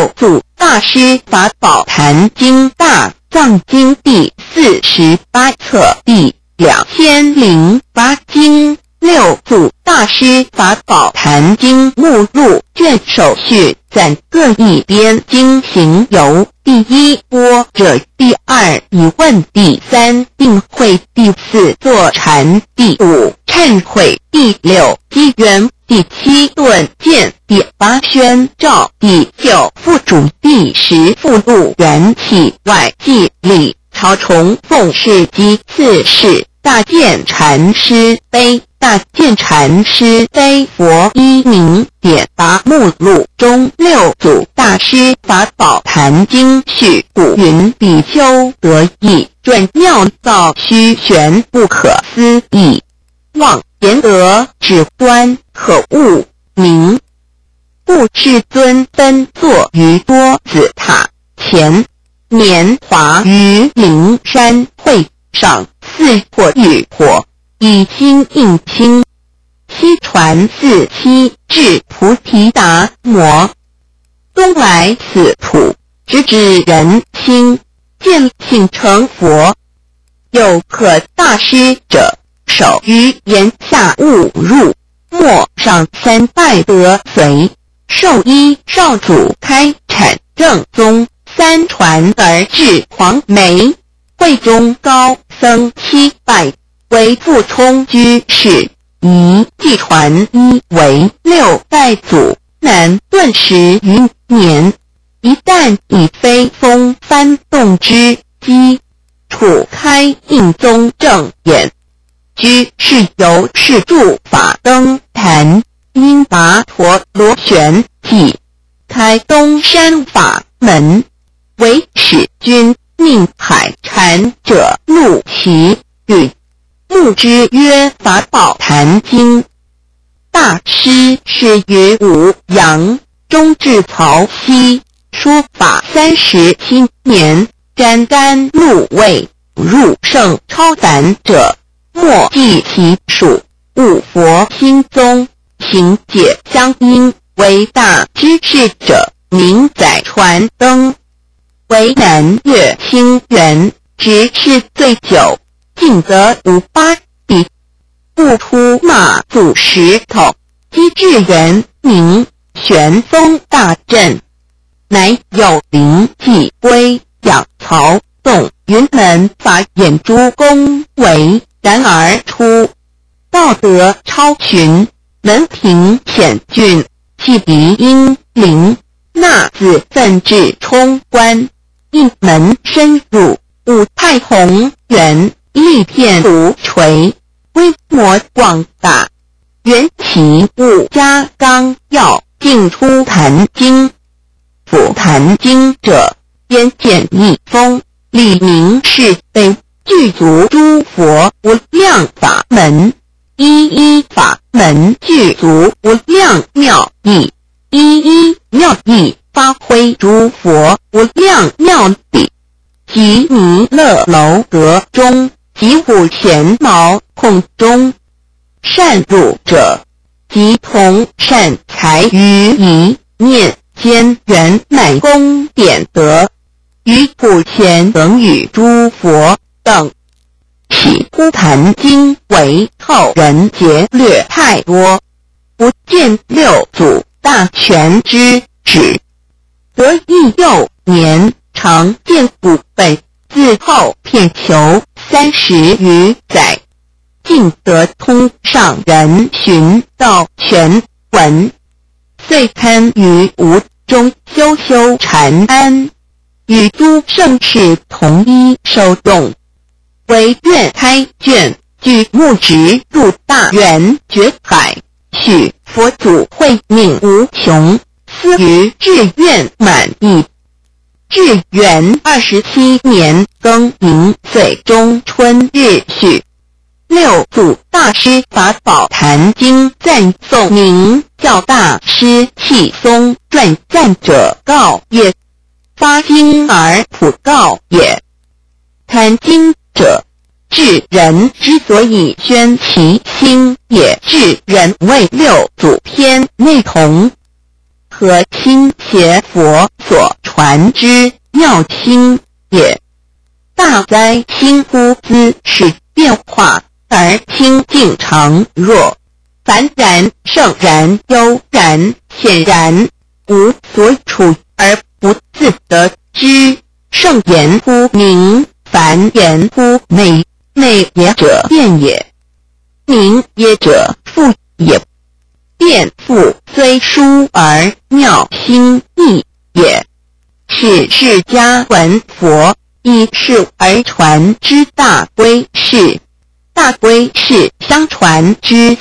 六祖大师法宝坛经大藏经第48册第2008经。六祖大师法宝坛经目录卷手续赞各一边经行由第一般若第二疑问第三定慧第四坐禅第五忏悔第六机缘第七顿见第八宣照第九附主第十附录缘起外记礼朝崇奉事机次世大见禅师碑大见禅师碑佛一名点拔目录中六祖大师法宝坛经序古云比丘得意转妙造虚玄不可思议望言得指端可悟明故世尊分坐于多子塔前年华于灵山会上四火与火以心应清西传四七至菩提达摩东来此土直指人心见性成佛有可大师者首于言下误入末上三拜得随受依少祖开阐正宗三传而至黄梅会中高僧七拜为复冲居士一继传一为六代祖南顿时余年一旦以飞风翻动之机处开印宗正眼居士由是住法灯坛因拔陀罗旋即开东山法门为使君命海禅者录其语目之曰法宝坛经大师是于武阳中至曹溪书法37年沾甘露味入圣超凡者莫记其数悟佛心宗行解相因为大知识者名载传灯为南岳清源直至最久尽得无八比不出马祖石头机智人名玄风大阵乃有灵济归养曹洞云门法眼珠公为然而出道德超群门庭险峻气鼻英灵纳子奋至冲关一门深入五太宏源一片独垂规模广大缘起物加纲要尽出坛经辅坛经者边见一风理明是非具足诸佛无量法门一一法门具足无量妙义一一妙义发挥诸佛无量妙理即弥勒楼阁中即五贤毛空中善入者即同善财于一念间圆满功典德于普贤等与诸佛等起忽坛经为后人劫略太多不见六祖大全之旨得意幼年常见古本自后遍求30余载尽得通上人寻道全文遂堪于吴中修禅安与诸圣士同一受动为愿开卷具木直入大圆觉海许佛祖慧命无穷思于志愿满意至元27年庚寅岁中春日许六祖大师法宝坛经赞颂名教大师契松传赞者告也发经而普告也坛经者智人之所以宣其心也智人为六祖篇内同和心邪佛所传之妙心也。大哉心乎姿是变化而清净常若，凡然圣然悠然显然，无所处而不自得知。圣言乎明，凡言乎昧，昧也者变也，明也者复也。变复虽殊而妙心意也，是释迦闻佛以是而传之大归是。大归是相传之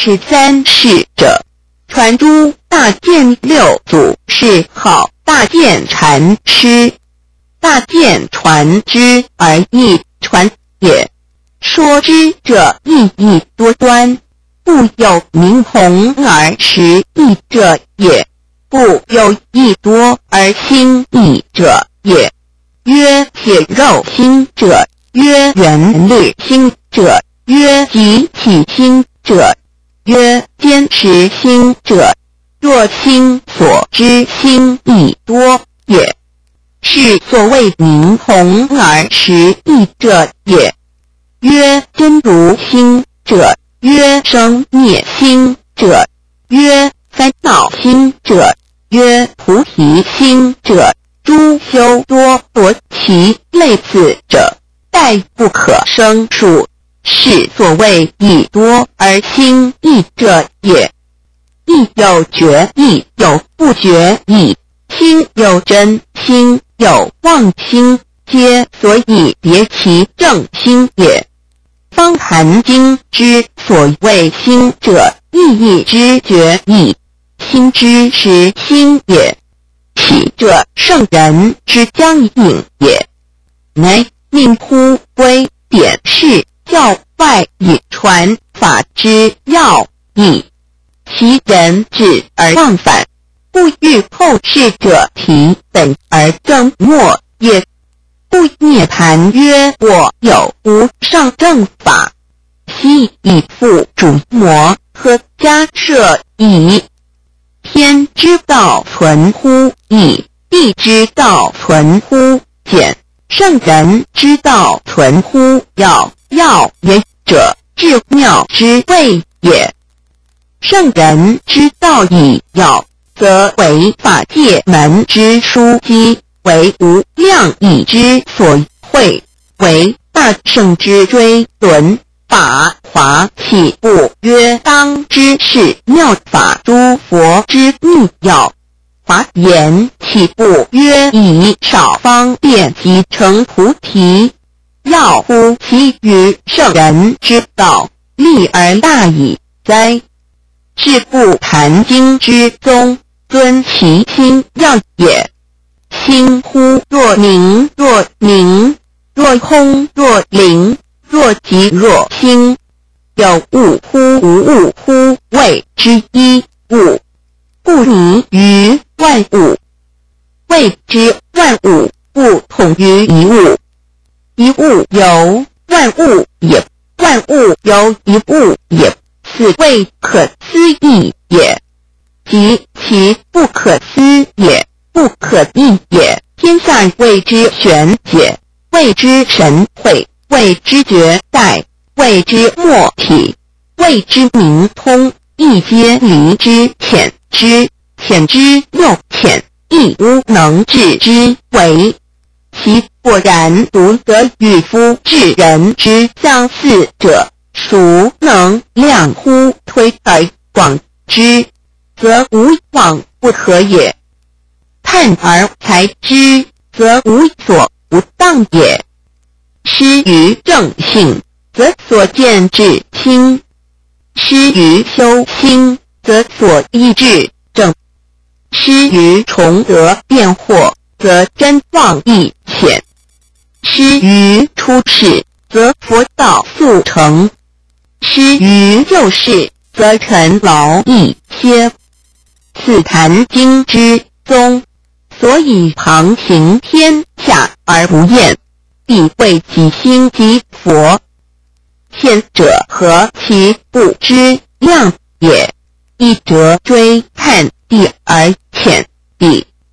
33世者，传诸大建六祖是号大建禅师。大建传之而义传也，说之者意义多端，故有名弘而实义者也，故有义多而心义者也。曰血肉心者，曰缘虑心者，曰集体心者，曰坚持心者，若心所知心义多也，是所谓名弘而实义者也。曰真如心者，曰生灭心者，曰烦恼心者，曰菩提心者，诸修多夺其类似者，殆不可胜数，是所谓义多而心义者也。义有觉，义有不觉义，心有真心，有妄心，皆所以别其正心也。方含经之所谓心者，意义之觉义，心之实心也。启者圣人之将引也，乃命乎归典释教外以传法之要义。其人智而忘返，不欲后世者提本而正末也。故涅盘曰：我有无上正法，悉以复主魔，何加设矣？天之道存乎易，地之道存乎简，圣人之道存乎要。要也者，至妙之谓也。圣人之道以要，则为法界门之枢机，为无量义之所会，为大圣之追伦。法华岂不曰当知是妙法诸佛之密要？华严岂不曰以少方便即成菩提？要乎其余圣人之道，利而大矣哉！是故坛经之宗，尊其心要也。心乎若明若明，若空若灵，若即若心，有物乎无物乎谓之一物，故迷于万物。谓之万物不统于一物，一物由万物也，万物由一物也，此谓可思议也。即其不可思也，不可议也。天下谓之玄解，谓之神会，谓之绝代，谓之末体，谓之明通，亦皆离之浅之，浅之又浅，亦无能治之为。其果然独得与夫智人之相似者，孰能量乎？推而广之，则无往不可也；探而才之，则无所不当也。失于正性，则所见至清；失于修心，则所依至正；失于崇德辩惑，则真妄易显；失于出世，则佛道速成；失于就事，则尘劳易歇。此坛经之宗，所以旁行天下而不厌，必谓己心即佛。现者何其不知量也！一辄追看地而浅，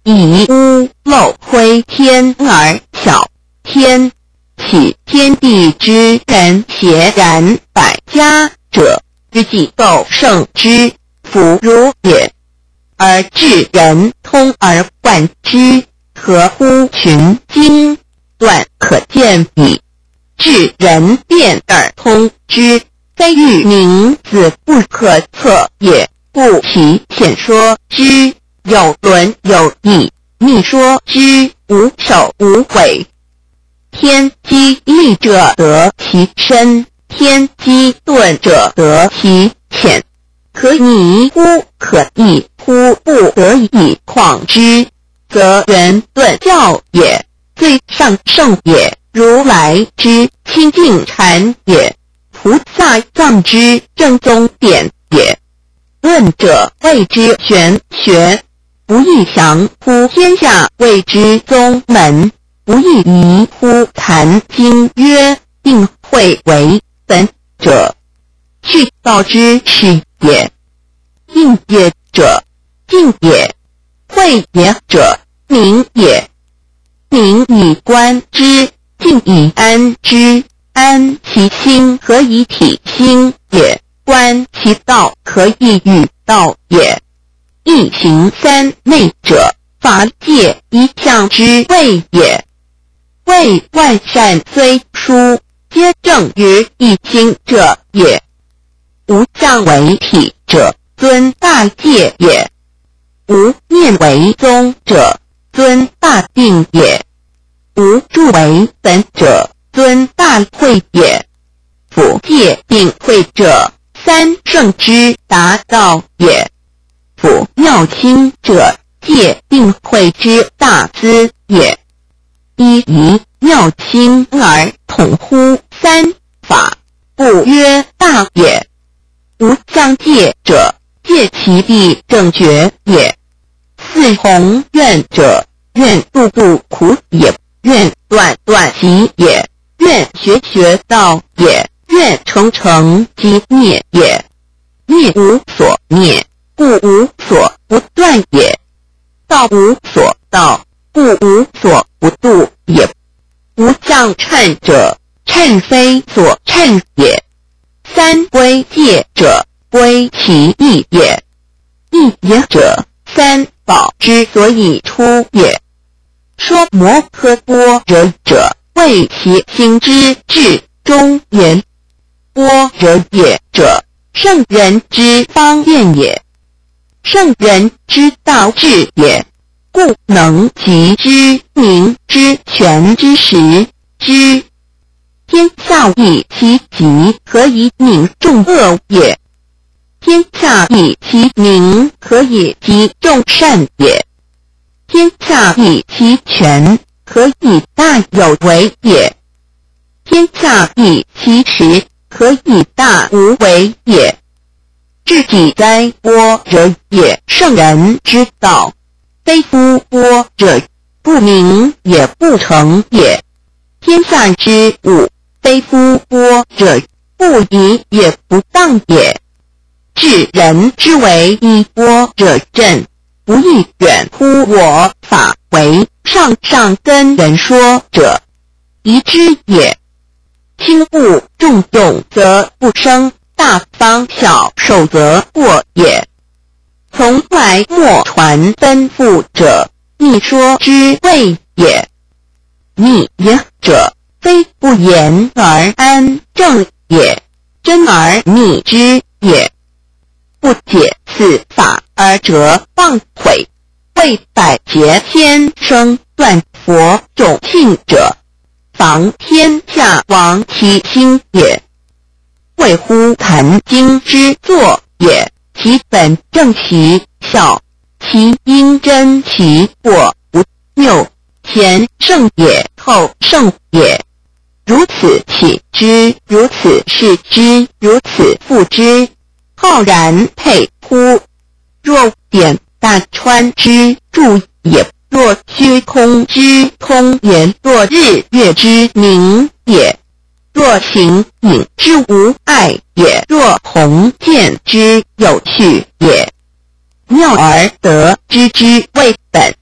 以屋漏窥天而晓天，岂天地之人邪然百家者，之既构圣之，弗如也。而智人通而贯之，合乎群经，断可见矣。智人辩而通之，非欲名子不可测也，故其显说之有伦有义，密说之无首无尾。天机利者得其深，天机钝者得其浅。可拟乎可议乎不得已况之，则人顿教也，最上圣也，如来之清净禅也，菩萨藏之正宗典也。论者谓之玄学，不亦详乎天下谓之宗门，不亦宜乎坛经曰定慧为本者，去道之始也。应也者静也，慧也者明也。明以观之，静以安之。安其心可以体心也，观其道可以与道也。一行三昧者，法界一相之谓也。谓万善虽殊，皆正于一心者也。无相为体者，尊大戒也；无念为宗者，尊大定也；无住为本者，尊大慧也。夫戒定慧者，三圣之达道也。夫妙清者，戒定慧之大资也。一以妙清而统乎三法，故曰大也。无相戒者，戒其必正觉也。四弘愿者，愿度度苦也，愿断断集也，愿学学道也，愿成成即灭也。灭无所灭，故无所不断也。道无所道，故无所不度也。无相忏者，忏非所忏也。三归戒者，归其意也。意也者，三宝之所以出也。说摩诃般若者，谓其心之至中也。般若也者，圣人之方便也，圣人之道智也，故能及之明之全之实之。天下以其极，可以泯众恶也。天下以其明，可以集众善也。天下以其全，可以大有为也。天下以其实，可以大无为也。至己哉般若也，圣人之道，非夫般若，不明也不成也。天下之物，非夫般若，不疑也不当也。至人之为一般若阵，不亦远乎我法为上上根人说者，疑之也。轻物重用则不生，大方小受则过也。从来莫传奔赴者，逆说之谓也。逆也者，非不言而安正也，真而逆之也。不解此法而折谤毁，为百劫天生断佛种性者，防天下亡其心也。谓乎坛经之作也，其本正其效，其因真其过无谬，前圣也，后圣也。如此起之，如此视之，如此复之，浩然佩乎。若点大川之注也，若虚空之空也，若日月之明也，若形影之无碍也，若鸿渐之有序也。妙而得知之谓本，推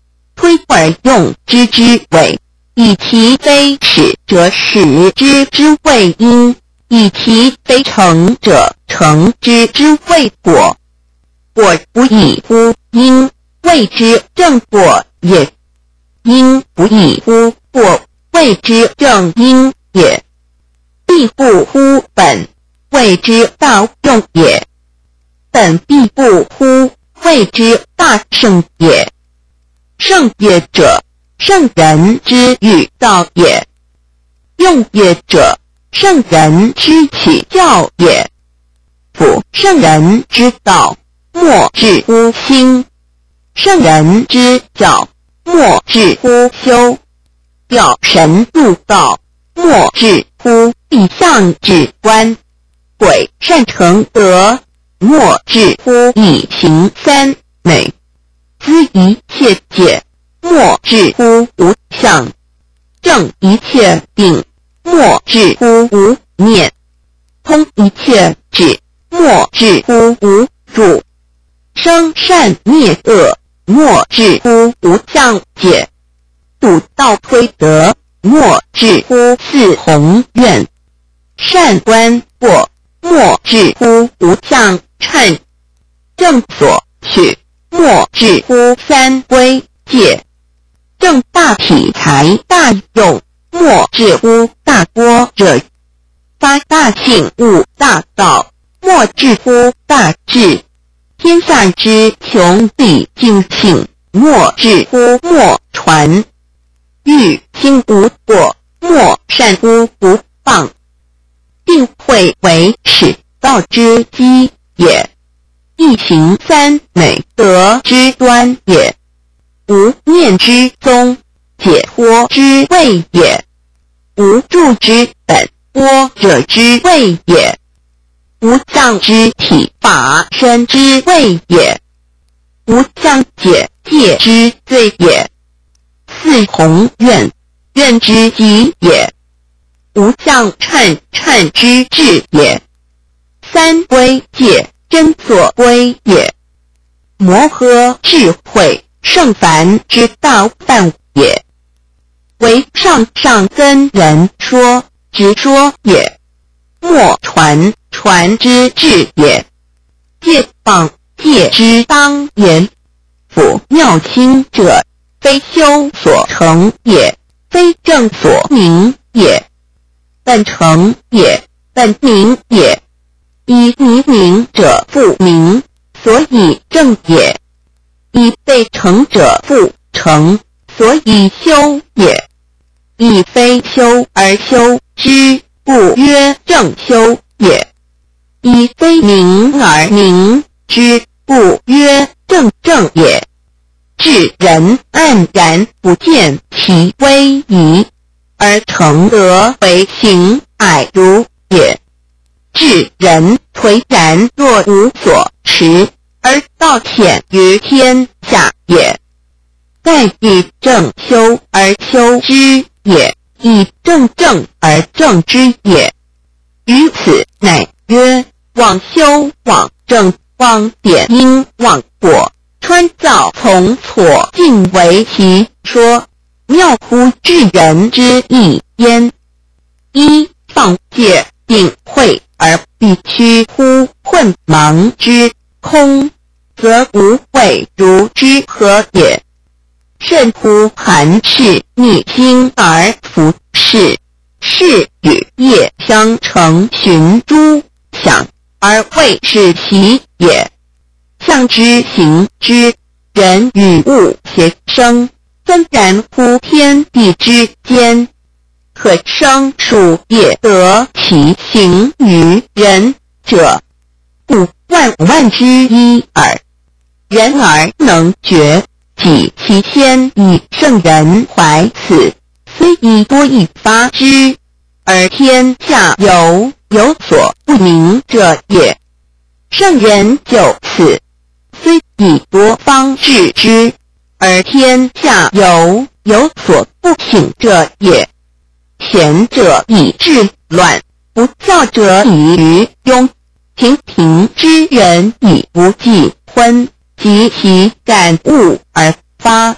推而用之谓，以其非始者始之谓因，以其非成者成之谓果。果不异乎因，谓之正果也；因不异乎果，谓之正因也。必不乎本，谓之道用也；本必不乎，谓之大圣也。圣也者，圣人之与道也；用也者，圣人之起教也。夫圣人之道，莫至乎心；圣人之教，莫至乎修。要神入道，莫至乎必象之观；鬼善成德，莫至乎以行三美。知一切解，莫至乎无相；正一切定，莫至乎无念；通一切智，莫至乎无主；生善灭恶，莫至乎无相解；笃道推德，莫至乎四宏愿；善观过，莫至乎无相称；正所取，莫至乎三归戒；正大体才大用，莫至乎大波者；发大性悟大道，莫至乎大智；天下之穷理尽性，莫至乎莫传；欲心无过，莫善乎不放。定慧为始道之基也，一行三美德之端也，无念之宗，解脱之谓也，无助之本，波者之谓也，无相之体，法身之谓也，无相解戒之罪也，四宏愿，愿之极也，无相称之智也，三归戒，真所归也。摩诃智慧，圣凡之道范也。为上根人说，直说也；莫传之智也。戒放戒之当言。夫妙心者，非修所成也，非正所明也。本成也，本明也。以明者复明，所以正也；以被成者复成，所以修也。以非修而修之，故曰正修也；以非明而明之，故曰正也。智人黯然不见其威仪，而成德为行蔼如也。智人颓然若无所持，而道潜于天下也。盖以正修而修之也，以正而正之也。于此乃曰：妄修妄正，妄典因妄果，穿造从错，尽为其说，妙乎智人之意焉。一放戒定慧而必趋乎混茫之空，则无谓如之何也。甚乎寒士逆心而服事，事与业相成，循诸想而谓是其也。象之行之，人与物协生，纷然乎天地之间，可生数业得其行于人者，故万之一耳。人而能觉，己其先以圣人怀此，虽以多益发之，而天下有所不明者也。圣人就此，虽以多方治之，而天下有所不请者也。贤者以治乱，不教者以愚庸，平之人以不计昏，及其感悟而发，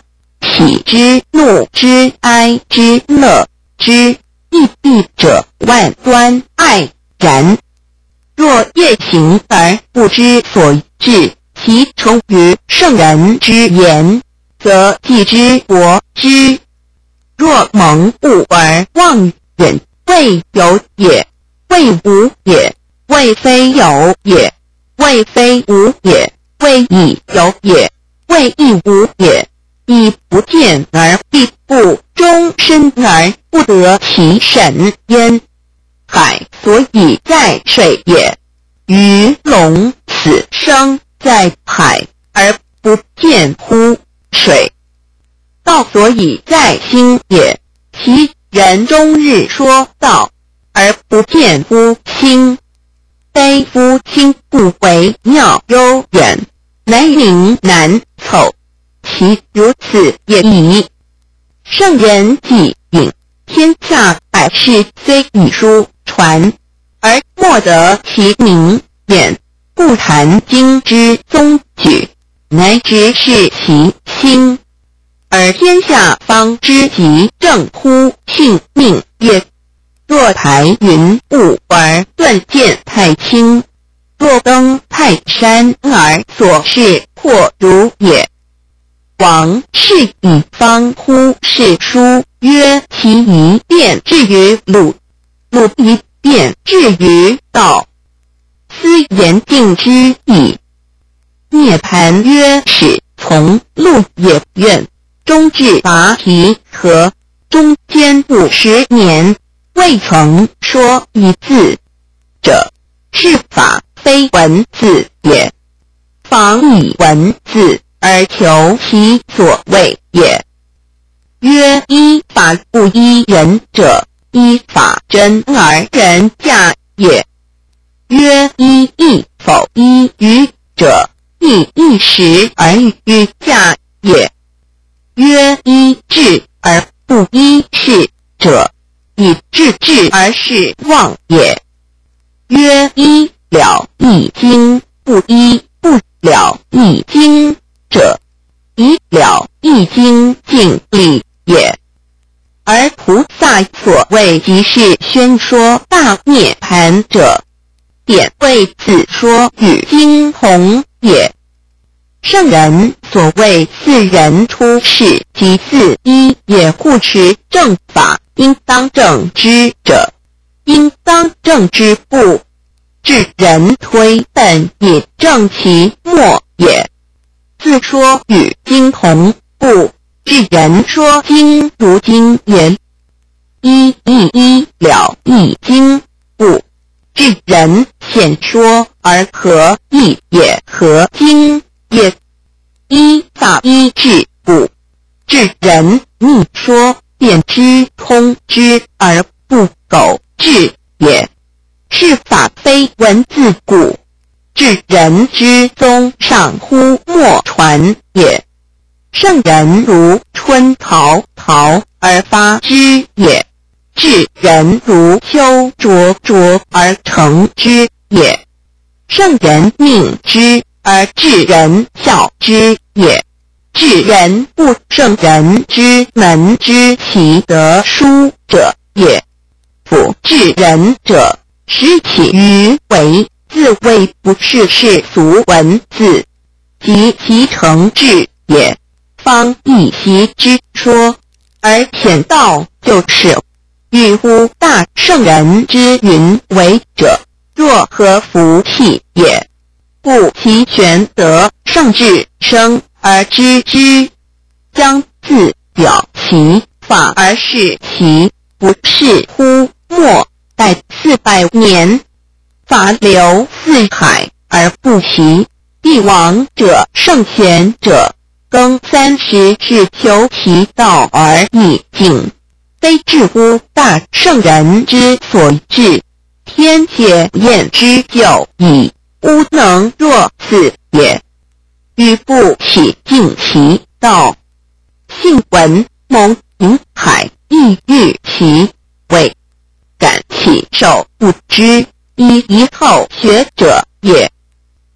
喜之、怒之、哀之、乐之，亦必者万端爱然。若业行而不知所至，其从于圣人之言，则既之博之。若蒙物而忘远，谓有也，谓无也，谓非有也，谓非无也，谓亦有也，谓亦无也。以不见而必不，终身而不得其神焉。海所以在水也，鱼龙此生在海而不见乎水。道所以在心也，其人终日说道而不见乎心。非夫心不为妙悠远，乃灵难凑，其如此也已。圣人既允，天下百事虽以书传，而莫得其名也，故谈经之宗矩，乃直视其心，而天下方知其正乎性命也。若排云雾而断见太清，若登泰山而所视阔如也。王是以方乎是书，曰其一变至于鲁，鲁一变至于道，斯言定之矣。涅盘曰始，从路也愿，终至拔提河，中间50年，未曾说一字者，是法非文字也。仿以文字而求其所谓也。曰依法不依人者，依法真而人假也。曰依义否依愚者，亦一时而愚假也。曰依智而不依事者，以智而是妄也。曰依了义经不依不了义经者，以了义经尽理也。而菩萨所谓即是宣说大涅盘者，典谓自说与经同也。圣人所谓四人出世即自一也，故持正法应当正之者，应当正之不至人推本也正其末也。自说与经同，不至人说经如经也。一了义经，不至人显说而合义也合经也。依法依智，不至人逆说辩之通之而不苟治也。是法非文字故，至人之宗上乎莫传也。圣人如春陶而发之也，至人如秋灼而成之也。圣人命之而至人效之也，至人不圣人之门之其得书者也。夫至人者，实起于为，自谓不是世俗文字，及其成智也。方一习之说，而浅道就是欲乎大圣人之云为者，若何福气也？故其玄德圣至生而知之，将自表其法而示其不是乎莫待400年，法流四海而不息。帝王者圣贤者，更30至求其道而已尽，非至乎大圣人之所至，天解验之就矣。吾能若此也。欲不起尽其道，信闻蒙引海，亦欲其为，敢起受不知，一后学者也。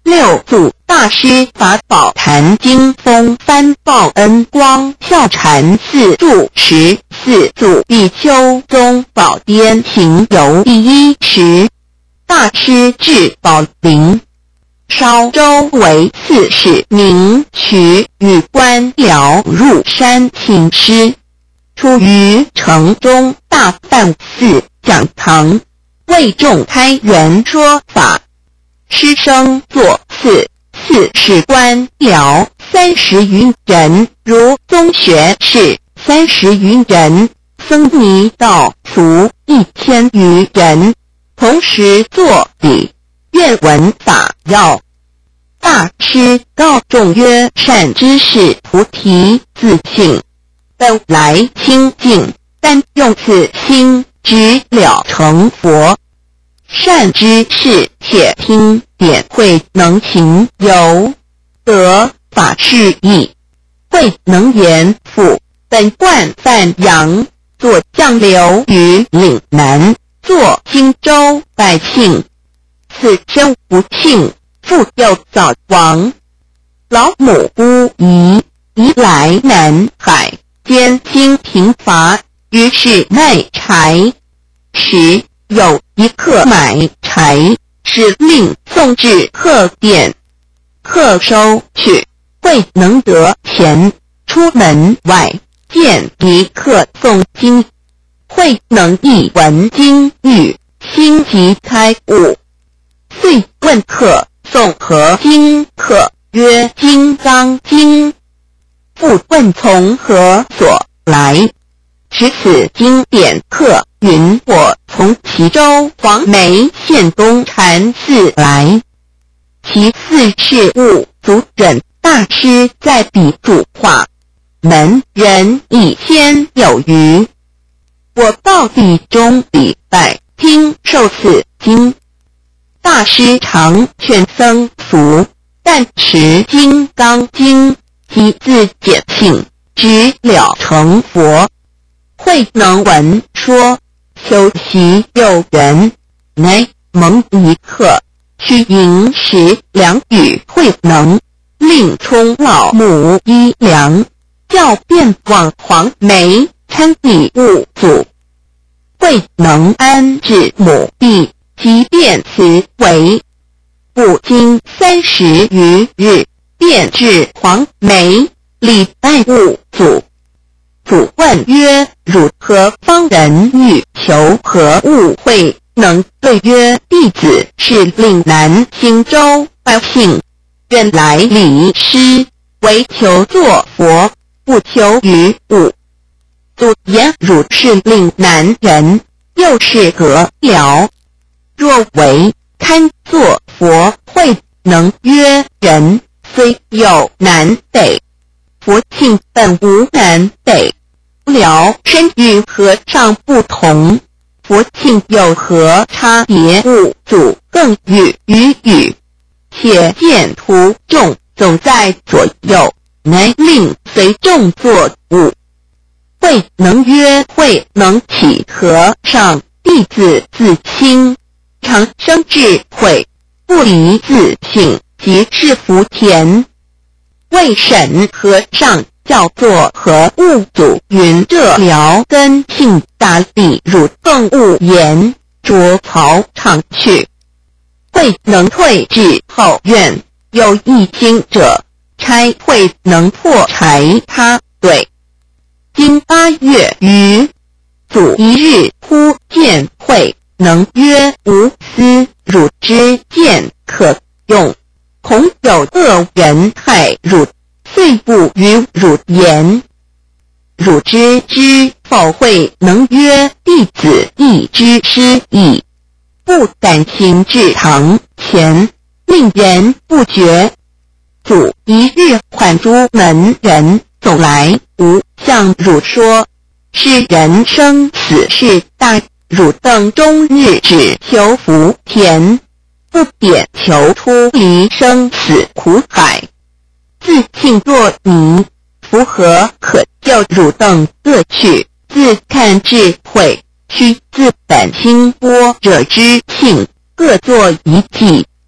六祖大师法宝坛经风幡报恩光笑禅寺住持四祖比丘宗宝颠行游第一时，大师至宝林，稍周围40名取与官僚入山请师，出于城中大梵寺讲堂，为众开元说法。师生作寺40官僚30余人，如宗学士30余人，僧尼道俗1000余人，同时作礼，愿闻法要。大师告众曰：善知识菩提自性，本来清净，但用此心直了成佛。善知识且听点会能行有得法事义，会能言复本贯范阳，作将流于岭南，作荆州百姓。此生不幸，父幼早亡，老母孤遗，移来南海，艰辛贫乏，于是卖柴时，有一客买柴，使令送至客店，客收去，未能得钱，出门外见一客诵经，会能一闻经语，心即开悟，遂问客诵何经？客曰：金刚经。复问从何所来？持此经典，客云：我从齐州黄梅县东禅寺来。其寺是悟足忍大师在笔著画，门人1000有余。我到地中礼拜，听受此经。大师常劝僧俗，但持金刚经，即自解性，直了成佛。会能闻说，修习有人，乃蒙一客，须饮食粮与会能，令充老母衣粮，教便往黄梅参礼物祖。会能安置母婢，即便辞为。不经30余日，便至黄梅，礼拜物祖。祖问曰：汝何方人欲求何物？会能对曰：弟子是岭南荆州百姓，愿来礼师，唯求作佛，不求于物。祖言：汝是岭南人，又是何僚？若为堪作佛，会能曰：人虽有南北，佛性本无南北。僚身与和尚不同，佛性有何差别？物祖更语语，且见徒众走在左右，乃令随众作物。会能曰：会能起和尚，弟子自清，常生智慧，不离自性，即是福田。为审和尚叫做何物？祖云：这僚根性大利，汝更勿言，着袍上去。会能退至后院，有一经者，差会能破柴他，对。经8月余，祖一日忽见会能曰：吾思汝之剑可用，恐有恶人害汝，遂不与汝言。汝知否？会能曰：弟子亦知师矣，不敢行至堂前，令人不觉。祖一日唤诸门人走来，吾向汝说：是人生死事大，汝等终日只求福田，不点求出离生死苦海。自性若迷，夫何可救汝等各去？自看智慧，须自本心般若之性，各作一计，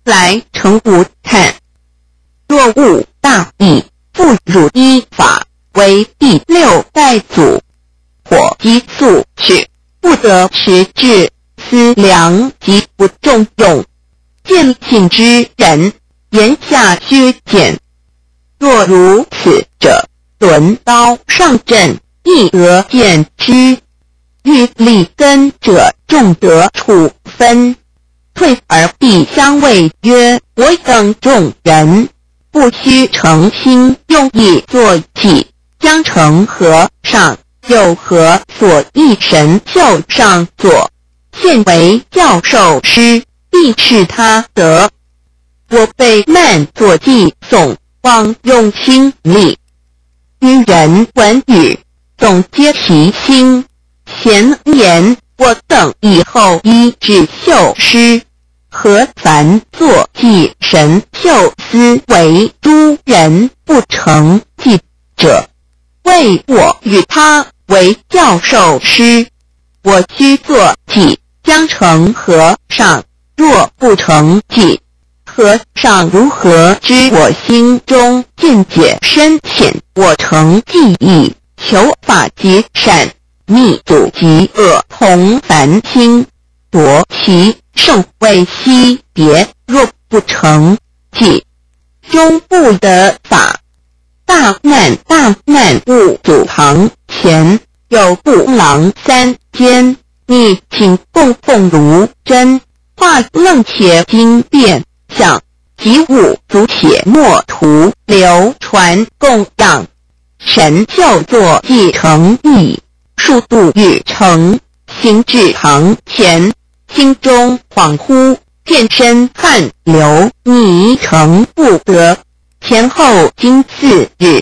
来成无叹。若悟大义，复汝依法为第六代祖，或激素取，不得持志，思量及不重用，见信之人，言下虚简。若如此者，轮刀上阵，一得见之。欲立根者，重得处分。退而必相谓曰：我等众人，不须诚心用意作计，将成和尚又何所一神秀上座，现为教授师，必是他得。我被慢作计诵，望用心力。愚人闻语，总皆其心。闲言我等以后依止秀师，何凡作计神秀思为诸人不成计者，谓我与他为教授师，我须作计将成和尚，若不成计，和尚如何知我心中见解深浅？我诚计意，求法极善，逆阻极恶，同凡心，夺其圣为惜别。若不成计，终不得法。大难勿阻堂前，有布郎三间，你请供奉如真，画楞且经变相，及五足且墨图流传供养。神秀作计成意，数度欲成，行至堂前，心中恍惚，见身汗流，拟成不得。前后经4日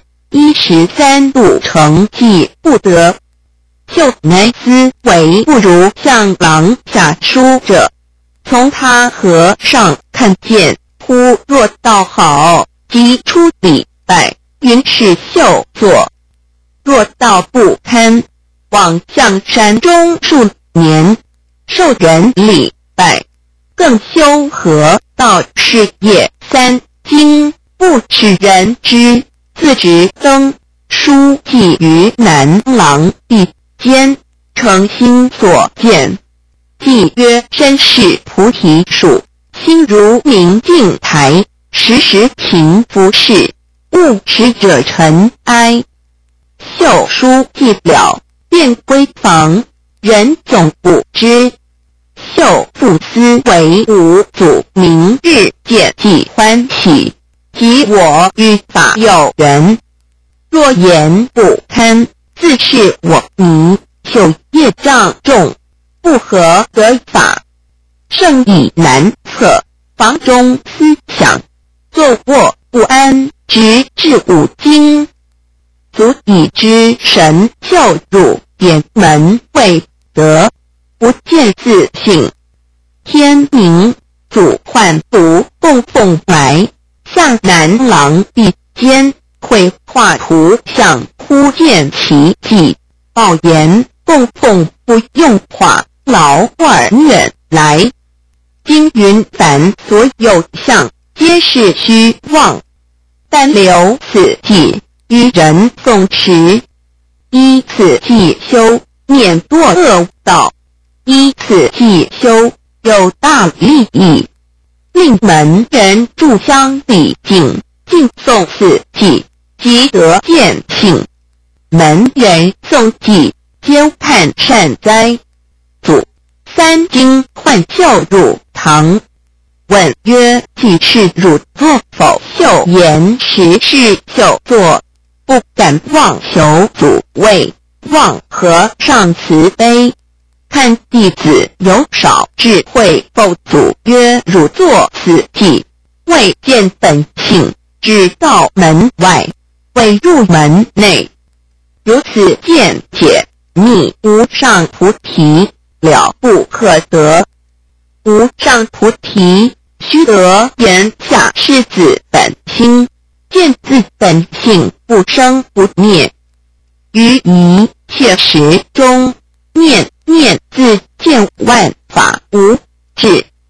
，13度成计不得。秀乃思为不如向郎下书者，从他和尚看见，忽若道好，即出礼拜，云是秀作。若道不堪，往向山中数年，受人礼拜，更修和道事业3经，不使人知，自执登书记于南廊壁间，诚心所见。即曰：身是菩提树，心如明镜台，时时勤拂拭，勿使者尘埃。秀书既了，便归房，人总不知。秀复思为五祖明日见既欢喜，即我与法有缘，若言不堪，自是我迷。秀业障重，不合得法，圣意难测，房中思想，坐卧不安，直至5经，足以知神秀入点门未得，不见自性。天明，祖唤读供奉来，下南廊壁间，绘画图像，忽见其迹，报言供奉不用画，劳二远来。今云凡所有相，皆是虚妄，但留此迹于人诵持，依此迹修，免堕恶道；依此迹修，有大利益。令门人炷香礼敬，敬诵此迹，即得见性。门人诵迹，皆盼善哉。祖3经唤秀入堂，问曰：既是汝作否？秀言：实是秀作，不敢妄求祖位，望和尚慈悲。看弟子有少智慧，否祖曰：汝作此迹，未见本性，只到门外，未入门内。如此见解，逆无上菩提，了不可得。无上菩提，须得言下是自本心，见自本性不生不灭，于一切时中，念自见万法无智，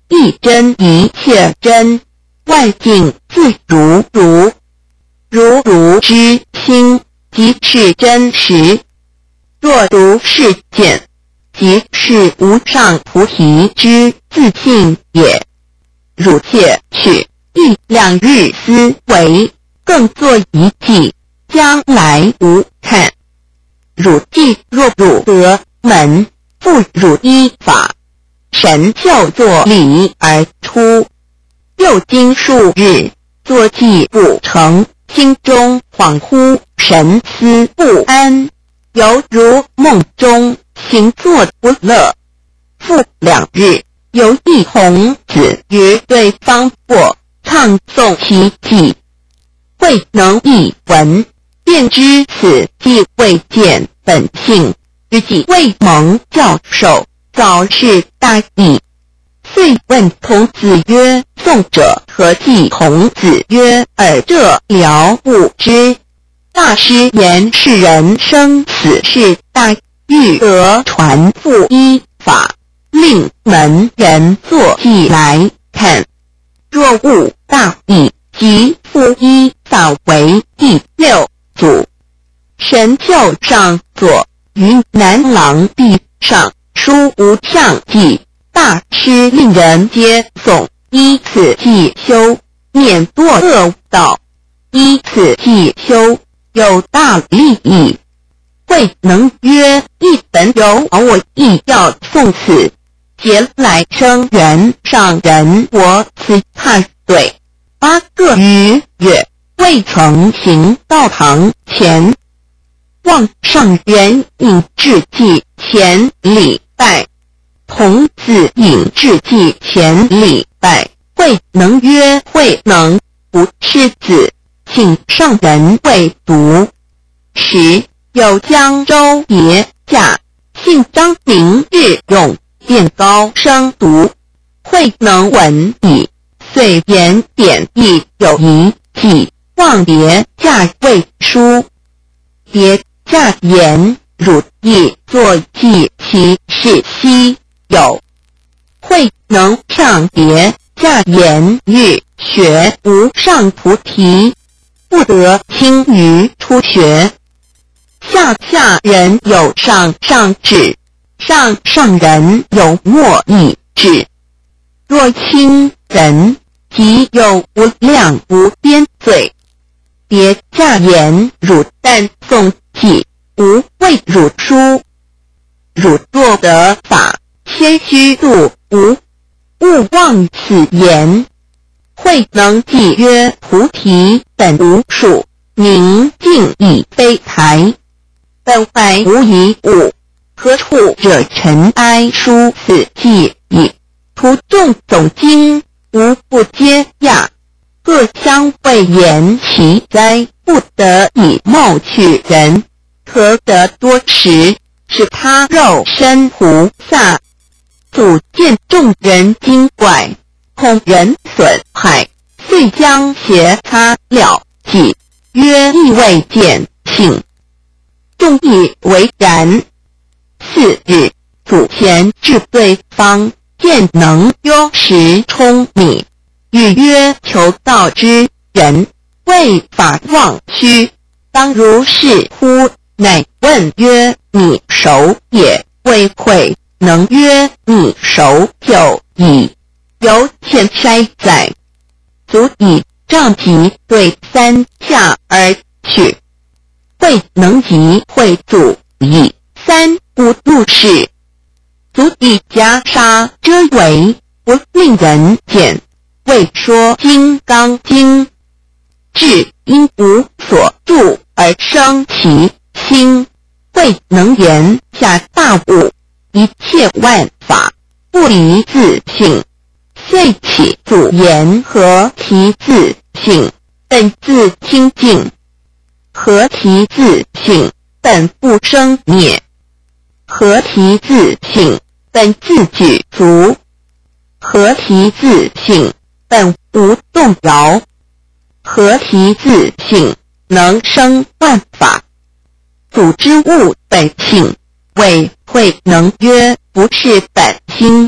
一真一切真，外境自如如，如之心，即是真实。若如是见，即是无上菩提之自性也。汝切去一两日思维，更作一计，将来无看。汝既若汝得门，复汝依法，神教作礼而出。又经数日，作计不成，心中恍惚，神思不安，犹如梦中，行作不乐。复2日，有一童子于对方过，唱诵其偈，未能一闻，便知此即未见本性，之即未蒙教授，早是大义。遂问童子曰：诵者何计？童子曰：尔这了不知。大师言世人生死事大，欲得传复依法，令门人作计来看。若悟大义，即复依法为第6祖。神教上作于南廊壁上，书无上计。大师令人皆诵，依此计修，免堕恶道。依此计修，有大利益。慧能曰：一本有我亦要诵此，劫来生缘上人我此判对。8个余月，未曾行道堂前，望上人引至计前礼拜。童子引至计前礼拜，慧能曰：慧能，不是子，请上人为读。时有江州别驾，姓张名日用，便高声读。慧能闻已，遂言典义有一计，望别驾为书。别驾言：汝亦作计，其事悉有。慧能上别驾言：欲学无上菩提，不得轻于初学。下人有上旨，上人有末意志。若轻人，即有无量无边罪。别驾言：汝但诵计，无为汝书。汝若得法，谦虚度无，勿忘此言。慧能记曰：菩提本无树，宁静以悲台。本来无一物，何处惹尘埃书此计矣。徒众总经，无不皆讶，各相谓言其哉，不得以貌取人，何得多时，是他肉身菩萨。祖见众人惊怪，恐人损害，遂将鞋擦了，即曰：亦未见请。众以为然。4日，祖前至对方，见能忧时聪明，语曰：求道之人，为法忘虚，当如是乎？乃问曰：你熟也？未会。能曰：你熟久矣，由欠筛载。足以杖疾对3下而去。慧能即会祖以3不入室，足以袈裟遮围，不令人见。未说金刚经，至因无所住而生其心。慧能言下大悟，一切万法不离自性，遂起祖言：何其自性，本自清净；何其自性，本不生灭；何其自性，本自具足；何其自性，本无动摇；何其自性，能生万法。祖之物本性，谓慧能曰：不是本心，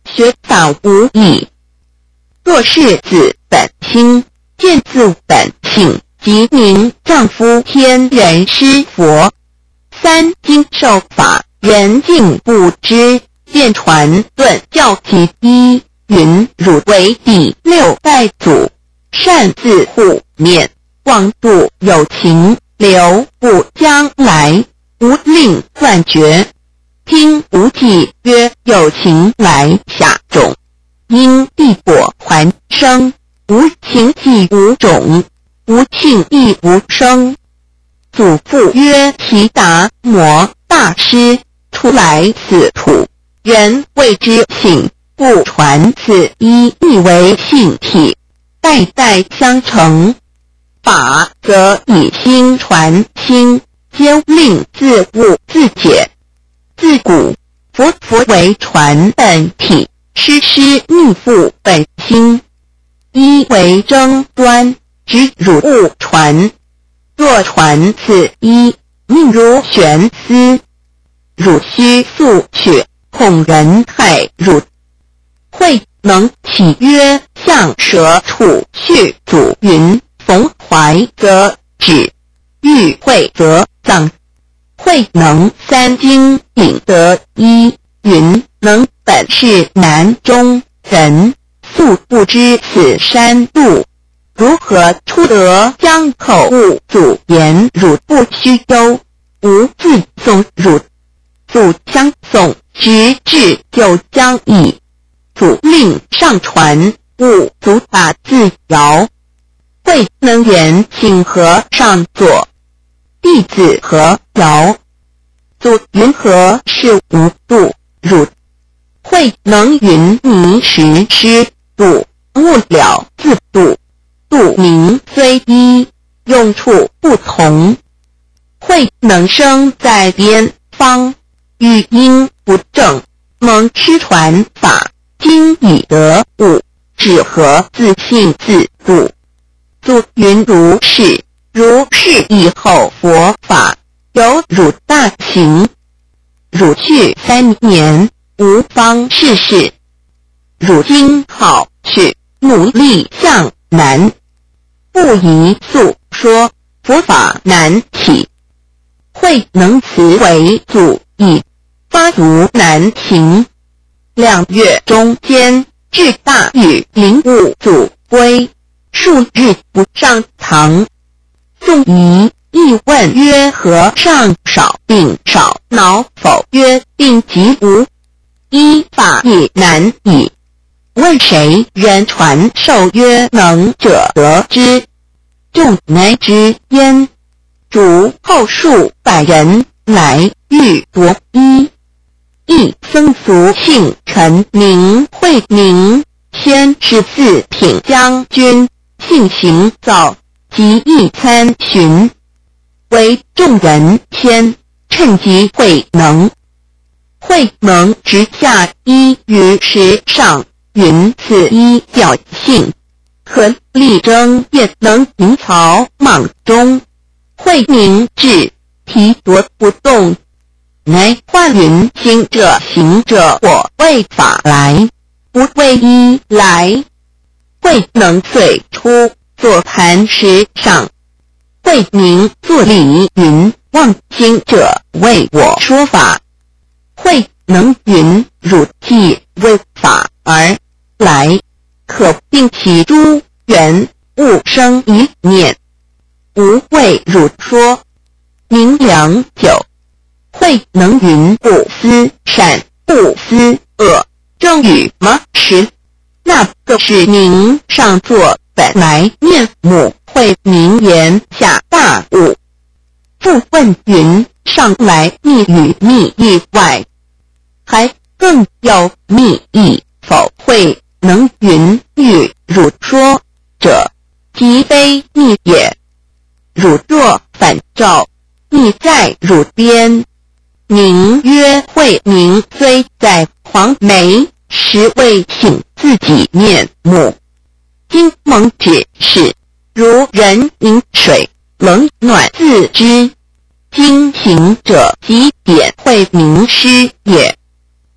学法无益。若是自本心，见自本性，即名丈夫天人师佛。三经受法，人竟不知，便传论教其一，云汝为第六代祖，善自护面，广度有情，留不将来，无令断绝。听无忌曰：有情来下种，因地果还生，无情即无种，无庆亦无生。祖父曰：悉达摩大师出来此土，人谓之信，故传此一义为信体，代代相承。法则以心传心，皆令自悟自解。自古佛为传本体，师逆复本心，一为争端，只汝勿传。若传此一，命如悬丝，汝须速去，恐人害汝。慧能起曰：象蛇处续祖云，逢怀则止，遇会则葬。慧能三经引得一，云能本是南中人，素不知此山路，如何出得江口？悟祖言汝不须忧，吾自送汝。祖相送，直至九江矣。祖令上船，悟祖把自摇。慧能言请和尚坐，弟子何摇？祖云何事无度？汝慧能云迷时失度，悟了自度。度名虽一，用处不同。慧能生在边方，语音不正，蒙师传法，今已得悟，只合自信自度。祖云如是，如是以后佛法，有汝大行。汝去3年，无方世事。汝今好去，努力向南，不宜诉说，佛法难起。慧能辞为祖意，发足南行。2月中间，至大禹临悟祖归，数日不上堂。众疑，亦问曰：和尚少病少恼否？曰：病即无，依法亦难矣。问谁人传授？曰：能者得之。众乃之焉。主后数百人来欲夺衣。一僧俗姓陈，名慧明，先是4品将军，性行躁，极易参巡，为众人谦，趁机慧能。慧能直下衣于石上，云此衣表性，可力争也能营曹莽中。慧明至，提夺不动，乃唤云：行者行者，我为法来，不为衣来。慧能遂出，坐磐石上。慧明作礼云：望行者为我说法。慧能云：汝既为法而来，可并其诸缘，勿生一念。吾为汝说，明良久。慧能云：不思善，不思恶，正与么时？那个是名上座本来面目。慧明言下大悟。复问云：上来密与密意外，还更有密意否？慧能云：与汝说者，即非密也。汝若反照，密在汝边。名曰慧明，虽在黄梅，实未醒自己面目。今蒙指示，如人饮水，冷暖自知。今行者即点慧明师也。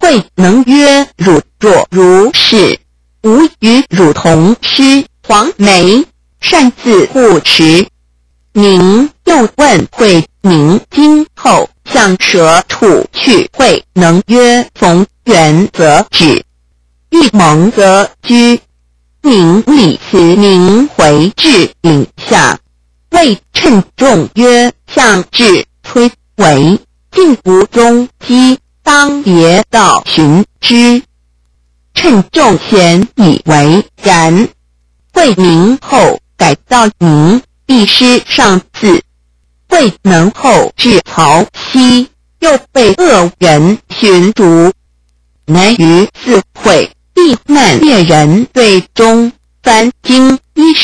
未能曰汝若如是，吾与汝同师。黄梅擅自护持。宁又问慧明今后向舍土去。慧能曰逢缘则止，欲蒙则居。宁礼辞，宁回至岭下，谓称重曰：向至崔为尽无踪迹，当别道寻之。称重先以为然。慧明后改道名，帝师上自。慧能后至曹溪，又被恶人寻逐，乃于自会避难猎人队中，凡经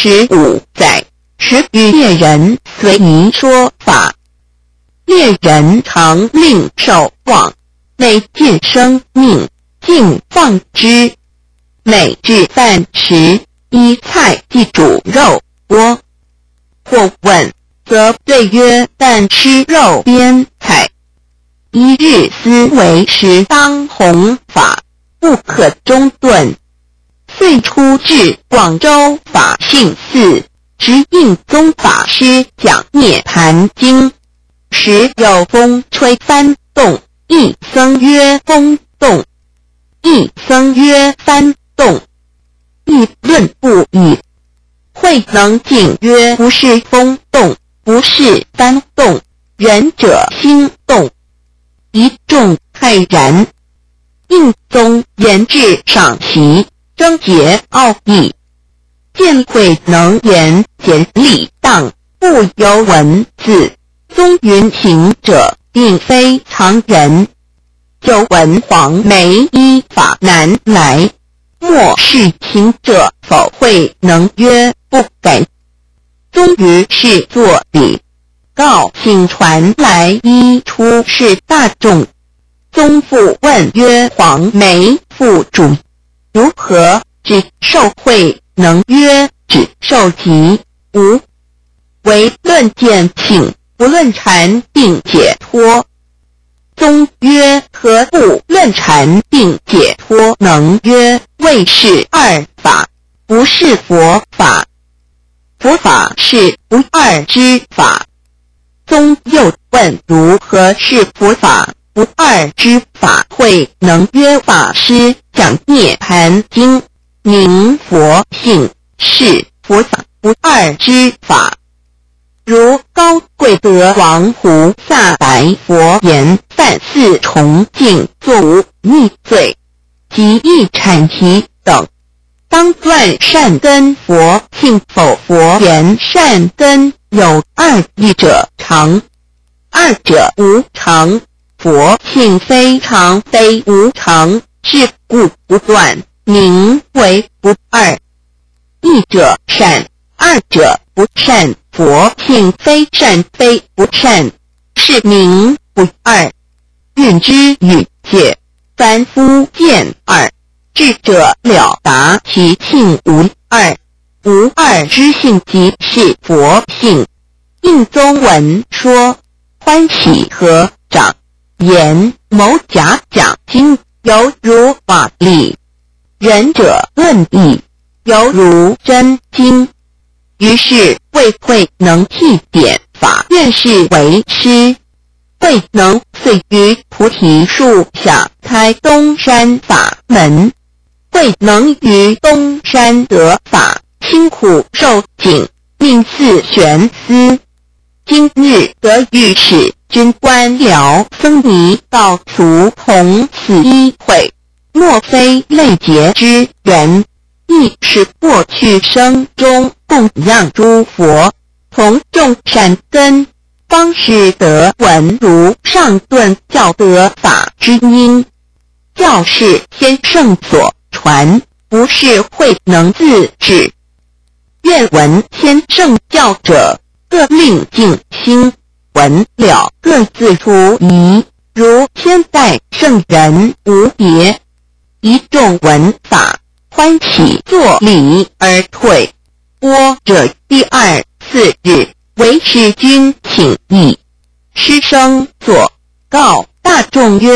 15载，时与猎人随宜说法。猎人常令守望，每尽生命，尽放之。每至饭时，依菜即煮肉锅。或问，则对曰：但吃肉边菜，一日思为时当弘法，不可中断。遂出至广州法性寺，执印宗法师讲涅盘经。时有风吹翻动，一僧曰风动，一僧曰翻动，议论不已。慧能进曰：不是风动，不是翻动，仁者心动。一众泰然。印宗言至赏析，征解奥义。见慧能言简理当，不由文字。宗云行者并非常人，就闻黄梅依法南来，莫是行者否？慧能曰：不敢。宗于是作礼，告请传来一出示大众。宗复问曰：黄梅父主如何？只受慧能曰：只受即无，唯论见请，不论禅定解脱。宗曰：何不论禅定解脱？能曰：谓是二法，不是佛法。佛法是不二之法。宗又问如何是佛法不二之法？慧能曰：法师讲涅盘经，明佛性，是佛法不二之法。如高贵德王菩萨白佛言：犯4重禁，作无逆罪，即一阐题等，当断善根。佛性否？佛言：善根有2义者常，二者无常。佛性非常非无常，是故不断，名为不二。一者善，二者不善。佛性非善非不善，是名不二。运之与界，凡夫见二，智者了达其性无二。无二之性即是佛性。印宗闻说，欢喜合掌，言某甲讲经，犹如法理；仁者论义，犹如真经。于是谓慧能替点法院士为师。慧能遂于菩提树下开东山法门。慧能于东山得法，辛苦受警，命赐玄思。今日得御史军官僚僧尼道俗同此一会，莫非类结之缘，亦是过去生中供养诸佛，从众善根，方使得闻如上顿教得法之因。教是天圣所传，不是慧能自制。愿闻天圣教者，各令静心，闻了各自除疑，如千代圣人无别。一众闻法，欢喜作礼而退。播者第2、4日，为使君请益。师生作告大众曰：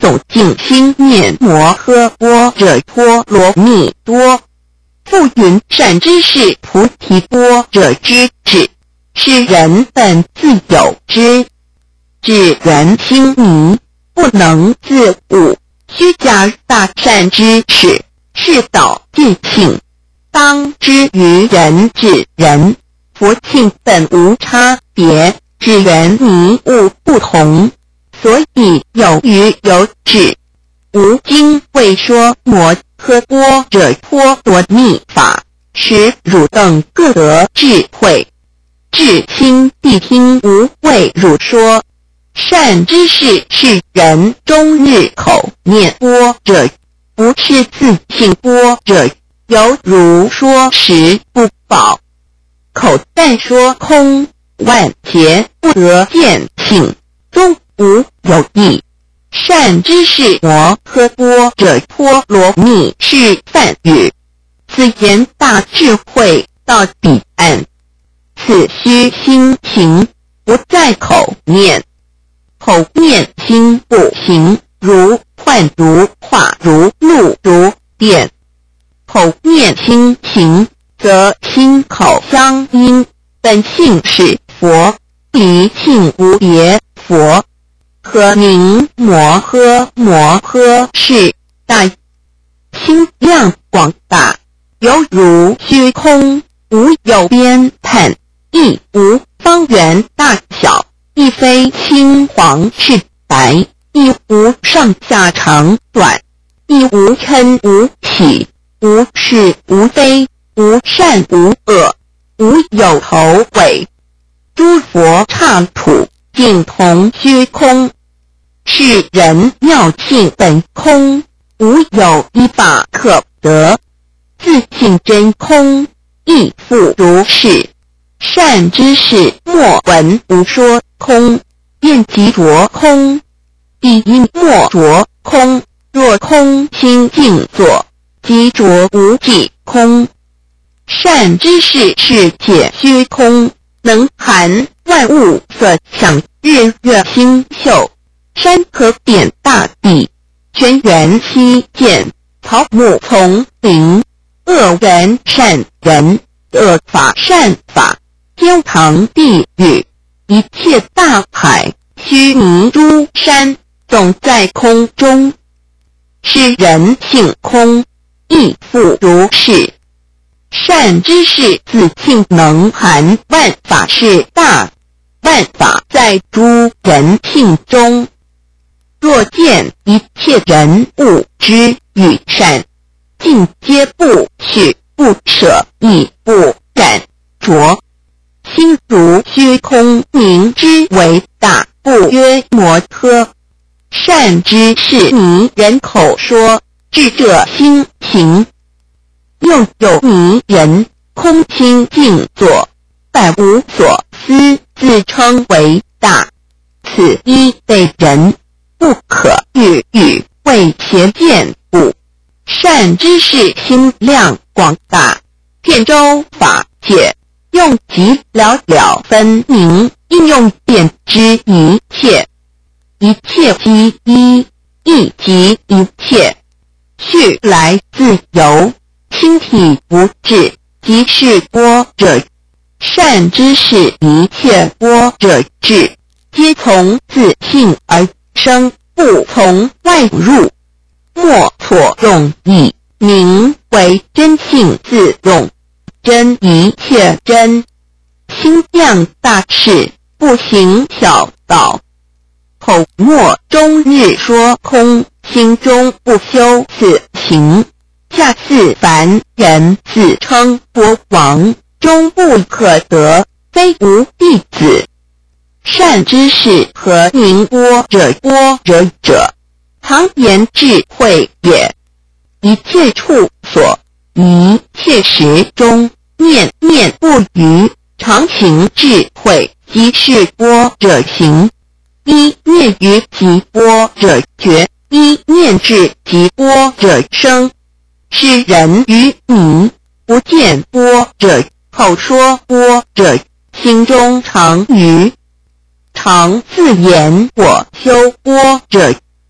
总净心念摩诃般若波罗蜜多。复云善知识菩提般若之智，是人本自有之，智缘心迷，不能自悟。须假大善知识，是导尽性，当知于人智人，佛性本无差别，只缘迷悟不同，所以有愚有智。吾今为说摩诃般若波罗蜜法，使汝等各得智慧。至心谛听无为汝说，善知识是人终日口念般若，不是自性般若，犹如说食不饱，口但说空，万劫不得见性，终无有益。善知识摩诃般若波罗蜜是梵语，此言大智慧到彼岸。此须心行，不在口念。口念心不行，如幻如化如露如电。口念心行，则心口相应，本性是佛，离性无别佛。何名摩诃？摩诃是大，心量广大，犹如虚空，无有边畔，亦无方圆大小，亦非青黄赤白，亦无上下长短，亦无嗔无喜，无是无非，无善无恶，无有头尾。诸佛刹土尽同虚空，是人妙性本空，无有一法可得。自性真空，亦复如是。善知识莫闻无说空，便即着空。亦因莫着空，若空心静坐，即着无际空。善知识是解虚空，能含万物所想，日月星宿，山河遍大地，泉源溪涧，草木丛林，恶人善人，恶法善法，天堂地狱，一切大海，须弥诸山，总在空中。是人性空，亦复如是。善知识自性能含万法是大，万法在诸人性中。若见一切人物之与善，尽皆不取不舍，亦不染着。心如虚空，名之为大，故曰摩诃。善知识迷人口说，智者心行。又有迷人空心静坐，百无所思，自称为大。此一类人，不可喻喻，为邪见故。善知识心量广大，遍周法界，用极了了分明，应用遍知一切。一切即一，一即一切，去来自由，心体不至，即是般若。善知识一切般若智，皆从自性而生，不从外入，莫错用意，名为真性自用。真一切真，心量大事，不行小道。口默终日说空，心中不修此行。下次凡人自称国王，终不可得，非无弟子。善知识何名般若者？常言智慧也。一切处所，一切时中，念念不渝，常行智慧，即是般若行。一念于即般若觉，一念至即般若生。是人于迷，不见般若，口说般若，心中常愚，常自言我修般若。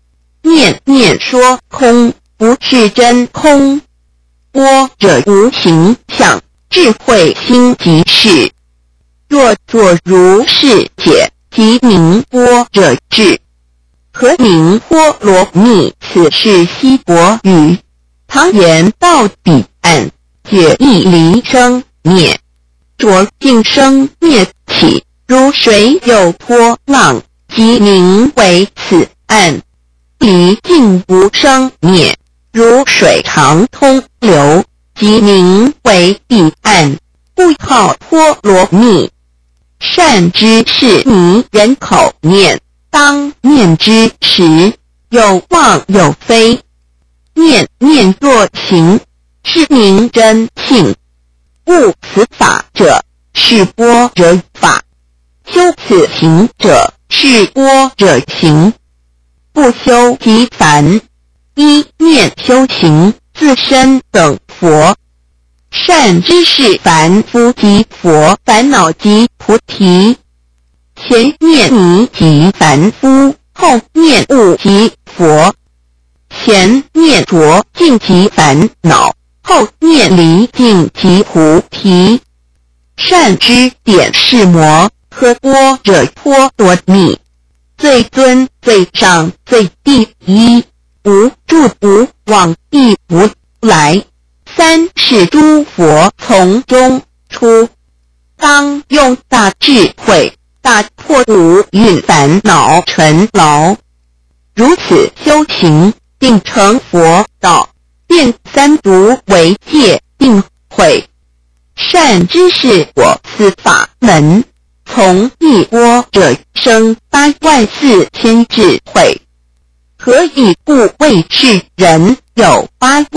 念念说空，不是真空。般者无形相，智慧心即是。若作如是解，即名般若智。何名波罗蜜？此是希薄语。唐言到彼岸，解义离生灭，浊尽生灭起，如水有波浪，即名为此岸。离尽无生灭，如水长通流，即名为彼岸。故号波罗蜜。善知识迷人口念，当念之时，有妄有非。念念若行，是名真性。悟此法者，是般若法；修此行者，是般若行。不修即凡，一念修行，自身等佛。善知识凡夫即佛，烦恼即菩提。前念迷即凡夫，后念悟即佛。前念浊尽即烦恼，后念离尽即菩提。善知点是魔，呵般若波罗蜜。最尊最上最第一，无住无往亦无来。三是诸佛从中出，当用大智慧，大破五蕴烦恼尘劳。如此修行，定成佛道，便三毒为戒定慧。善知识我此法门，从一般若生84000智慧。何以故谓世人有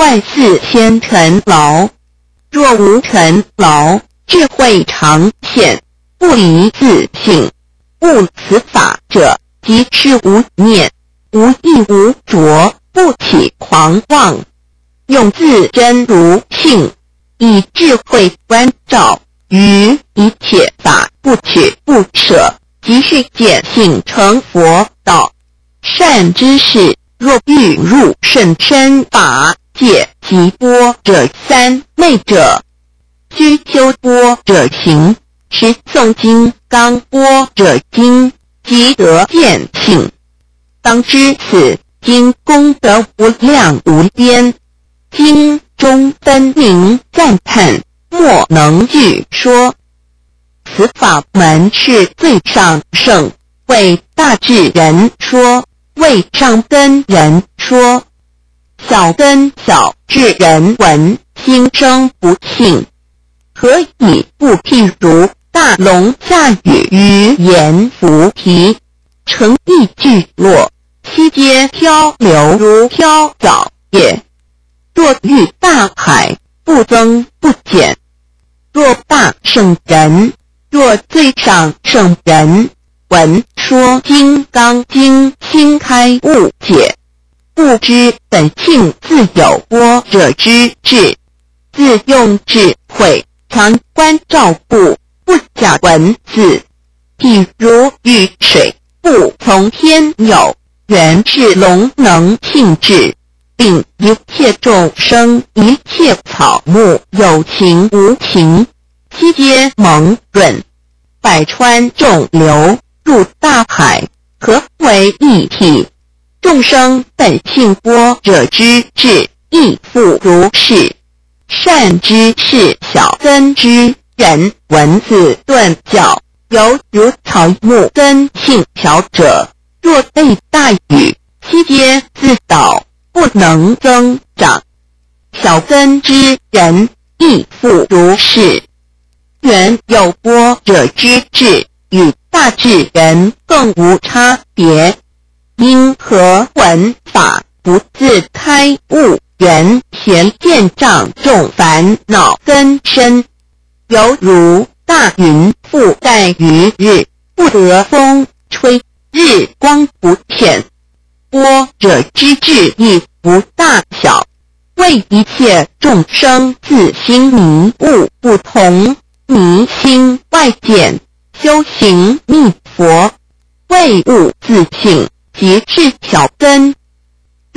84000尘劳？若无尘劳，智慧常现，不离自性。悟此法者，即是无念，无意无着，不起狂妄。用自真如性，以智慧观照，于一切法不取不舍，即是见性成佛道。善知识若欲入甚深法界及般若三昧者，须修般若行，持诵金刚般若经，即得见性。当知此经功德无量无边，经中分明赞叹，莫能具说。此法门是最上圣，为大智人说，为上根人说。小根小智人闻，心生不信。何以不譬如大龙下雨于盐浮皮，成一聚落，悉皆漂流如飘藻也。若遇大海，不增不减。若大圣人，若最上圣人，闻说金刚经，心开悟解，不知本性自有般若之智，自用智慧，常观照故，不假文字。譬如雨水，不从天有，原是龙能性质，并一切众生，一切草木，有情无情，悉皆蒙润。百川众流，入大海，合为一体。众生本性般若之智，亦复如是。善知识小根之人，文字顿教，犹如草木根性小者，若被大雨，悉皆自倒，不能增长。小根之人，亦复如是。原有般若之智，与大智人更无差别。因何闻法不自开悟，缘嫌见障众烦恼根深，犹如大云覆盖于日，不得风吹，日光不显。般若之智亦无大小，为一切众生自心迷悟不同，迷心外见，修行密佛，为悟自性，即是小根。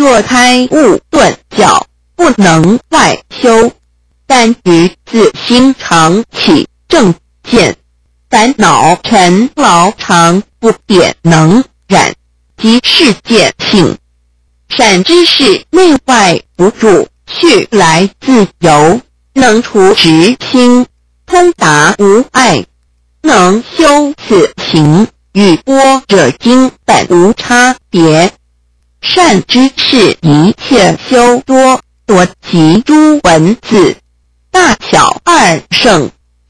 若开悟顿教，不能外修，但于自心常起正见，烦恼尘劳常不点能染，即是见性。善知识内外不住，去来自由，能除执心，通达无碍，能修此行，与般若经本无差别。善知识一切修多集诸文字，大小二圣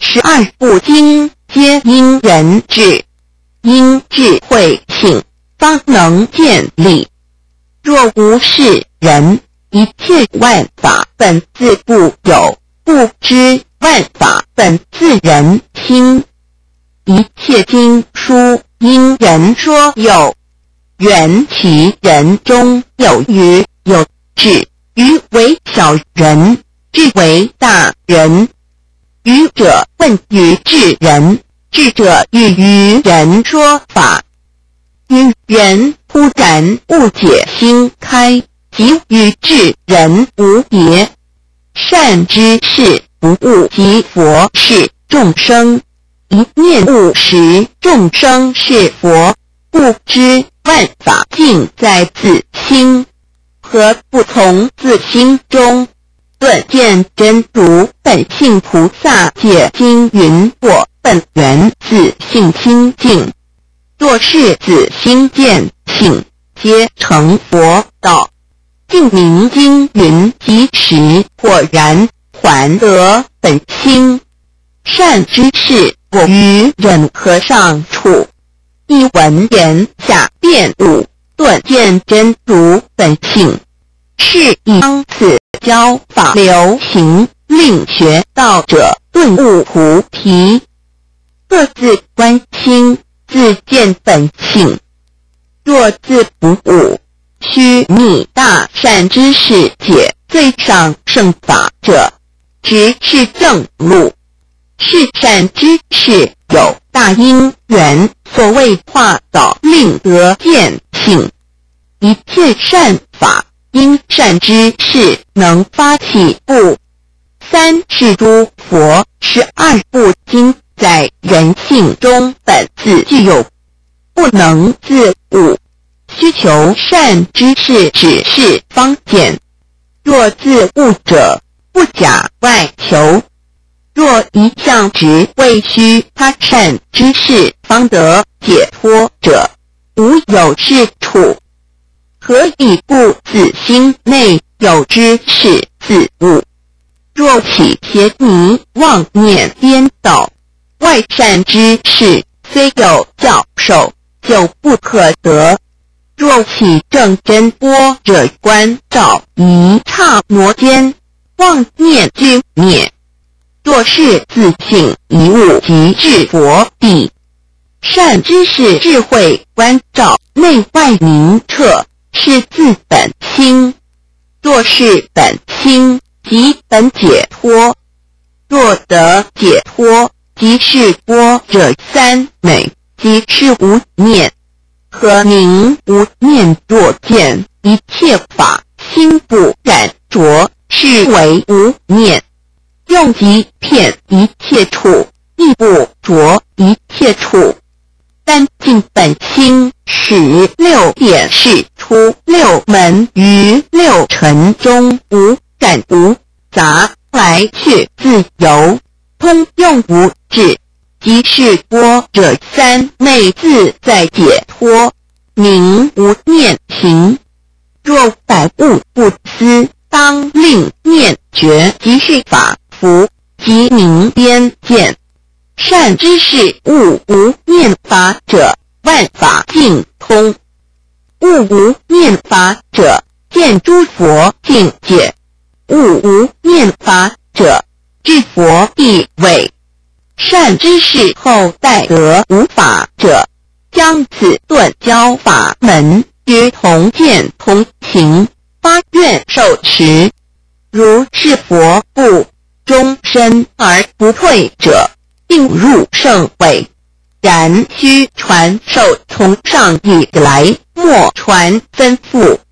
12部经，皆因人智，因智慧性，方能建立。若无是人，一切万法本自不有，不知万法本自人心。一切经书因人说有，缘其人中有愚，有智，愚为小人，智为大人。愚者问于智人，智者欲于人说法。愚人忽然误解心开，即与智人无别。善知识不悟即佛是众生，一念悟时众生是佛，不知万法尽在自心，何不从自心中顿见真如本性？菩萨戒经云过，本源自性清净，若是自心见性，皆成佛道。净明经云，即时果然还得本心。善知识我于任何上处，一闻言下便悟，顿见真如本性。是以当此教法流行，令学道者顿悟菩提。各自观心，自见本性。若自不悟，须觅大善知识解最上圣法者，直是正路。是善知识有大因缘，所谓化导令得见性。一切善法，因善知识能发起故。三是诸佛12部经，在人性中本自具有，不能自悟，需求善知识指示方见。若自悟者，不假外求。若一向只为须他善知识方得解脱者，无有是处。何以不自心内有知识自悟？若起邪迷妄念颠倒，外善知识虽有教授，就不可得。若起正真般若观照，一刹那间，妄念俱灭。若是自性一悟即至佛地。善知识智慧观照，内外明彻，是自本心。若是本心，即本解脱。若得解脱，即是般若三昧，即是无念。何名无念？若见一切法心不染着，是为无念。用即遍一切处，亦不着一切处。但尽本心，使六点示出六门，于六尘中无感无杂，来去自由，通用无滞，即是般若三昧自在解脱，名无念行。若百物不思，当令念觉，即是法服，即明边见。善知识悟无念法者，万法尽通；悟无念法者，见诸佛境界；悟无念法者，至佛地位。善知识后代得无法者，将此顿教法门于同见同行，发愿受持。如是佛不终身而不退者，并入圣位。然须传授从上以来，莫传吩咐。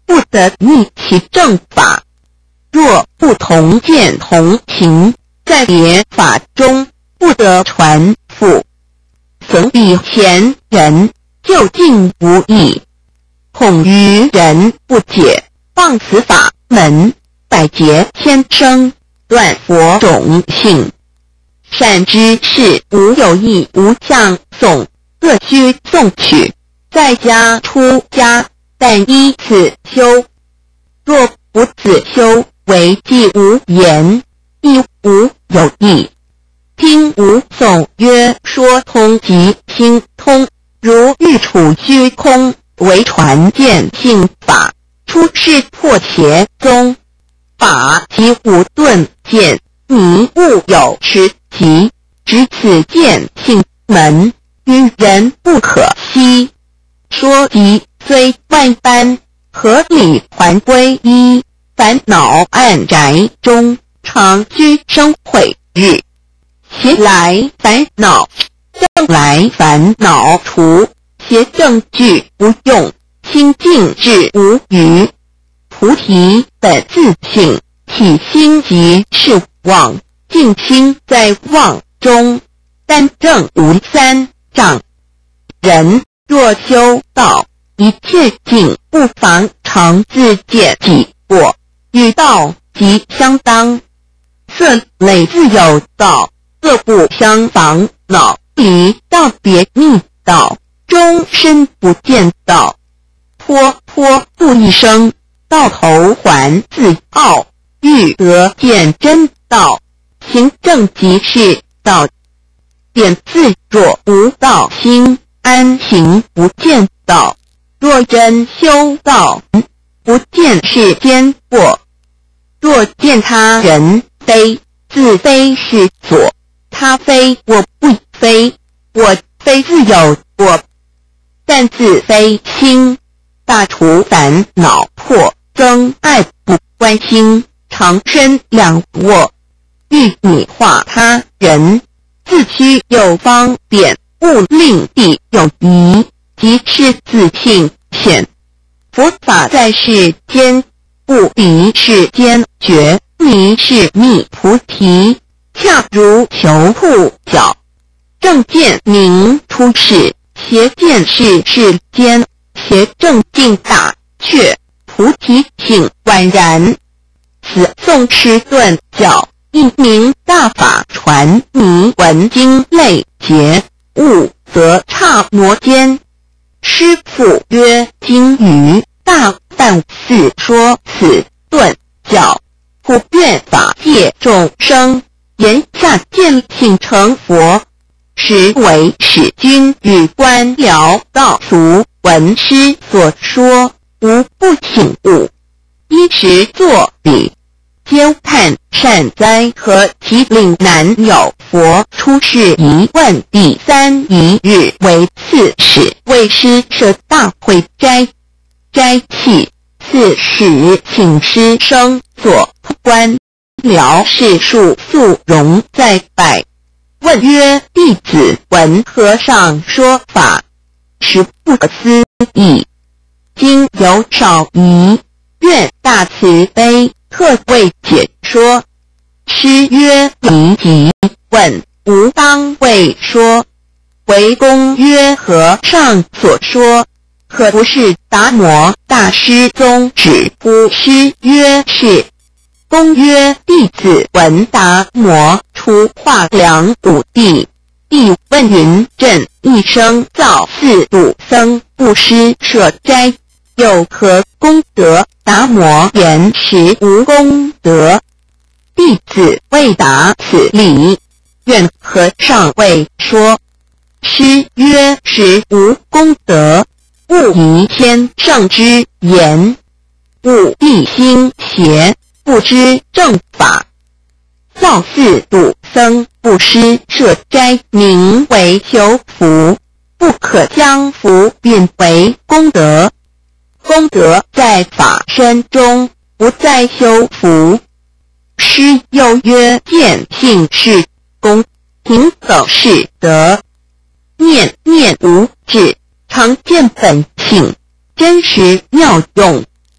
不得逆其正法。若不同见同情，在别法中不得传付。损彼前人，究竟无益。恐愚人不解，谤此法门，百劫天生，断佛种性。善知识无有益无相诵，各须诵取，在家出家，但依此修。若不此修，为既无言，亦无有益。听无诵曰说通即心通，如欲处虚空，为传见性法，出世破邪宗。法即无顿见，迷悟有持即，执此见性门，与人不可惜。说即虽万般，合理还归一。烦恼暗宅中，常居生毁日。邪来烦恼，正来烦恼除。邪正具不用，清净智无余。菩提本自性，体心即是妄，净心在妄中，单正无三障。人若修道，一切境不妨常自见己过，与道即相当。色类自有道，各不相妨恼。离道别逆道，终身不见道。颇不一生，到头还自傲。欲得见真道，行正即是道。点自若无道心，安行不见道。若真修道，不见世间过。若见他人非，自非是所。他非我不非，我非自有我。但自非心，大除烦恼破，增爱不关心，常身两卧。欲你化他人，自须有方便，勿令地有疑，即是自性显。佛法在世间，不离世间觉，迷是觅菩提，恰如求兔角。正见明出世，邪见是世间，邪正境大却，菩提性宛然。此诵持顿教，一名大法传迷闻经类结，悟则刹那间。师父曰：经于大但四说此顿教，普愿法界众生，言下见性成佛。实为使君与官僚道俗闻师所说，无不请悟。依时作礼，兼看善哉！和其岭南有佛出世1万第3一日为刺史，为师设大会斋契。刺史请师生作官僚士庶肃容在拜。问曰：弟子闻和尚说法，实不可思议。今有少疑，愿大慈悲，特为解说。师曰：宜即问，吾当为说。为公曰：和尚所说，可不是达摩大师宗旨乎？师曰：是。公曰：弟子闻达摩出化梁武帝，帝问云：朕一生造4度僧，布施舍斋，有何功德？达摩言：实无功德。弟子未答此理，愿和尚为说。师曰：实无功德，勿疑天上之言，勿必心邪，不知正法。造4度僧，布施舍斋，名为求福，不可将福变为功德。功德在法身中，不在修福。师又曰：见性是功，平等是德。念念无智，常见本性，真实妙用。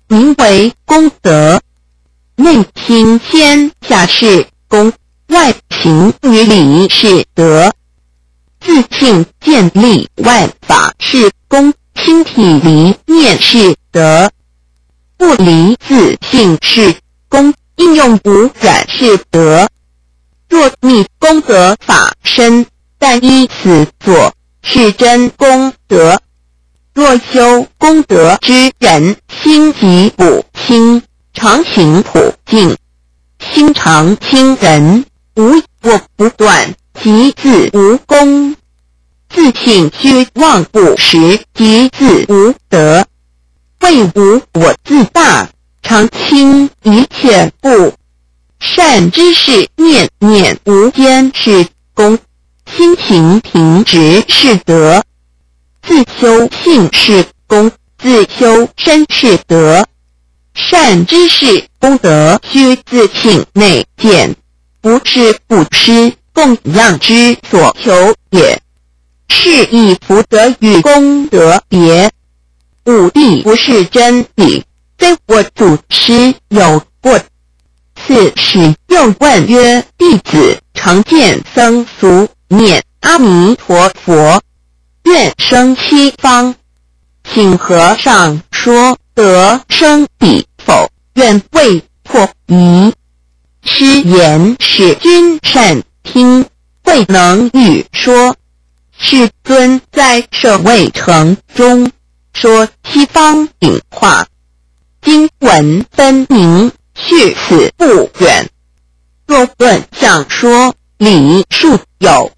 名为功德。内心天下是功，外行于理是德。自性建立万法是功，心体离念是德。不离自性是功，应用无染是德。若逆功德法身，但依此作，是真功德。若修功德之人，心即不清，常行普净，心常清人，无我不断，即自无功。自性虚妄不实，即自无德。谓无我自大，常清一切不善之事，念念无间是功，心情平直是德。自修性是功，自修身是德。善之事功德须自性内见，不是不施供养之所求也。是以福德与功德别。五谛不是真理，非我祖师有过。次时又问曰：弟子常见僧俗念阿弥陀佛，愿生西方，请和尚说得生彼否？愿为破疑。师言使君善听，未能语说。世尊在舍卫城中说西方隐化，经文分明，续此不远。若论相说，理数有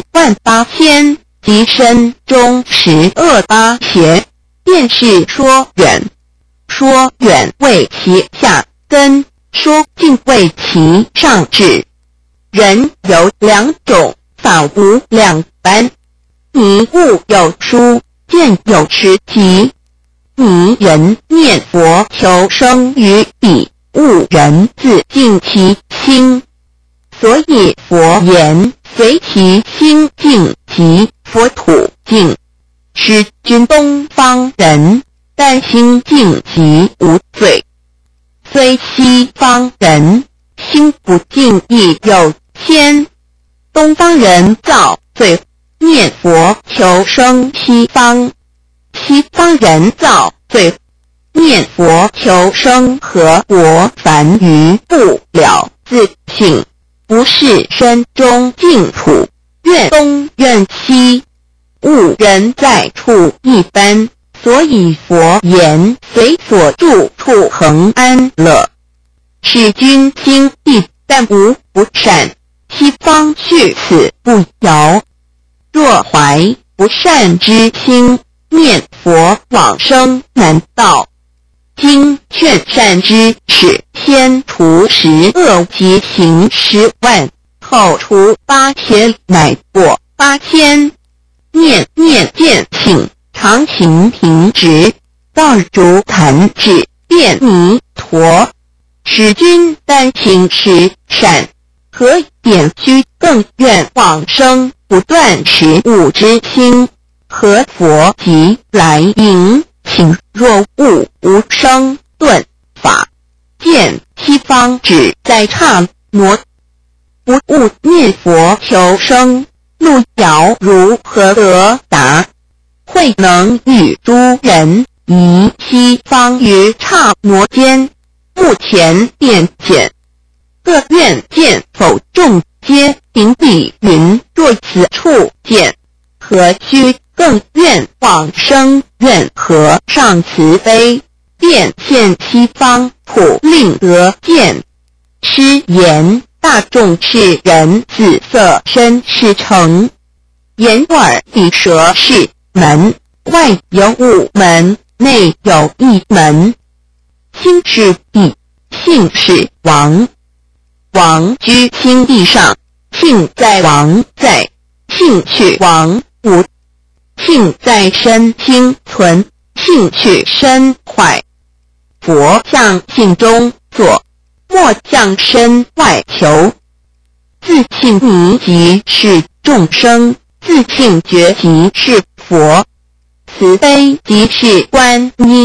108000，即身中12八邪，便是说远。说远为其下根，说近为其上智。人有两种，法无两般。迷悟有疏，见有时急。迷人念佛求生于彼，悟人自净其心。所以佛言随其心净即佛土净。使君东方人，但心净即无罪。虽西方人心不净亦有天。东方人造罪，念佛求生西方。西方人造罪，念佛求生何国？凡愚不了自性，不是身中净土，愿东愿西，悟人在处一般。所以佛言随所住处恒安乐。使君心地，但无不善，西方去此不遥。若怀不善之心，念佛往生难道？今劝善之始，先除10恶及行10万，后除8邪，乃过8000。念念见性，常行平直，道如弹指，变弥陀。使君单行10善，何点须更愿往生不断15之心？何佛即来迎？请若悟无生顿法，见西方只在刹那，不悟念佛求生，路遥如何得达？慧能与诸人移西方于刹那间，目前便见。各愿见否众皆顶彼云：若此处见，何须更愿往生？愿和尚慈悲，便现西方，普令得见。师言大众是人，紫色身是城，眼耳鼻舌是门，外有5门，内有1门。心是地，性是王。王居心地上，性在王在，性去王无。性在身心存，性去身坏。佛向性中坐，莫向身外求。自性迷即是众生，自性觉即是佛。慈悲即是观音，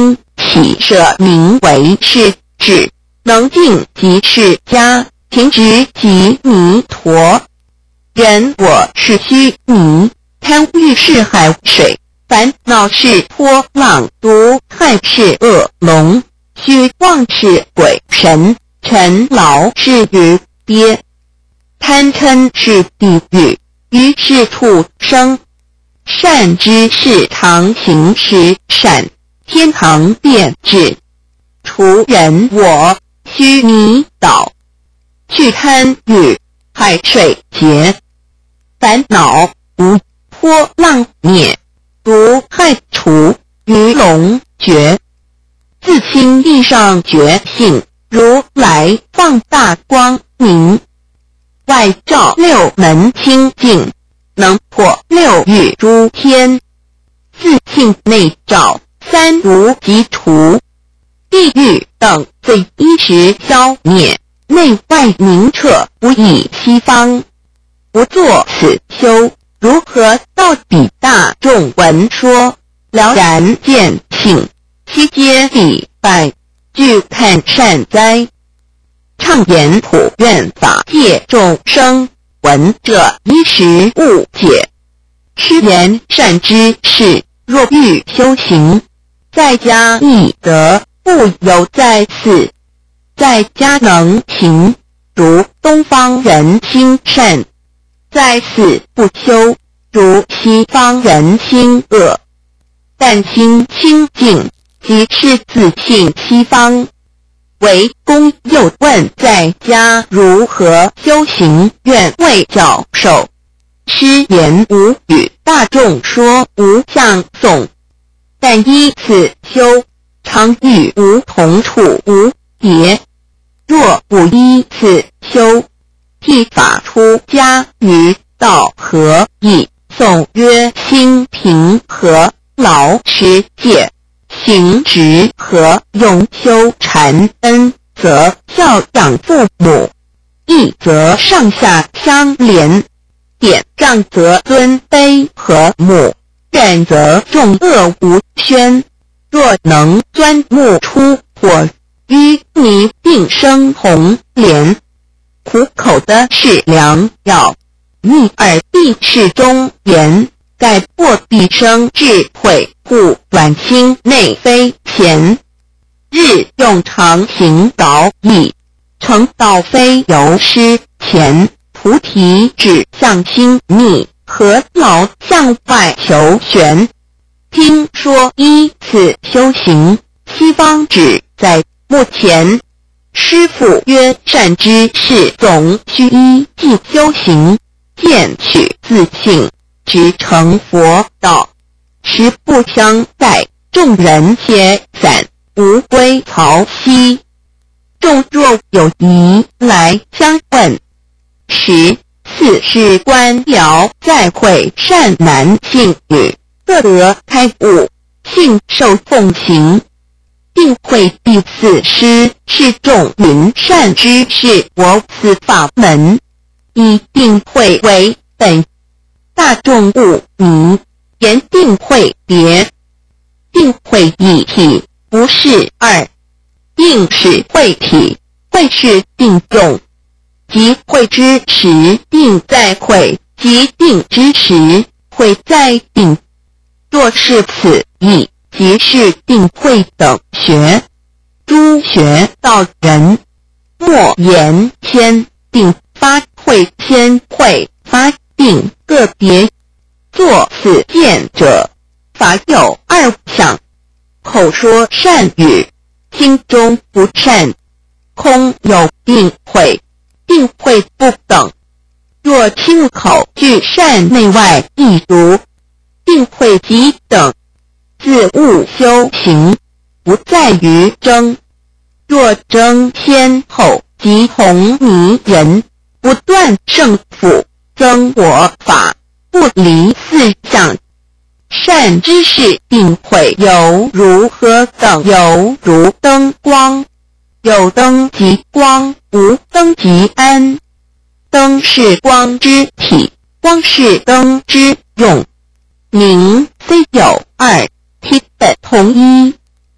起舍名为是，指能尽即是家，停止即弥陀。人我是虚拟，贪欲是海水，烦恼是波浪，毒害是恶龙，虚妄是鬼神，尘劳是鱼鳖，贪嗔是地狱，愚是畜生。善知识常行十善，天堂变质，除人我须弥倒，去贪欲海水结，烦恼无波浪灭，毒害除鱼龙绝。自心地上觉性，如来放大光明，外照六门清净，能破六欲诸天。自性内照三毒即除，地狱等罪一时消灭，内外明彻无以西方。不作此修，如何到彼大众闻说，了然见性，悉皆礼拜，具看善哉。畅言普愿法界众生，闻者一时误解。施言善知识，若欲修行，在家易得，不由在寺。在家能行，如东方人心善；在寺不修，如西方人心恶。但心清净，即是自性西方。为公又问在家如何修行，愿为教授。师言无与大众说无相颂，但依此修，常与无同处无别。若不依此修，剃法出家于道何以颂曰心平和，劳持戒，行直和，用修禅恩，则孝养父母，义则上下相连，典障则尊卑和睦，忍则众恶无宣。若能钻木出火，淤泥并生红莲。苦口的是良药，逆耳必是忠言，盖破必生智慧，故短心内非贤。日用常行导义，成道非由师前。菩提指向心密，何劳向外求玄？听说依此修行，西方只在目前。师父曰：善知识总须依即修行，见取自性，直成佛道。实不相待，众人皆散，无归曹溪。众若有疑来相问，14是官僚在会善男信女，各得开悟，信受奉行。定会第4师是众云善知识我此法门，以定会为本。大众勿迷，言定会别。定会一体，不是二。定是会体，会是定用。即会之时，定在会；即定之时，会在定。若是此意，即是定会等学。诸学道人，莫言先定发会，先会发定，个别作此见者，法有二相：口说善语，心中不善，空有定会，定会不等。若亲口具善内外一如，定会即等。自悟修行，不在于争。若争先后，即同迷人，不断胜负，增我法，不离四相。善知识定会犹如何等？犹如灯光，有灯即光，无灯即暗。灯是光之体，光是灯之用。明非有二，体本同一。此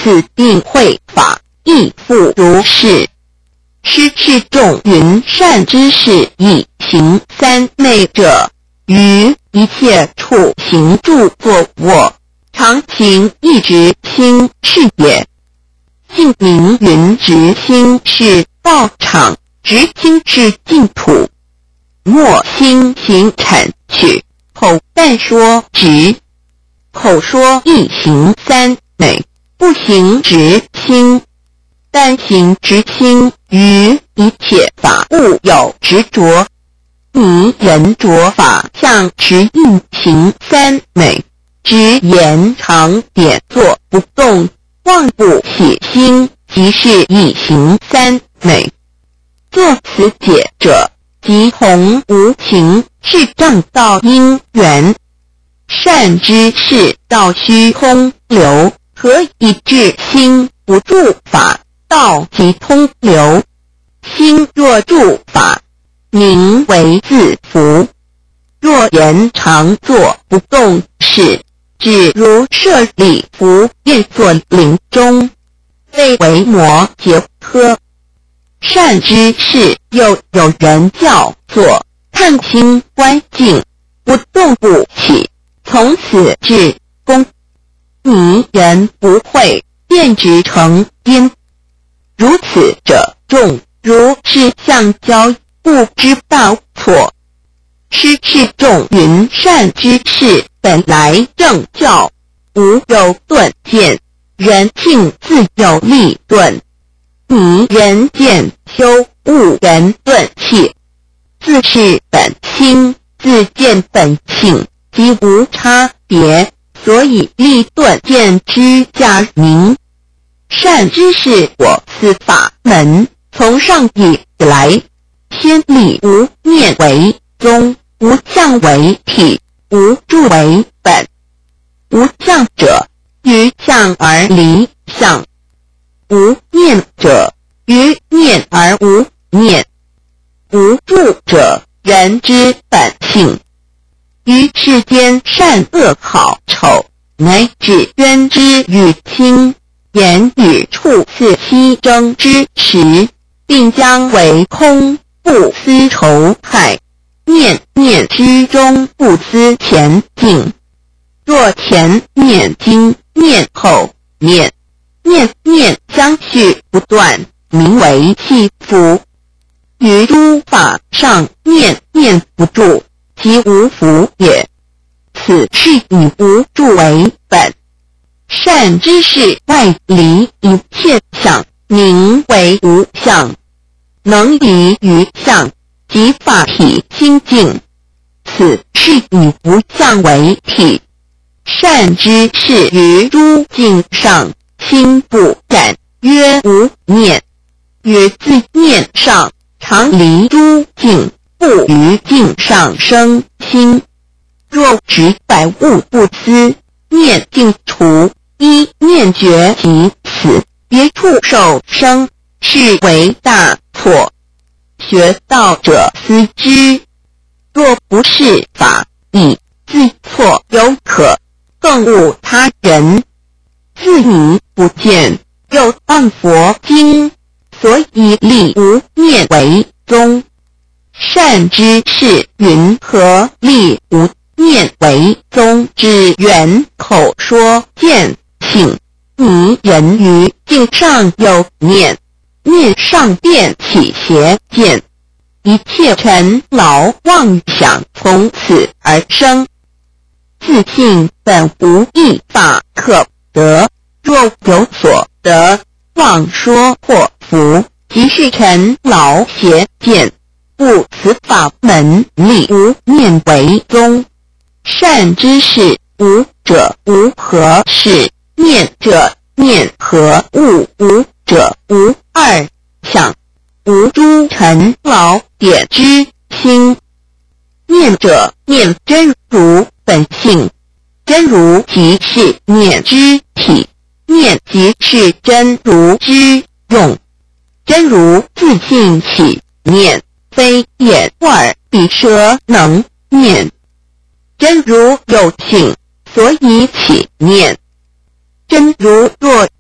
此定慧法，亦复如是。师示众云善知识以行三昧者，于一切处行住坐卧，常行一直心是也。净名云直心是道场，直心是净土。莫心行谄曲，口但说直。口说一行三昧，不行直心。但行直心，于一切法物有执着。迷人着法相持应行三昧，直言常点坐不动，妄不起心，即是一行三昧。作此解者，即弘无情，是正道因缘。善知识道虚空流，何以至心不住法？道即通流，心若住法，名为自服。若言常坐不动事，只如舍利弗愿作林中，被为摩诘轲。善知识又有人教坐，看清观境，不动不起，从此至功。迷人不会，便直成因。如此者众，如是相交，不知道错。师示众云善知识本来正教，无有断见，人性自有立顿。迷人见修，误人断气。自是本心，自见本性，即无差别，所以立断见之假名。善知识我此法门，从上以来，先立无念为宗，无相为体，无住为本。无相者，于相而离相；无念者，于念而无念；无住者，人之本性。于世间善恶好丑，乃至冤之与亲，言语处次息争之时，并将为空，不思仇害。念念之中，不思前进。若前念经，念后念，念念相续不断，名为气福。于诸法上，念念不住，即无福也。此是以无住为本。善知识外离一切相，名为无相。能离于相，即法体清净。此是以无相为体。善知识于诸境上，心不染，曰无念。于自念上，常离诸境，不于境上生心。若执百物不思，念尽除，一念觉即此，别处受生，是为大错。学道者思之，若不是法，以自错有可，更误他人。自迷不见，又谤佛经，所以立无念为宗。善知识云何立无念为宗之源？口说见性，迷人于境上有念，念上便起邪见，一切尘劳妄想从此而生。自信本无一法可得，若有所得，妄说祸福，即是尘劳邪见。故此法门立无念为宗。善知识无者无何事，念者念何物，无者无二相，无诸尘劳点之心。念者念真如本性，真如即是念之体，念即是真如之用。真如自性起念，非眼耳鼻舌能念。真如有性，所以起念。真如若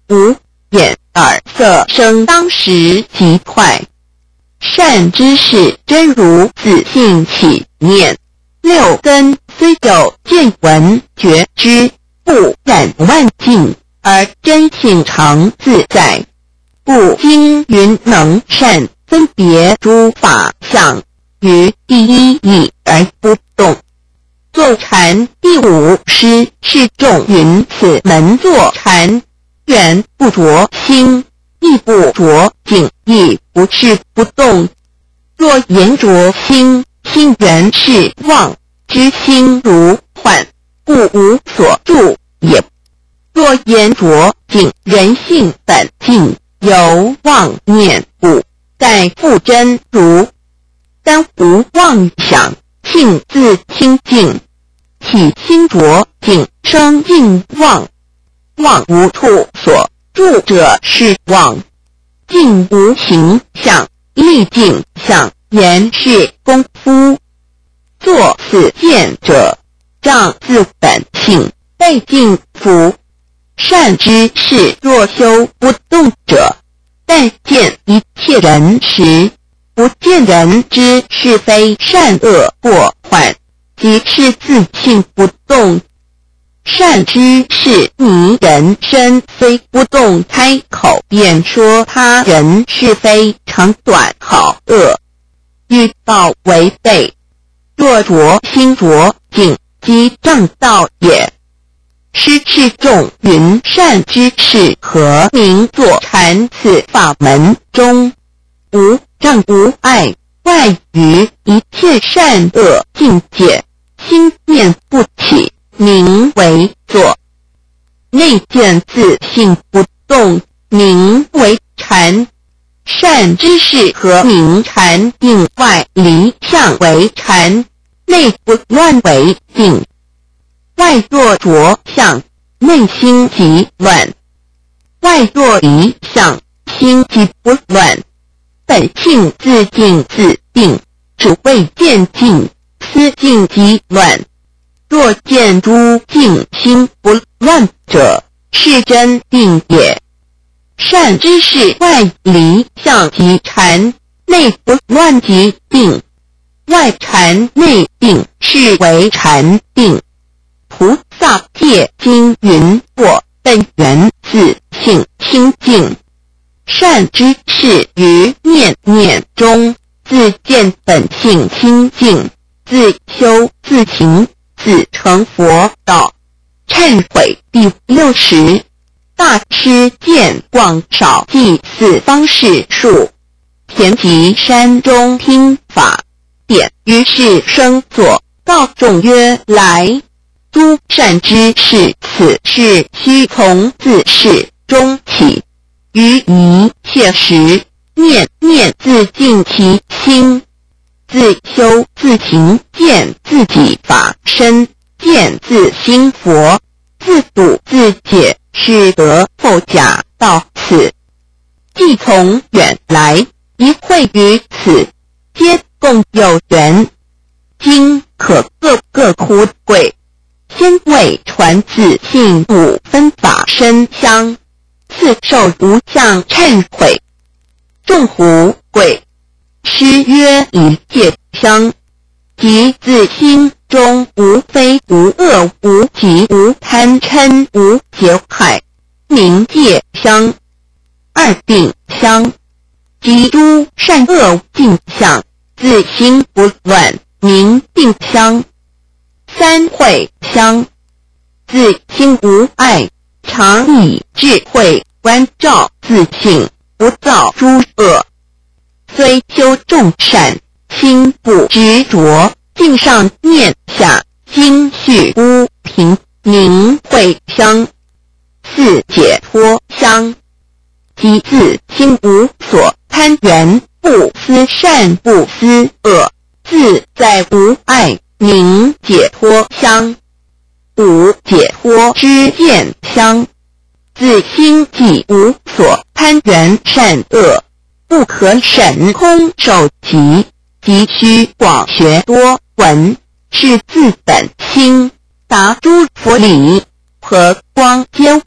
无眼耳色声当时极快。善知识真如自性起念，六根虽有见闻觉知，不染万境，而真性常自在。故经云能善分别诸法相，于第一义而不动。坐禅第五师示众云：此门坐禅，缘不着心，亦不着境，亦不是不动。若言着心，心原是妄，知心如幻，故无所住也。若言着境，人性本净，由妄念故，盖复真如。但无妄想，性自清净。起心着境，生净妄。妄无处所，住者是妄。境无形象，立境相，言是功夫。作此见者，障自本性，被境服。善知识若修不动者，但见一切人时，不见人之是非善恶过患，即是自性不动。善知识迷人身虽不动开口，便说他人是非长短好恶，欲道违背。若着心着境，即障道也。师示众云：善知识何名坐禅？此法门中无障无碍，外于一切善恶境界，心念不起，名为坐。内见自性不动，名为禅。善知识何名禅？境外离相为禅，内不乱为境。外若着相，内心即乱；外若离相，心即不乱。本性自静自定，只为见境，思境即乱。若见诸境心不乱者，是真定也。善知识外离相即禅，内不乱即定。外禅内定，是为禅定。菩萨戒经云：我本源自性清净。善知识于念念中，自见本性清净，自修自行，自成佛道。忏悔第60。大师见广少记四方士数，田集山中听法典，于是生坐，告众曰：来，诸善知识，此事须从自事中起，于一切时，念念自净其心，自修自行，见自己法身，见自心佛，自度自解，是得后假到此。既从远来，一会于此，皆共有缘。今可各呼贵。先为传自性5分法身香，次受无相忏悔。众胡贵。师曰：一切香，即自心中无非无恶无极无贪嗔无结害，名戒香。二定香，即诸善恶境相，自心不乱，名定香。三慧香，自心无碍，常以智慧关照自性，不造诸恶。虽修众善，心不执着，境上念下，心绪无平，名慧香。四解脱香，即自心无所贪缘，不思善不思恶，自在无碍，名解脱香。五解脱知见香，自心即无所贪缘善恶，不可审空守集，即须广学多闻，是自本心，达诸佛理，和光皆悟，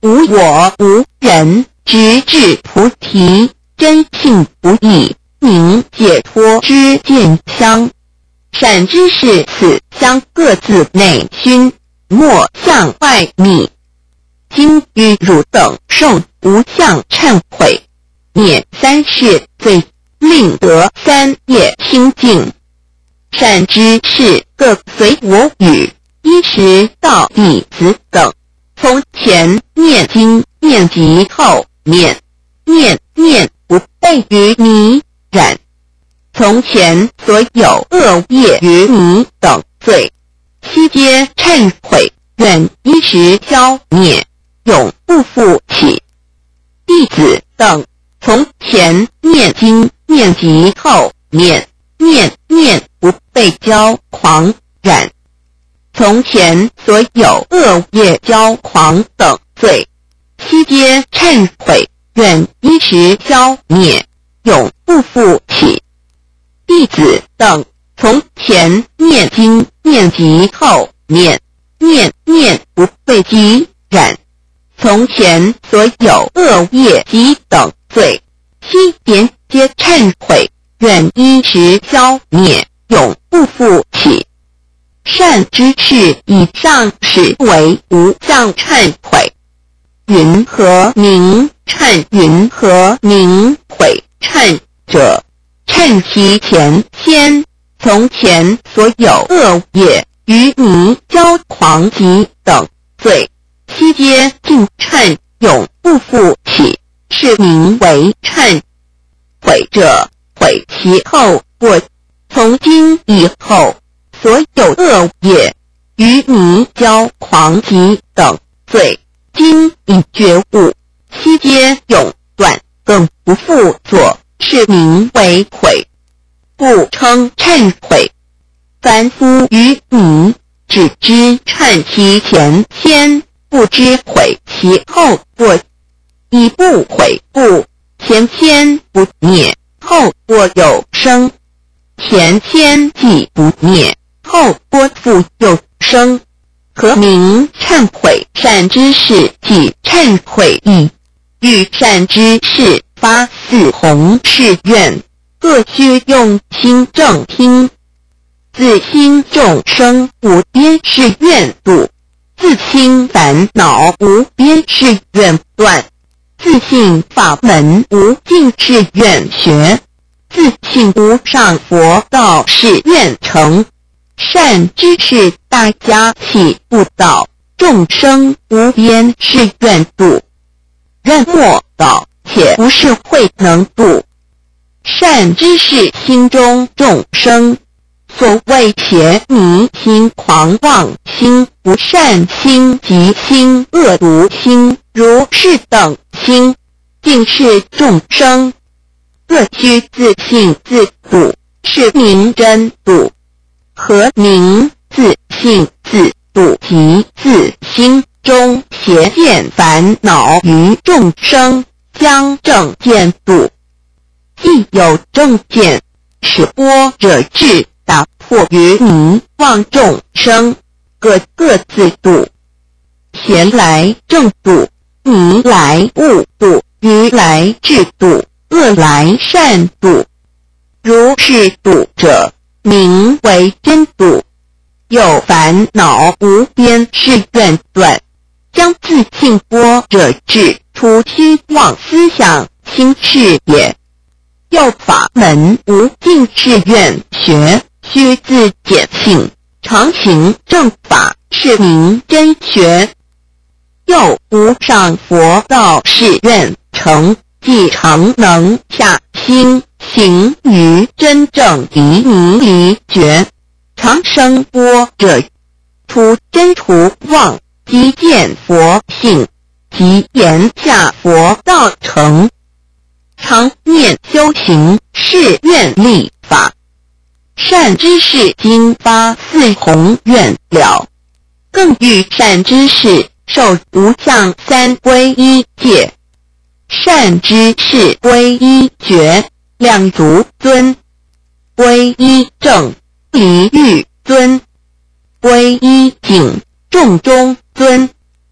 无我无人，直至菩提，真性不异，明解脱之见相。善知识此相各自内熏，莫向外密。今于汝等受无相忏悔，灭三世罪，令得三业清净。善知识各随我语，依时到弟子等，从前念经念及后念不被于迷染。从前所有恶业于迷等罪，悉皆忏悔，愿依时消灭，永不复起。弟子等从前念经念及后念不被骄狂染。从前所有恶业骄狂等罪，悉皆忏悔，愿依时消灭，永不复起。弟子等从前念经念及后念不被激染。从前所有恶业及等罪，悉皆忏悔，愿依时消灭，永不复起。善知识以上实为无相忏悔。云何名忏？云何名悔忏者？忏其前先，从前所有恶业于迷骄狂及等罪，悉皆尽忏，永不复起，是名为忏悔者。悔其后过，从今以后，所有恶业于迷骄狂及等罪，今已觉悟，悉皆永断，更不复作，是名为悔，故称忏悔。凡夫于迷，只知忏其前先，不知悔其后过。以不悔故，前先不灭，后过有生。前先既不灭，后过复有生，何名忏悔？善知识即忏悔意，欲善知识发四弘誓愿，各须用心正听。自心众生无边誓愿度，自心烦恼无边誓愿断，自信法门无尽誓愿学，自信无上佛道誓愿成。善知识大家起悟道，众生无边誓愿度，愿莫道且不是慧能度。善知识心中众生，所谓邪迷心、狂妄心、不善心及心、恶毒心，如是等心，尽是众生，各须自信自度，是名真度。何名自信自度？即自心中邪见烦恼于众生，将正见度。既有正见，使般若智打破于迷妄众生，各自度。邪来正度，迷来悟度，愚来智度，恶来善度。如是度者，名为真度。有烦恼无边誓愿断，将自性般若智除虚妄思想心事也。有法门无尽誓愿学，须自检性，常行正法，是名真学。又无上佛道誓愿成，即常能下心行于真正离迷离觉，常生般若，除真除妄，即见佛性，即言下佛道成。常念修行，誓愿立法。善知识今发四弘愿了，更欲善知识受无相三皈依戒。善知识皈依觉，两足尊；皈依正，离欲尊；皈依景，众中尊；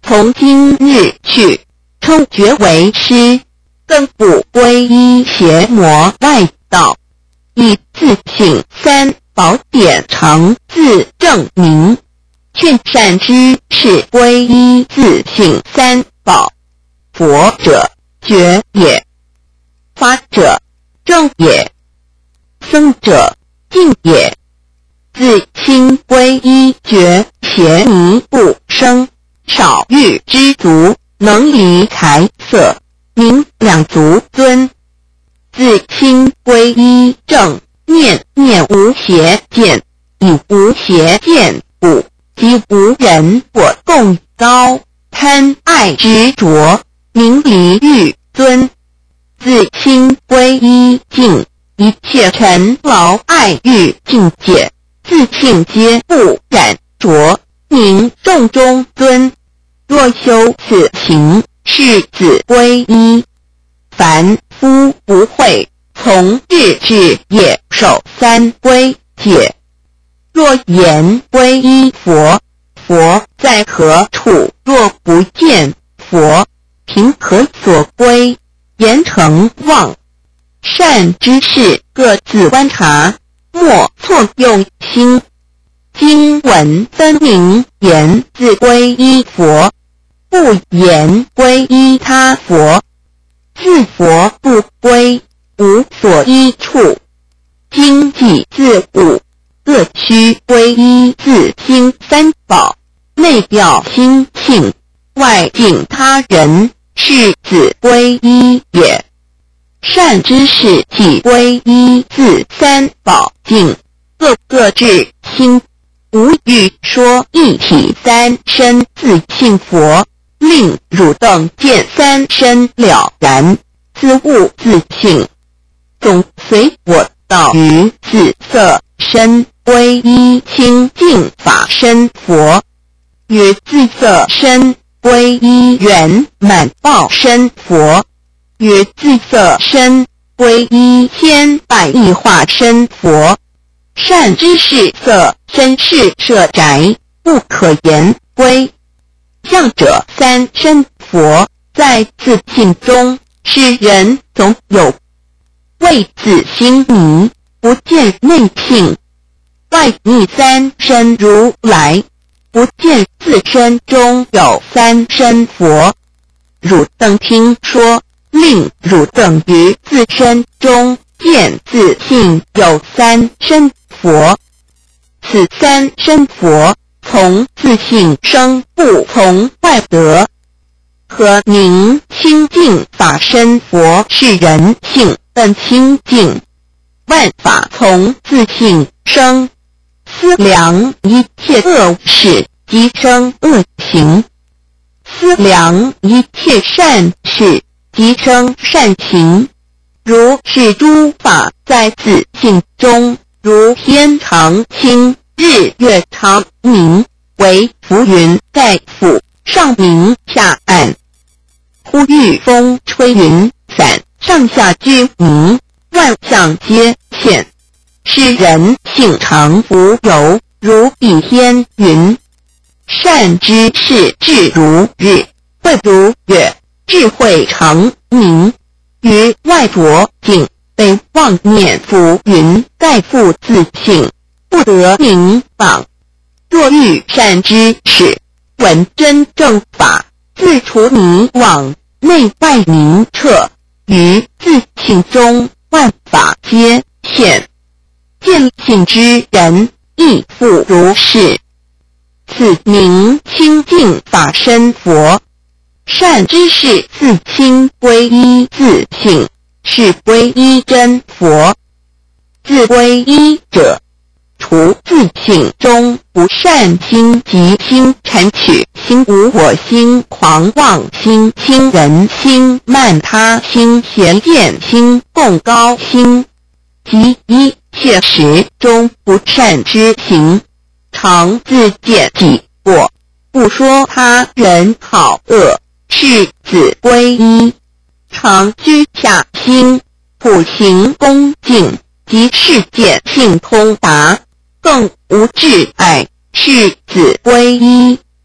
从今日去，称爵为师，更不皈依邪魔外道，以自性三宝典常自证明，劝善知识皈依自性三宝。佛者觉也，法者正也，僧者净也。自心皈依觉，邪迷不生，少欲知足，能离财色，名两足尊。自心皈依正，念念无邪见，以无邪见故，即无人我共高，贪爱执着，名离欲尊。自心皈依净，一切尘劳爱欲境界，自性皆不染着，名众中尊。若修此行，是子皈依。凡夫不会，从日至夜守三归戒。若言皈依佛，佛在何处？若不见佛，凭何所归？言成妄。善知识各自观察，莫错用心。经文分明言自皈依佛，不言皈依他佛。自佛不归，无所依处。经济自悟，各须皈依自心三宝。内表心性，外敬他人，是子皈依也。善知识即皈依自三宝境，各至心，无欲说一体三身自性佛，令汝等见三身了然，自悟自性。总随我道于自色身，皈依清净法身佛，于自色身皈依圆满报身佛，于自色身皈依千百亿化身佛。善知识色身是舍宅，不可言归。向者三身佛，在自性中，是人总有，为自心迷，不见内性。外逆三身如来，不见自身中有三身佛。汝等听说，令汝等于自身中见自性有三身佛。此三身佛，从自性生，不从外得。何名清净法身佛？是人性本清净，万法从自性生。思量一切恶事，即生恶行；思量一切善事，即生善行。如是诸法在自性中，如天常清，日月常明，为浮云盖覆，上明下暗。忽遇风吹云散，上下俱明，万象皆现。是人性常浮游，如比天云。善知识智如日，慧如月，智慧常明。于外着境，被妄念浮云盖覆自性，不得明榜。若遇善知识，闻真正法，自除迷惘，内外明彻，于自性中万法皆现。见性之人，亦复如是。此名清净法身佛。善知识自心皈依自性，是皈依真佛。自皈依者，除自性中不善心及心谄取心、无我心、狂妄心、轻人心、慢他心、邪见心、共高心，及一切时中不善之行，常自见己过，不说他人好恶，是子皈依。常居下心，普行恭敬，及世界性通达，更无挚爱，是子皈依。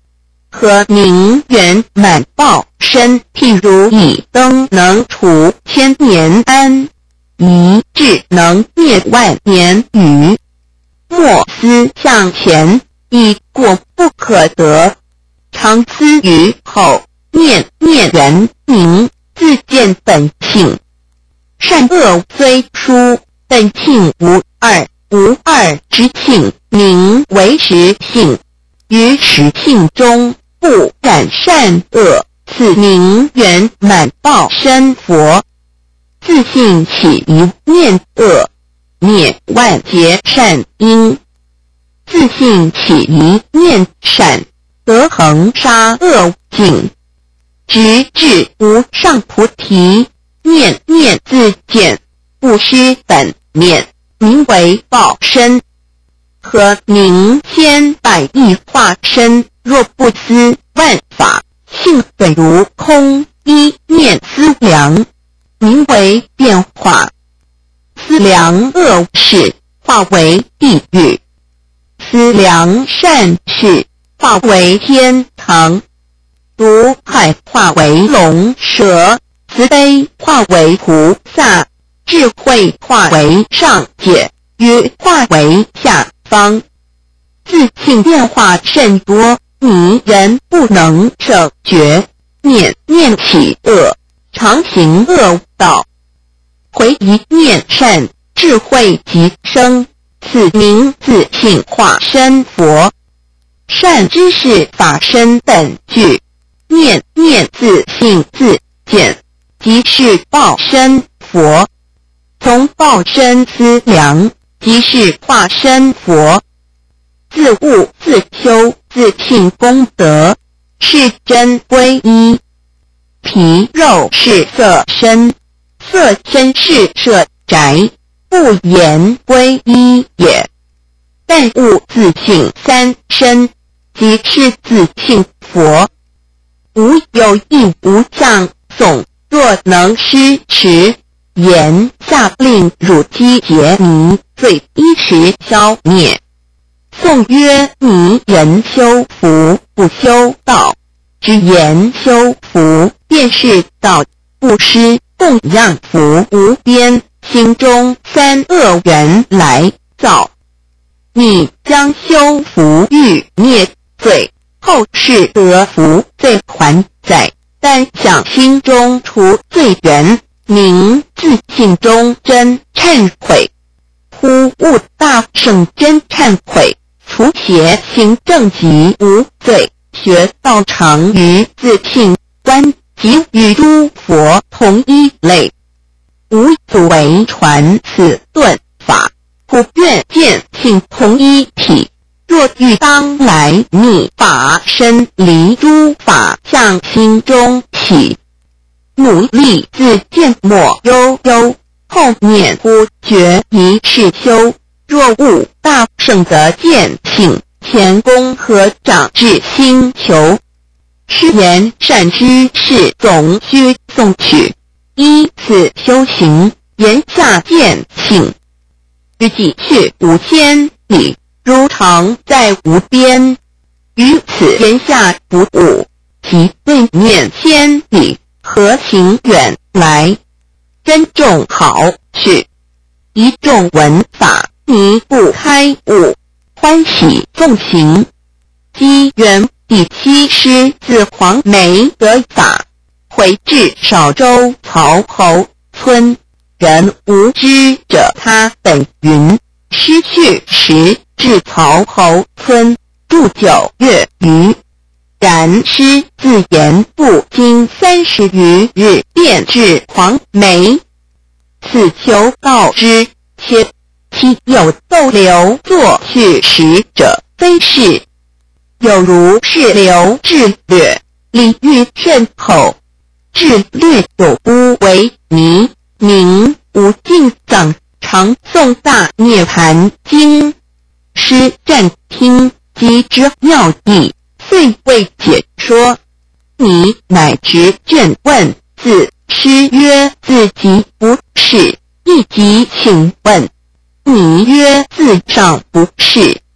和名媛满报身，譬如以灯能除千年安，一智能灭万年愚。莫思向前，以过不可得，常思于后，念念人明，自见本性。善恶虽殊，本性无二，无二之性，名为实性。于实性中，不染善恶，此名圆满报身佛。自性起一念恶，灭万劫善因；自性起一念善，得恒沙恶境，直至无上菩提。念念自见，不失本念，名为报身。和名千百亿化身，若不思万法性本如空，一念思量，名为变化。思量恶事，化为地狱；思量善事，化为天堂。毒害化为龙蛇，慈悲化为菩萨，智慧化为上界，愚化为下方。自性变化甚多，迷人不能胜觉。念念起恶，常行恶道；回一念善，智慧即生。此名自性化身佛。善知识法身本具，念念自性自见，即是报身佛。从报身思量，即是化身佛。自悟自修，自性功德，是真归一。皮肉是色身，色身是舍宅，不言归一也。但悟自性三身，即是自性佛。无有义无相诵，若能施持，言下令汝积劫迷，罪一时消灭。颂曰：迷人修福，不修道。只言修福，便是道；不施供养福无边，心中三恶缘来造。你将修福欲灭罪，后世得福罪还在。但想心中除罪缘，明自性中真忏悔。忽悟大圣真忏悔，除邪行正极无罪，学道常于自性观，即与诸佛同一类。无祖为传此顿法，普愿见性同一体。若欲当来逆法身离诸法向心中起，努力自见莫悠悠，后面不觉一世修。若悟大圣得见性，前功合掌至心求。是言善知识总须诵取，依此修行，言下见性。日既去5000里，如常在无边。于此言下不悟，其对面千里，何行远来？珍重好去，一众闻法，迷不开悟，欢喜奉行。机缘第7师自黄梅得法，回至少州曹侯村。人无知者他本云，失去时至曹侯村，住9月余。然师自言不经30余日，便至黄梅。此求告之，且其有逗留作去时者，非是。有如是流志略，礼遇甚厚。志略有污为迷，名无尽藏，常诵大涅盘经。师暂听即知妙义，遂未解说。迷乃执卷问，自师曰：自己不是。亦即请问。迷曰：自上不是。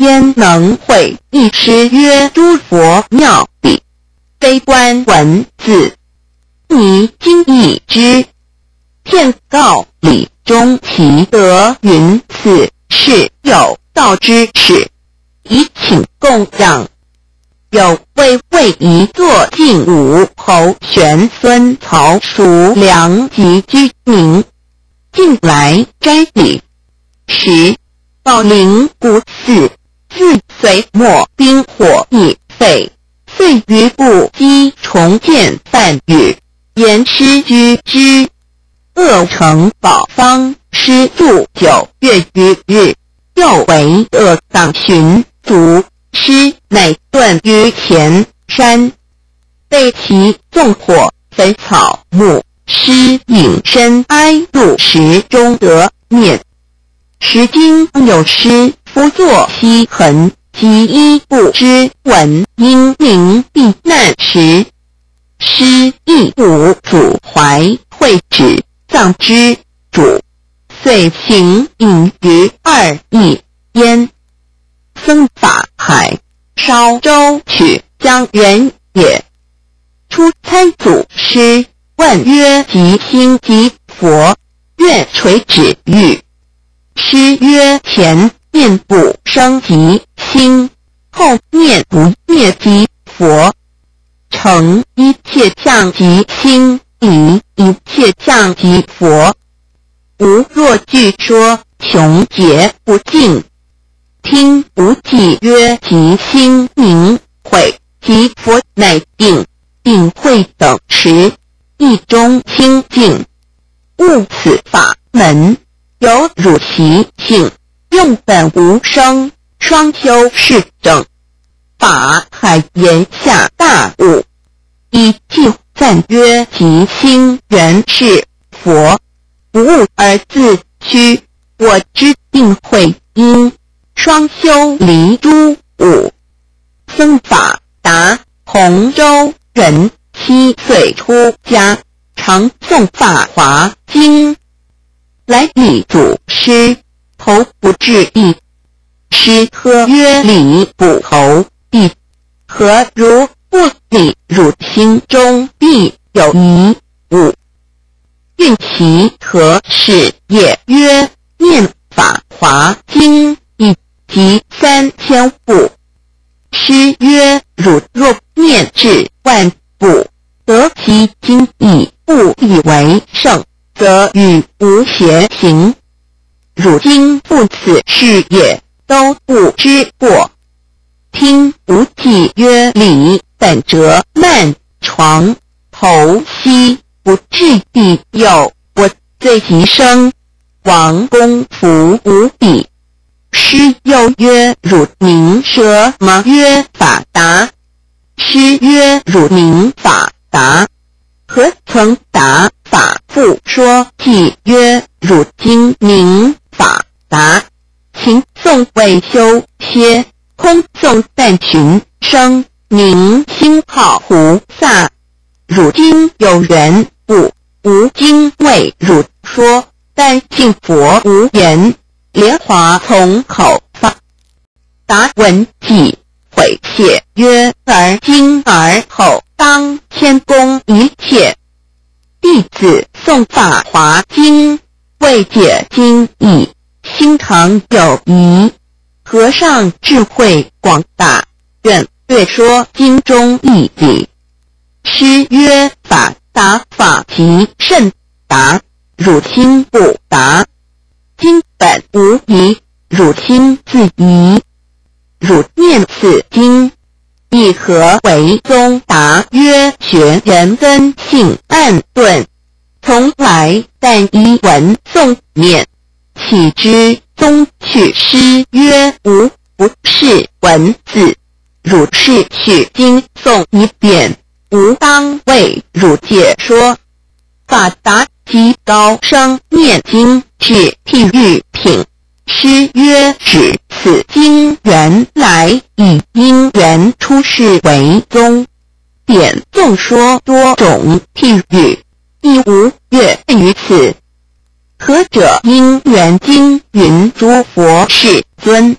焉能会一诗曰诸佛妙理，非观文字，拟今已知。片告理中其德云此是有道之始，以请供养。有位为一座晋武侯玄孙曹叔良及居民，近来斋礼时，报灵谷寺，自隋末兵火已废，遂于不积重建梵语，言师居之。恶城宝方师住9月余日，又为恶党寻卒，师乃遁于前山，被其纵火焚草木，师隐身哀入石中得灭。时今有师夫作西痕，其一不知闻因明避难时，师亦无祖怀会止葬之主，遂行隐于2邑焉。僧法海烧州曲江人也。初参祖师，问曰：吉星即佛，愿垂指欲。师曰：前面不生即心，后面不灭即佛。诚一切相即心，以一切相即佛。吾若据说，穷劫不尽。听无记曰：即心明慧，即佛乃定，定慧等持，一中清净。悟此法门，有汝其性，用本无生，双修是正。法海言下大悟，以记赞曰：即心原是佛，不悟而自虚。我知定慧因，双修离诸五。僧法达，洪州人，7岁出家，常诵法华经。来礼祖师，头不至意。师呵曰：礼不侯必，何如不礼？汝心中必有疑误。运其何事也？曰：念法华经一即3000部。师曰：汝若念至万部，得其经义，不以为圣，则与无邪行。汝今不此事也，都不知过。听无记曰：礼本折慢床，头西不至必有，我罪极生，王公服无比。师又曰：汝名什么？曰：法达。师曰：汝名法达，何曾达法？复说记曰：汝今名法达，秦宋未修歇，空诵但群生，名星号菩萨。汝今有缘故，无经为汝说，但信佛无言，莲华从口发。达闻记，悔谢曰：而今而后当谦恭一切。弟子诵法华经，未解经义，心常有疑。和尚智慧广大，愿略说经中义理。师曰：法达法极甚达，汝心不达。经本无疑，汝心自疑。汝念此经，以何为宗？答曰：学人根性暗钝，从来但依文诵念，岂知宗去？师曰：吾不是文字，汝是取经诵一遍，吾当为汝解说。法达即高声念经，至譬喻品。师曰：指此经原来以因缘出世为宗，典纵说多种譬喻，亦无越于此。何者因缘经云诸佛世尊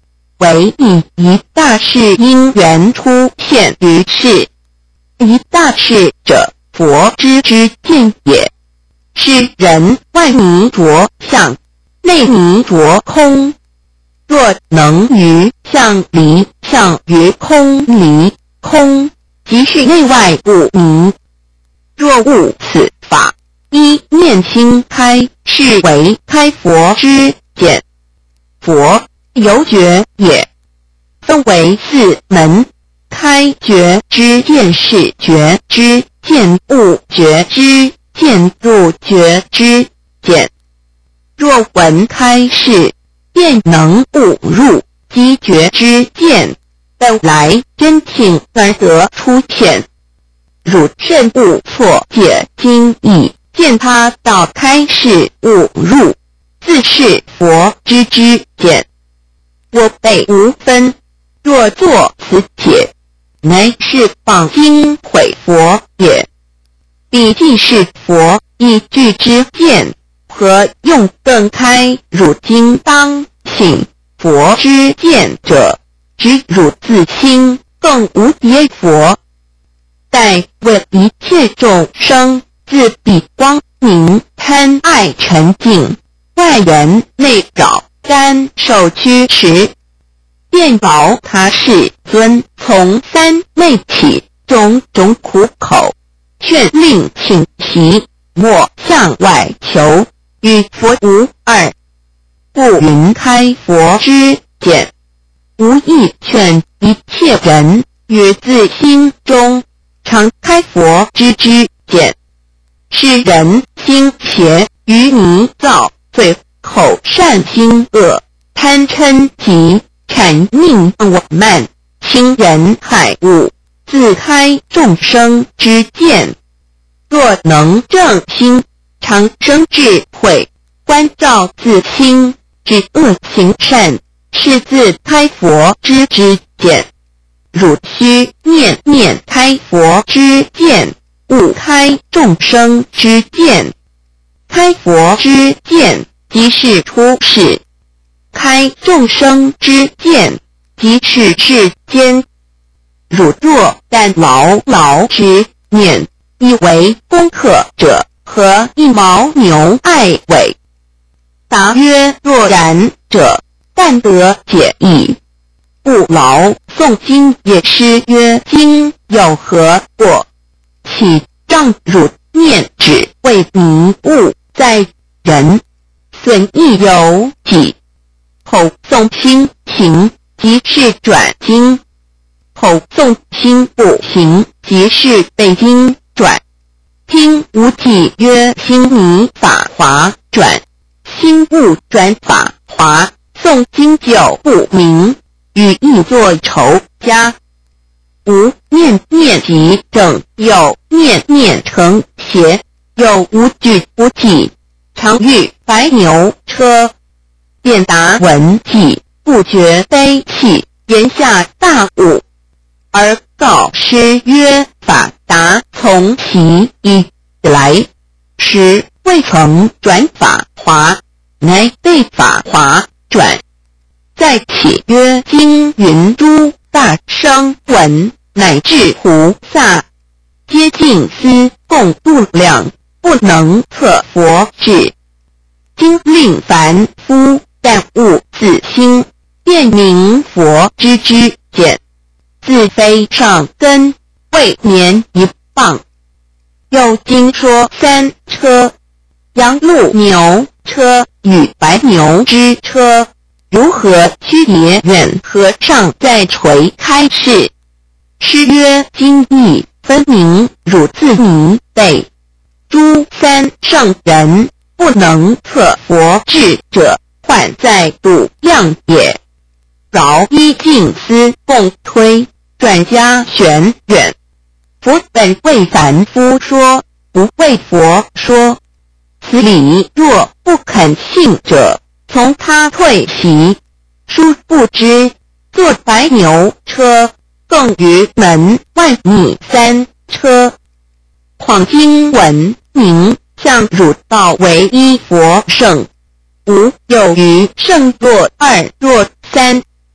为一大事因缘出现于世。一大事者，佛之见也。是人外迷着相，内迷着空。若能于相离相于空离空，即是内外不迷。若悟此法，一念心开，是为开佛之见。佛由觉也，分为四门。开觉之见是觉之见，悟觉之见，入觉之见。若闻开示，便能悟入即觉之见，本来真情而得出现。汝甚勿错解经义，见他道开示悟入，自是佛之见。我辈无分，若作此解，乃是谤经毁佛也。彼既是佛一句之见，何用更开汝经当信佛之见者？只汝自心，更无别佛。待为一切众生自彼光明贪爱沉静，外人内扰干受驱持，便保他世尊从三昧起种种苦口，劝令请习，莫向外求，与佛无二。故云开佛之见，无意劝一切人于自心中常开佛之见。是人心邪于泥造，最口善心恶，贪嗔急，谄佞我慢，轻人害物，自开众生之见。若能正心，常生智慧，关照自心，止恶行善，是自开佛之见。汝须念念开佛之见，勿开众生之见。开佛之见，即是出世；开众生之见，即是世间。汝若但牢牢执念，以为功课者，何一牦牛爱尾？答曰：若然者，但得解义。不劳诵经也诗曰：经有何过？岂障汝念只为迷悟在人，损益有几？口诵心行，即是转经；口诵心不行，即是被经转。听无记曰：心迷法华转，心不转法华，诵经就不明，与意作仇家。无念念即正，有念念成邪，有无句不记，常遇白牛车，便达文记，不觉悲泣，言下大悟，而告师曰：法达从其一来，时未曾转法华，乃被法华转。再起曰：经云诸大声闻乃至菩萨，皆尽思共度量，不能测佛智。经令凡夫但悟自心，便明佛之见。自非上根，未免一棒。又经说三车，羊鹿牛车与白牛之车，如何区别？远和尚在垂开示，诗曰：经义分明，汝自迷背。诸三圣人不能测佛智者，患在度量也。饶依静思共推，转加玄远。佛本为凡夫说，不为佛说。此理若不肯信者，从他退席。殊不知，坐白牛车，更于门外拟三车。况经文明，向汝道为一佛圣，无有余圣若二若三。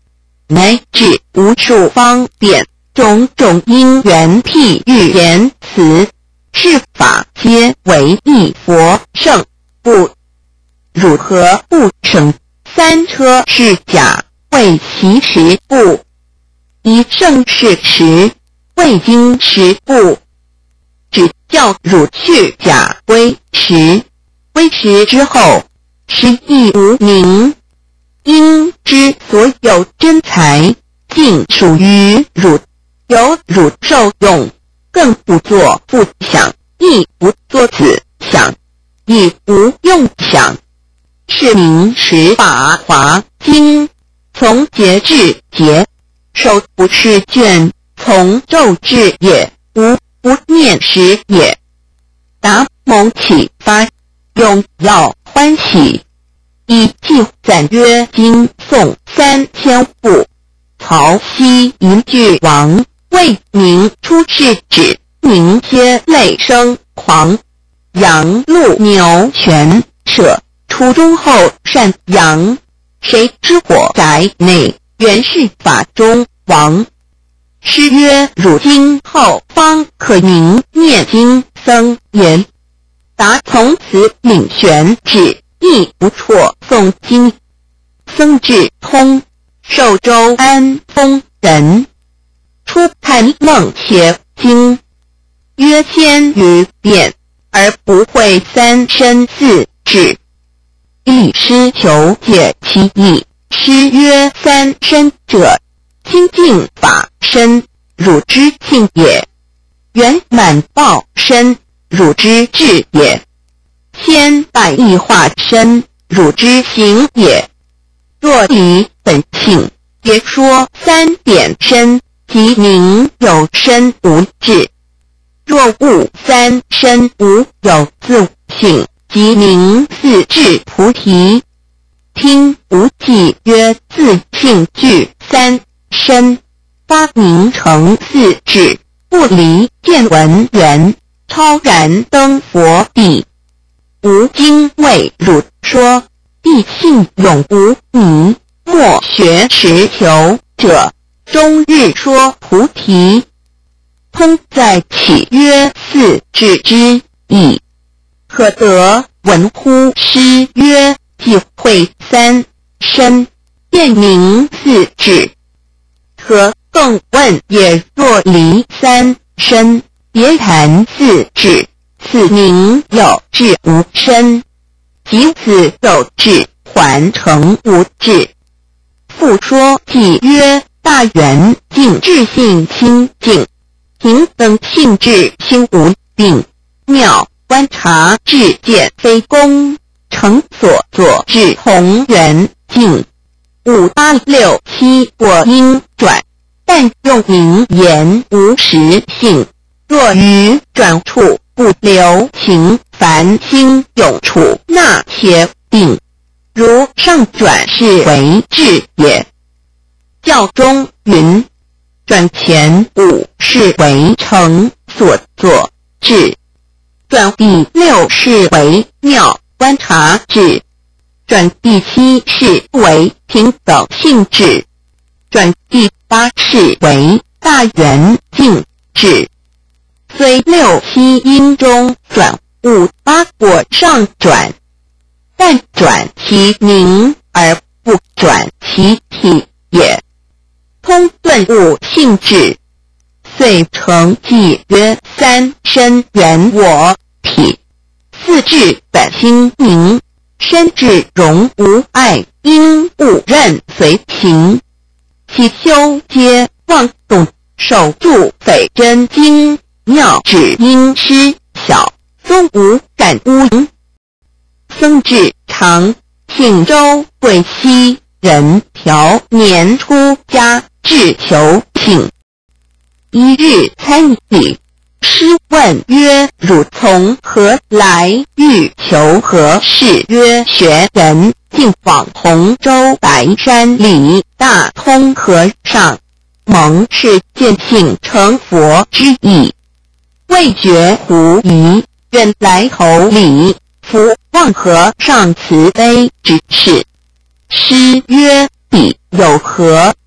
乃至无数方便种种因缘譬喻言辞，是法皆为一佛圣不。汝何不成？三车是假，为其实不。一圣是实，未经实不。只教汝去假归实，归实之后，实亦无名。因之所有真财，尽属于汝，由汝受用，更不作不想，亦不作子想，亦无用想。是名十法华经，从节至节，受不是卷，从咒至也，无不念时也。达蒙启发，用要欢喜。以记赞曰经诵3000部，曹溪一句王，为民出世止，民皆泪生狂。羊鹿牛犬舍出中后善扬，谁知火宅内原是法中王。诗曰：汝今后方可明念经僧言，达从此领玄旨，亦不辍诵经。僧智通，寿州安丰人，初判孟邪经，约千余遍，而不会三身四智。一师求解其意，师曰：三身者，清净法身，汝之性也；圆满报身，汝之智也；千百亿化身，汝之行也。若以本性，别说三点身，即名有身无智；若悟三身无有自性，即名自智菩提。听无记曰自性具三身，发明成四智，不离见闻缘，超然登佛地。吾今为汝说，必信永无迷，莫学实求者，终日说菩提。通在启曰四智之意，可得闻乎？诗曰：即会三身，便明四智。可更问也？若离三身，别谈四智，此名有智无身。即此有智，还成无智。复说即曰：大圆净智性清净，平等性智心无病，妙观察智见非功，成所作智同圆净。5、8、6、7果应转，但用名言无实性。若于转处不留情，凡心永处，那且定。如上转是为智也。教中云：转前5是为成所作智，转第6是为妙观察智，转第7是为平等性智，转第8是为大圆净智。虽6、7因中转5、8果上转，但转其名而不转其体也。通顿悟性智，遂成记曰：三身圆我体，四智本心明，身智容无碍，因物任随行。其修皆妄动，守住匪真经，妙只因失小，宗无感污。僧智常，庆州贵溪人，调年出家，志求性。一日参礼，师问曰：汝从何来？欲求何事？曰：学人，竟往洪州白山里大通和尚，蒙是见性成佛之意，未觉狐疑，愿来投礼。夫望和尚慈悲之事。师曰：彼有何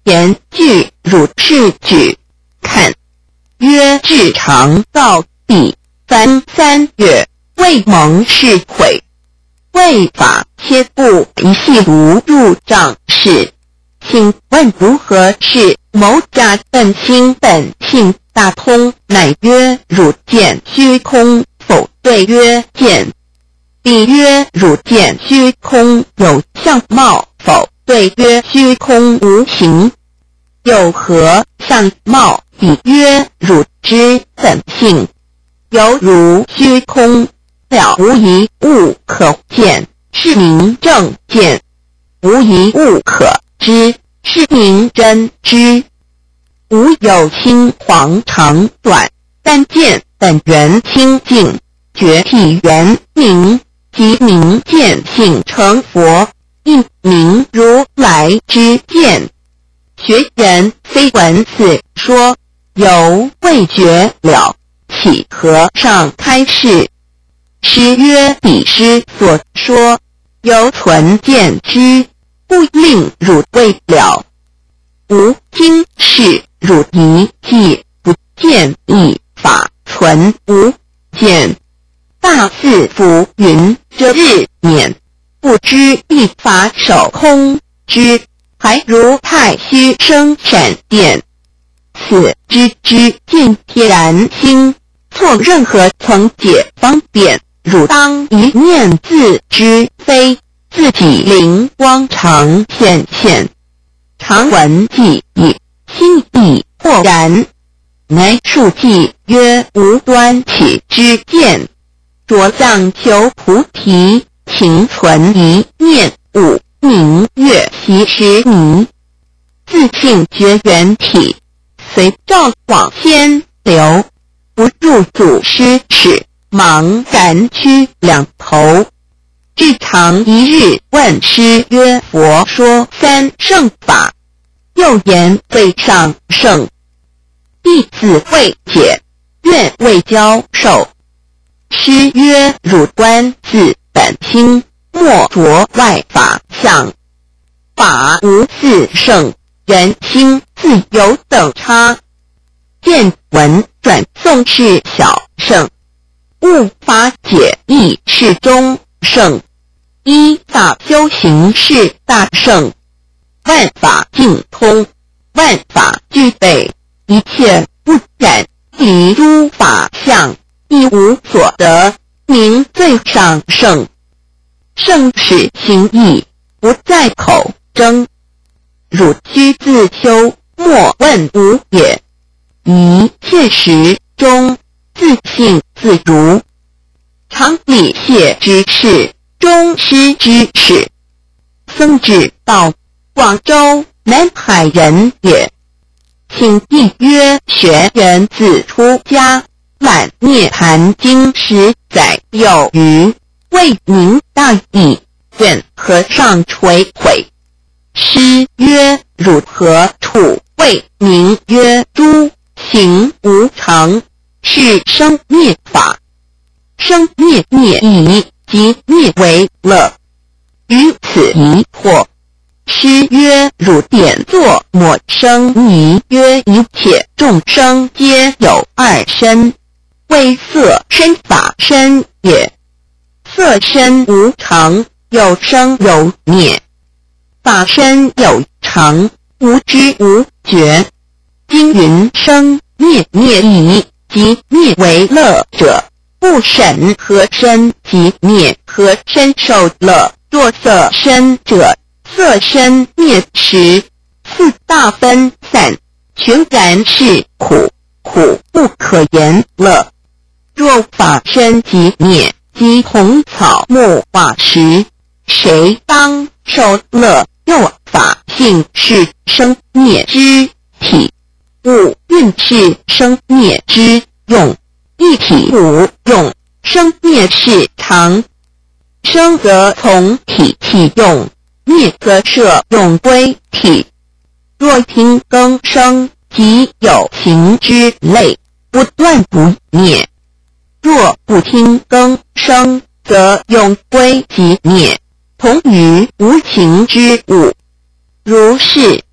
言句汝是举，看。曰至长告毕，凡3月，未蒙事悔。未法切不一系如入帐事，请问如何是？某甲本心本性大通，乃曰汝见虚空否？对曰见。彼曰汝见虚空有相貌否？对曰虚空无形。有何相貌？彼曰汝之本性犹如虚空，了无一物可见，是名正见；无一物可知，是名真知。无有青黄长短，但见本源清净，觉体圆明，即名见性成佛，亦名如来之见。学人非闻此说，犹未觉了，启和尚开示。师曰：彼师所说，犹存见之，不令汝未了。吾今是汝一记不见一法存无见。大四福云：这日免，不知一法守空之，还如太虚生闪电。此知见天然心，错任何层解方便，汝当一念自知，非自己灵光常显现。常闻记忆，心意豁然，乃数记曰无端起之见。着相求菩提，情存一念，悟明月习时迷。自性觉圆体，随照往先流，不入祖师尺，茫然趋两头。至长一日问师曰：佛说3圣法，又言未上圣，弟子未解，愿为教授。师曰：汝观自本心，莫着外法相。法无4圣，人心自有等差。见闻转诵是小圣，悟法解义是中圣，依法修行是大圣。万法尽通，万法具备，一切不染，离诸法相，一无所得，名最上圣。圣是心意，不在口争。汝须自修，莫问无也。一切时中，自性自如。常理谢之事，中师之事。僧智道，广州南海人也。请意曰：学人自出家，览涅盘经10载有余，未明大义，愿和尚垂诲。师曰：汝何处未明？曰：诸行无常，是生灭法。生灭已，即灭为乐。于此疑惑。师曰：汝点作抹生疑。曰：一切众生皆有2身，为色身法身也。色身无常，有生有灭；法身有常，无知无觉。今云生灭已，即灭为乐者，不审何身即灭何身受乐。若色身者，色身灭时，4大分散，全然是苦，苦不可言乐。若法身即灭，即同草木瓦石，谁当受乐？又法性是生灭之体，物运是生灭之用，一体无用，生灭是常。生则从体起用，灭则摄用归体。若听更生，即有情之类，不断不灭；若不听更生，则用归即灭，同于无情之物。如是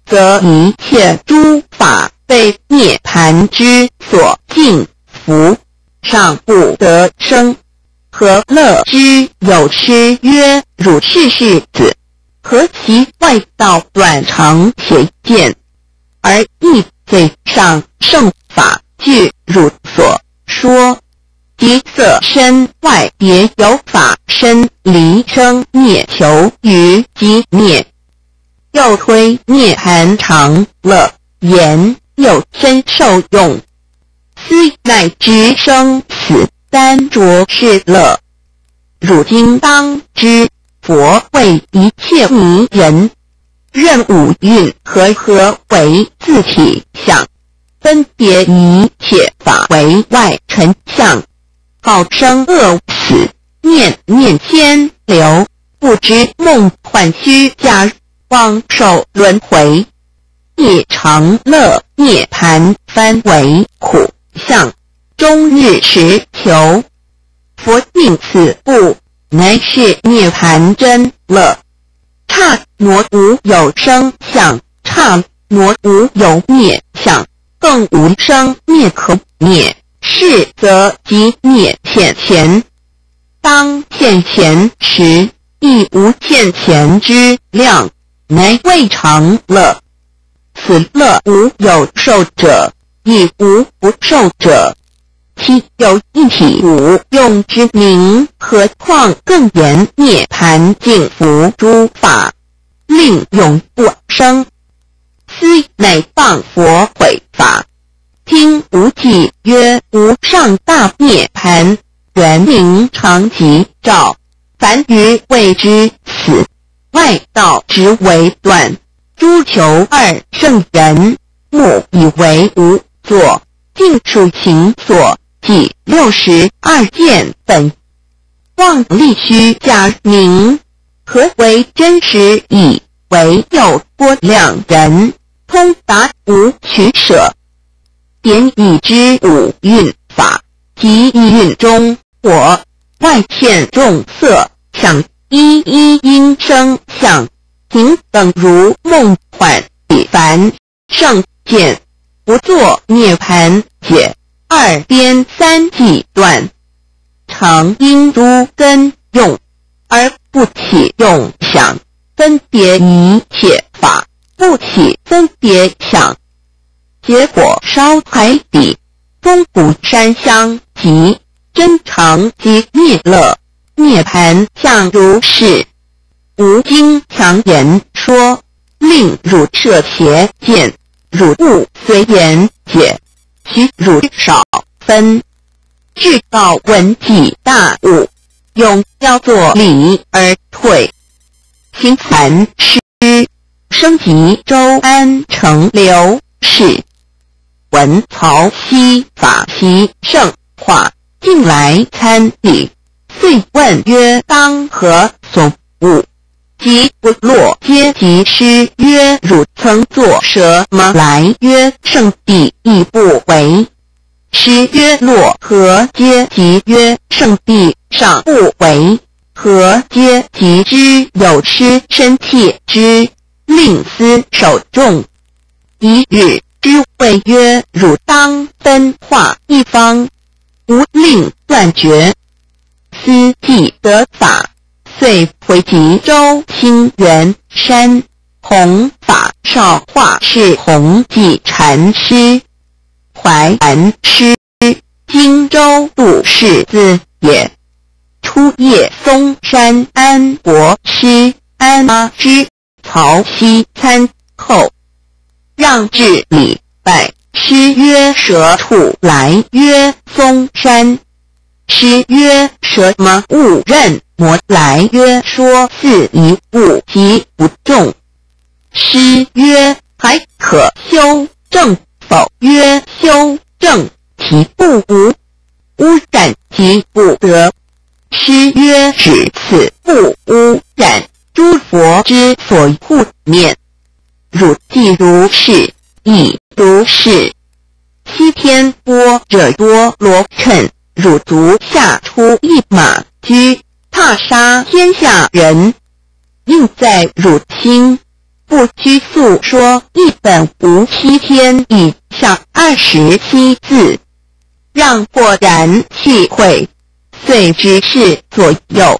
则一切诸法被涅盘之所禁服，尚不得生。何乐之有诗曰：汝是世子，何其外道短长邪见，而亦最上圣法据汝所说，即色身外别有法身离生灭求于即灭。又推涅盘常乐言又深受用，斯乃知生死单着是乐。汝今当知，佛为一切迷人，任五蕴和为自体相，分别一切法为外尘相，好生恶死，念念牵流，不知梦幻虚假，妄受轮回，业常乐涅盘翻为苦相，终日实求。佛定此不，乃是涅盘真乐。刹那无有生相，刹那无有灭相，更无生灭可灭，是则即灭现前。当现前时，亦无现前之量，乃谓常乐。此乐无有受者，亦无不受者。其有一体无用之名，何况更言涅盘净服诸法，令永不生。斯乃谤佛毁法。听无记曰：无上大涅盘，圆明常吉照，凡愚谓之死，外道直为断。诸求二圣人，目以为无作，尽属行所，即62件本。妄立虚假名，何为真实以为有波量人，通达无取舍。典已知五蕴法，即一蕴中我外现众色想，一一因生相，平等如梦幻彼凡圣见，不作涅盘解，二边三际断，常因诸根用，而不起用想，分别一切法，不起分别想。结果烧海底，风谷山香及真常即灭乐，涅盘相如是。吾今强言说，令汝摄邪见，汝不随言解，许汝少分。至道闻己大悟，永要作礼而退。行禅师升级周安成刘氏，闻曹溪法习圣化，进来参礼，遂问曰：当何所悟？即不落阶级师曰：汝曾作什么来？曰：圣地亦不为。师曰：落何阶级？曰：圣地尚不为。何阶级之有失身切之，令思守众。一日之谓曰：汝当分化一方，无令断绝。思既得法，遂回吉州清源山，弘法少化是弘济禅师，怀禅师，荆州杜氏子也。初谒嵩山安国师安阿之，曹溪参后，让至礼拜。师曰：蛇处来？曰：嵩山。师曰：什么物任魔来？曰：说似一物即不中。师曰：还可修正否？曰：修正其不无，污染即不得。师曰：只此不污染，诸佛之所护念。汝既如是，亦如是。西天般若多罗谶，汝足下出一马驹，踏杀天下人，应在汝心。 不拘诉说一本无7天以下27字，让豁然去会，遂知是左右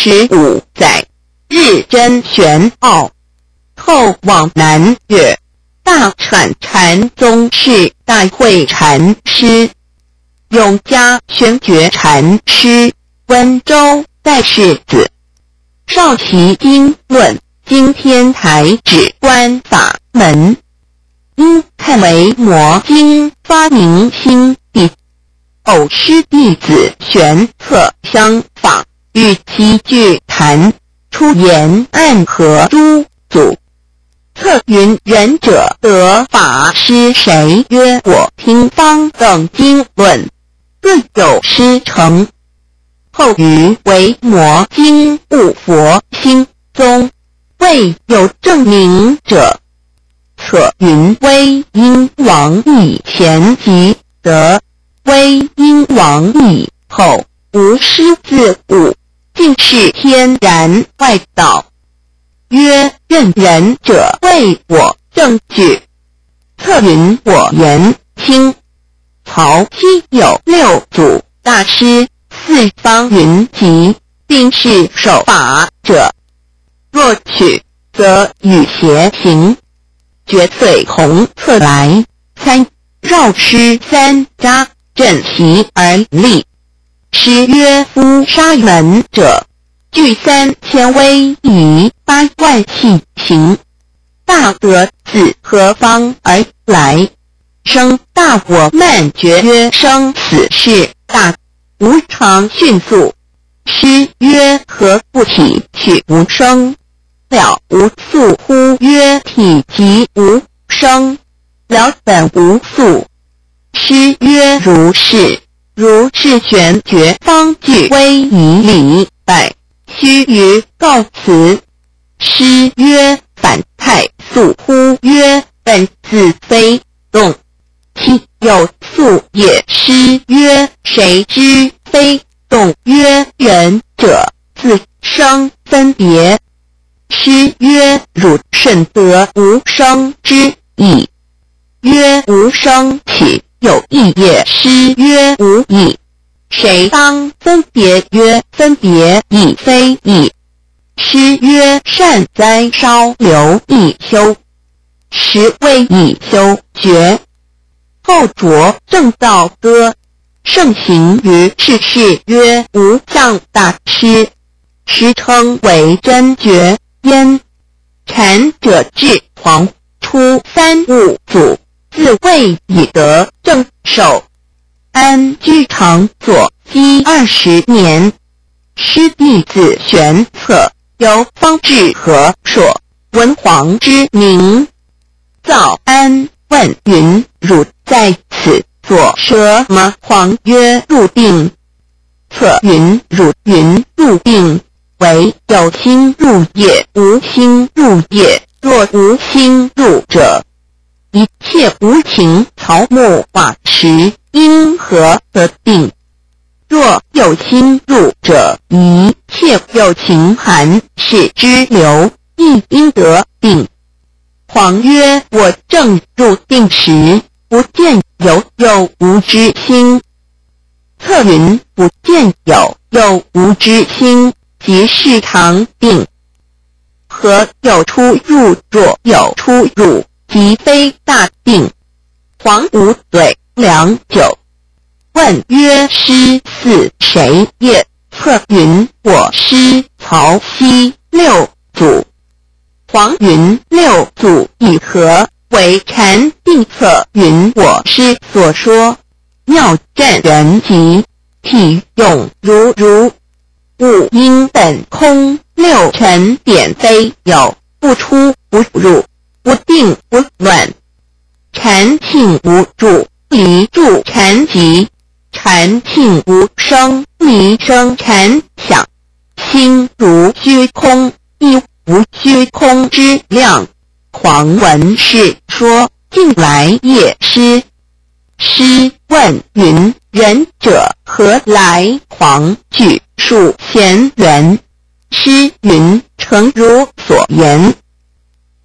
15载，日臻玄奥。后往南岳大阐禅宗是大慧禅师，永嘉玄觉禅师，温州戴世子，少其经论，经天台止观法门，因看为魔经发明心地，偶师弟子玄策相仿，与其俱谈，出言暗合诸祖。策云仁者得法师谁曰我听方等经论，顿有师承。后于为魔经悟佛心宗，未有证明者。策云威因王以前即得，威因王以后无师自悟，尽是天然外道。曰任仁者为我证据。策云我言清曹溪有6祖大师，4方云集，并是守法者。若取，则与邪行。决遂同策来，参绕师3匝，振其而立。师曰夫沙门者，具3000威仪8万器行，大德自何方而来？生大我慢觉曰生死事大，无常迅速。师曰何不体取无生？了无宿乎？曰体即无生，了本无宿。师曰如是。如是玄觉方具威仪礼拜，须臾告辞。师曰反太素乎？曰本自非动，其有素也。师曰谁知非动？曰仁者自生分别。师曰汝甚得无生之意。曰无生岂有意也？师曰无意。谁当分别？曰分别亦非意。师曰善哉稍留一修。时谓以修绝。后着正道歌，盛行于世事，曰无上大师，时称为真觉焉。禅者至黄初3五祖，自谓以得正守，安居常坐积20年。师弟子玄策由方志和说文皇之名，造安问云：汝在此作什么？皇曰：入定。策云：汝云入定，为有心入业，无心入业。若无心入者，一切无情草木瓦石，因何得定？若有心入者，一切有情寒士之流，亦应得定。皇曰：我正入定时，不见有无之心。策云：不见有无之心，即是常定。何有出入？若有出入，即非大定。皇无对良久，问曰：师似谁也？策云：我师曹溪6祖。皇云：6祖以何为禅定？策云：我师所说，妙湛人集，体用如物因本空，6尘点非有，不出不入，不定不乱。禅性无住，离住禅寂；禅性无生，离生禅想。心如虚空，亦无虚空之量。狂闻是说，近来也师。师问云：仁者何来？狂具数贤缘。师云：诚如所言。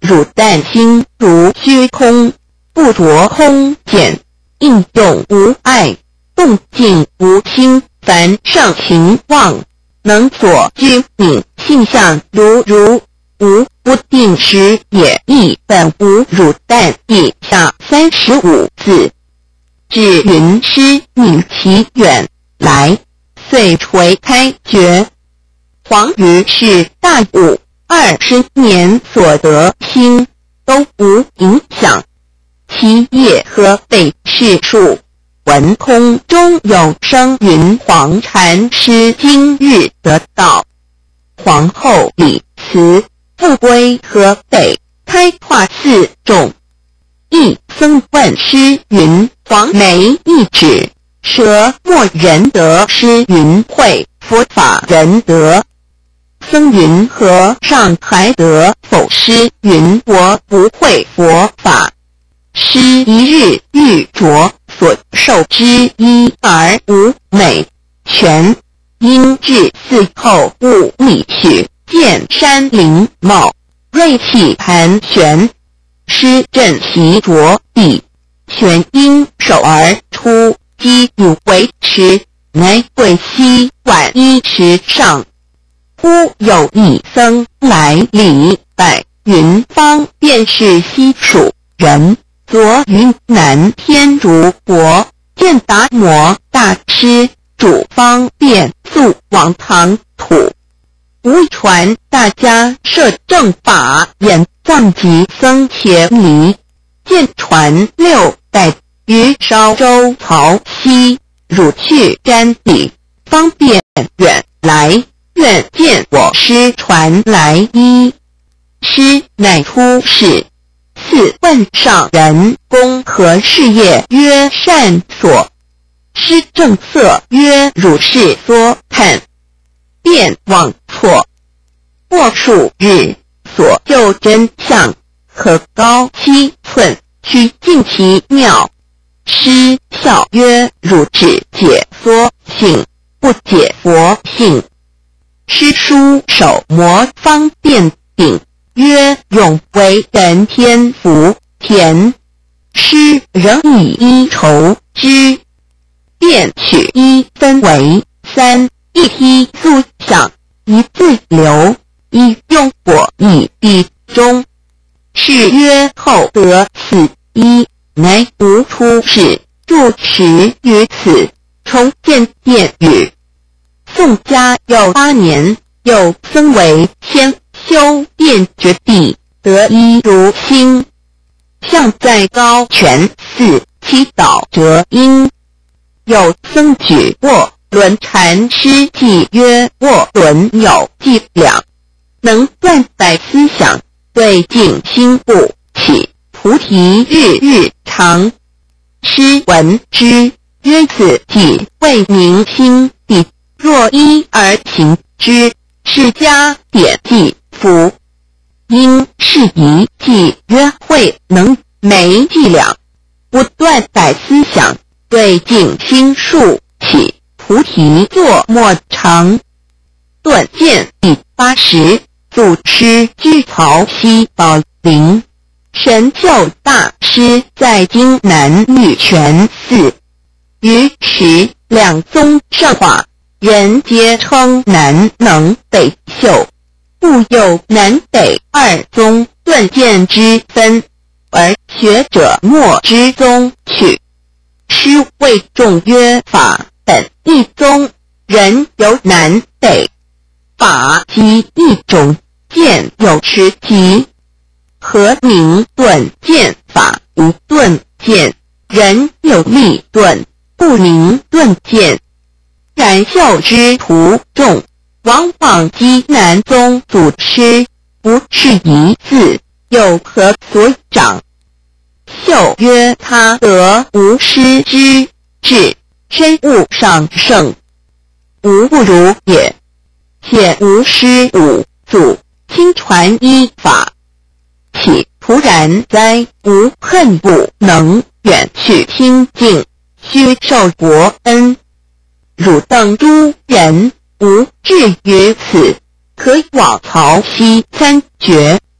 汝但心如虚空，不着空见，应用无碍，动静无心，凡上情望，能所居敏性相如无不定时也，亦本无汝但以下35字。至云师女其远来，遂垂开觉。黄于是大悟，20年所得心都无影响，其业和被世数。闻空中有声云黄禅师今日得道。皇后李慈复归河北，开化寺众。一僧问师云：黄梅一指，舍莫仁德师云会佛法仁德。僧云：和尚还得否？师云：我不会佛法。师一日欲着所受之衣而无美全，因至寺后悟理许，见山林茂，瑞气盘旋。师振其着地，旋因手而出，击汝为持，乃跪膝挽衣池上。忽有一僧来礼拜，云方便是西蜀人，昨云南天竺国见达摩大师，主方便速往唐土。无传大家设正法，演藏及僧伽离，见传6代于韶州曹溪，汝去瞻礼，方便远来，愿见我师传来衣。师乃出世，次问上人公何事业？曰善所。师正色曰：汝是所看，便忘错。过数日，所就真相，可高7寸，须尽其妙。师笑曰：汝只解说性，不解佛性。师书手摩方便顶，曰：永为人天福田。师仍以一筹之，便取一分为3，一梯速想，一自流，一用火以必中。是曰后得此一，乃无出世，住持于此，重建殿宇。宋嘉佑8年，又僧为先修殿绝地，得一如心。像在高泉寺祈祷折因，有僧举卧轮禅师记曰：卧轮有伎俩，能断百思想，对境心不起，菩提日日长。师闻之曰：此即为明心地，若依而行之，是家典记符。因是一计约会能没伎俩，不断百思想，对境心数起，菩提作莫长。断见第80，祖师居曹溪宝林。神秀大师在京南玉泉寺，于时两宗上化，人皆称南能北秀，故有南北2宗断见之分，而学者莫知宗去。师谓众曰：法本一宗，人有南北，法即一种，见有持疾。何名顿见法？无顿见，人有力顿，不名顿见。然秀之徒众，往往讥南宗祖师，不是一字，又何所长？秀曰：他得无师之智，身悟上圣，无不如也。且无师5祖，亲传一法，岂徒然哉？无恨不能远去清净，须受国恩。汝等诸人无至于此，可往曹溪参决。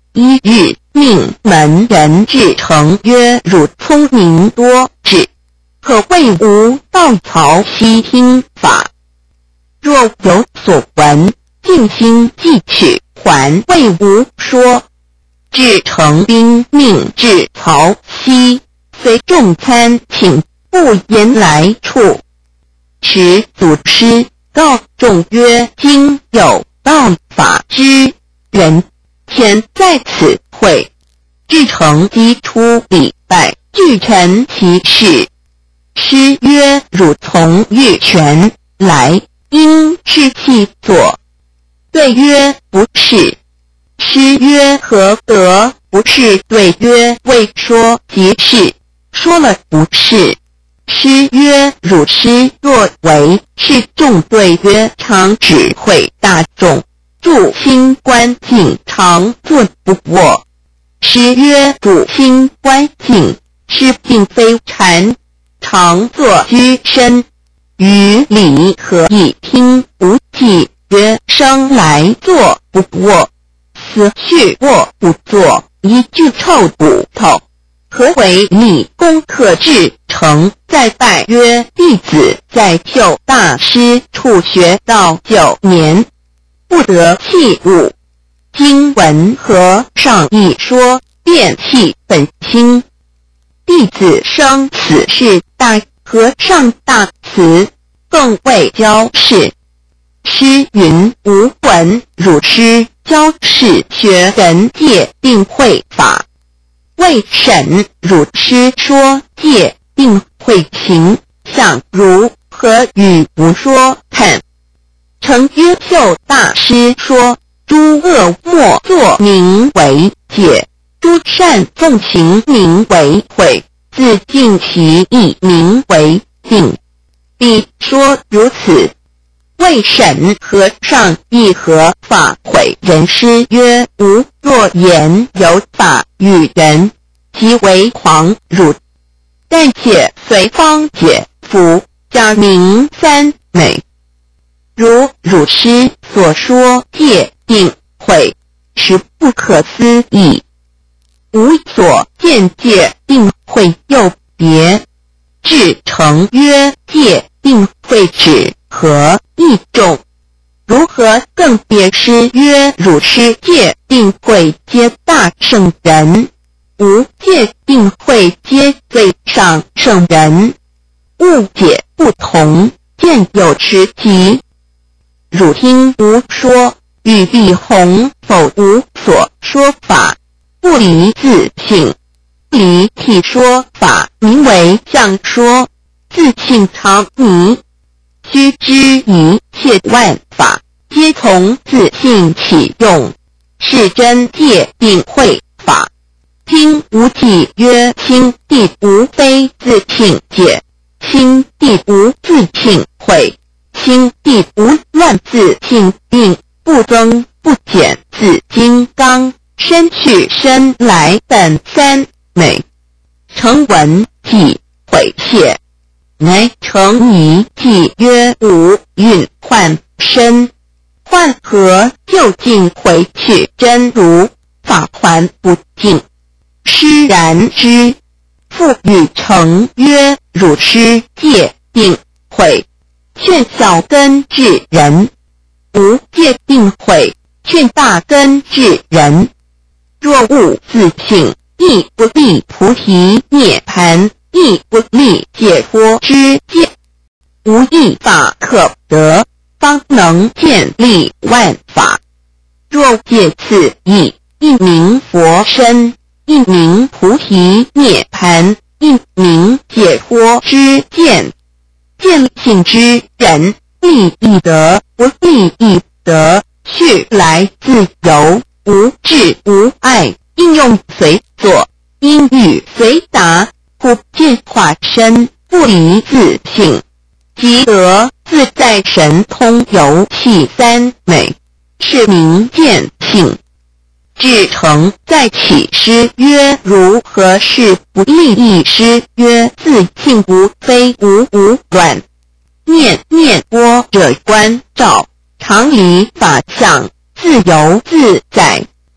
一日，命门人至诚曰：汝聪明多智，可谓吾道曹溪听法。若有所闻，尽心记取，还谓吾说。至诚兵命至曹溪，随众参请，不言来处。时祖师告众曰：今有道法之人，前在此会。至诚即出礼拜，具陈其事。师曰：汝从玉泉来，应是其所。对曰：不是。师曰：何得不是？对曰：未说即是，说了不是。师曰：汝师若为是众。对曰：常指挥大众，助心观境，常坐不卧。师曰：主心观境，是并非禅，常坐居身。于理何以听不记？曰：生来坐不卧，死去卧不坐，一句臭骨头。何为理？功可至诚再拜曰：弟子在旧大师处学道9年，不得器物。今闻和尚一说，便弃本心。弟子生此事，大和尚大慈，更为教示。师云：吾闻汝师教示学人戒定慧法，未审汝师说戒定慧情相如何与吾说看？诚曰：旧大师说，诸恶莫作名为戒，诸善奉行名为慧，自尽其意名为定。必说如此。未审和尚亦何法诲人师曰：吾若言有法与人，即为狂儒。但且随方解服，假名3美。如汝师所说戒定慧，实不可思议。吾所见戒定慧又别。至诚曰：戒定慧指何义众？如何更别？师曰：汝师戒定慧皆大圣人，吾戒定慧皆最上圣人，误解不同，见有迟疾。汝听吾说，与必弘否无所说法，不离自性。离体说法，名为相说，自性常迷。须知一切万法，皆从自性起用，是真戒定慧法。听无记曰：心地无非自性戒，心地无自性慧，心地无乱自性定，不增不减自金刚，身去身来本3美。诚闻即悔谢，乃诚疑即曰：吾蕴幻身，幻何究竟回去真如，法还不净。师然之。复与诚曰：汝师戒定慧，劝小根智人；吾戒定慧，劝大根智人。若悟自性，亦不立菩提涅盘，亦不立解脱之见。无一法可得，方能建立万法。若借此义，一名佛身，一名菩提涅盘，一名解脱之见。见性之人，立亦得，不立亦得，去来自由，无智无碍，应用随作，因语随答，不见化身，不离自性，即得自在神通游戏3美，是名见性。至诚再起师曰：如何是不立一师？曰：自性无非无乱，念念波者观照，常离法相，自由自在，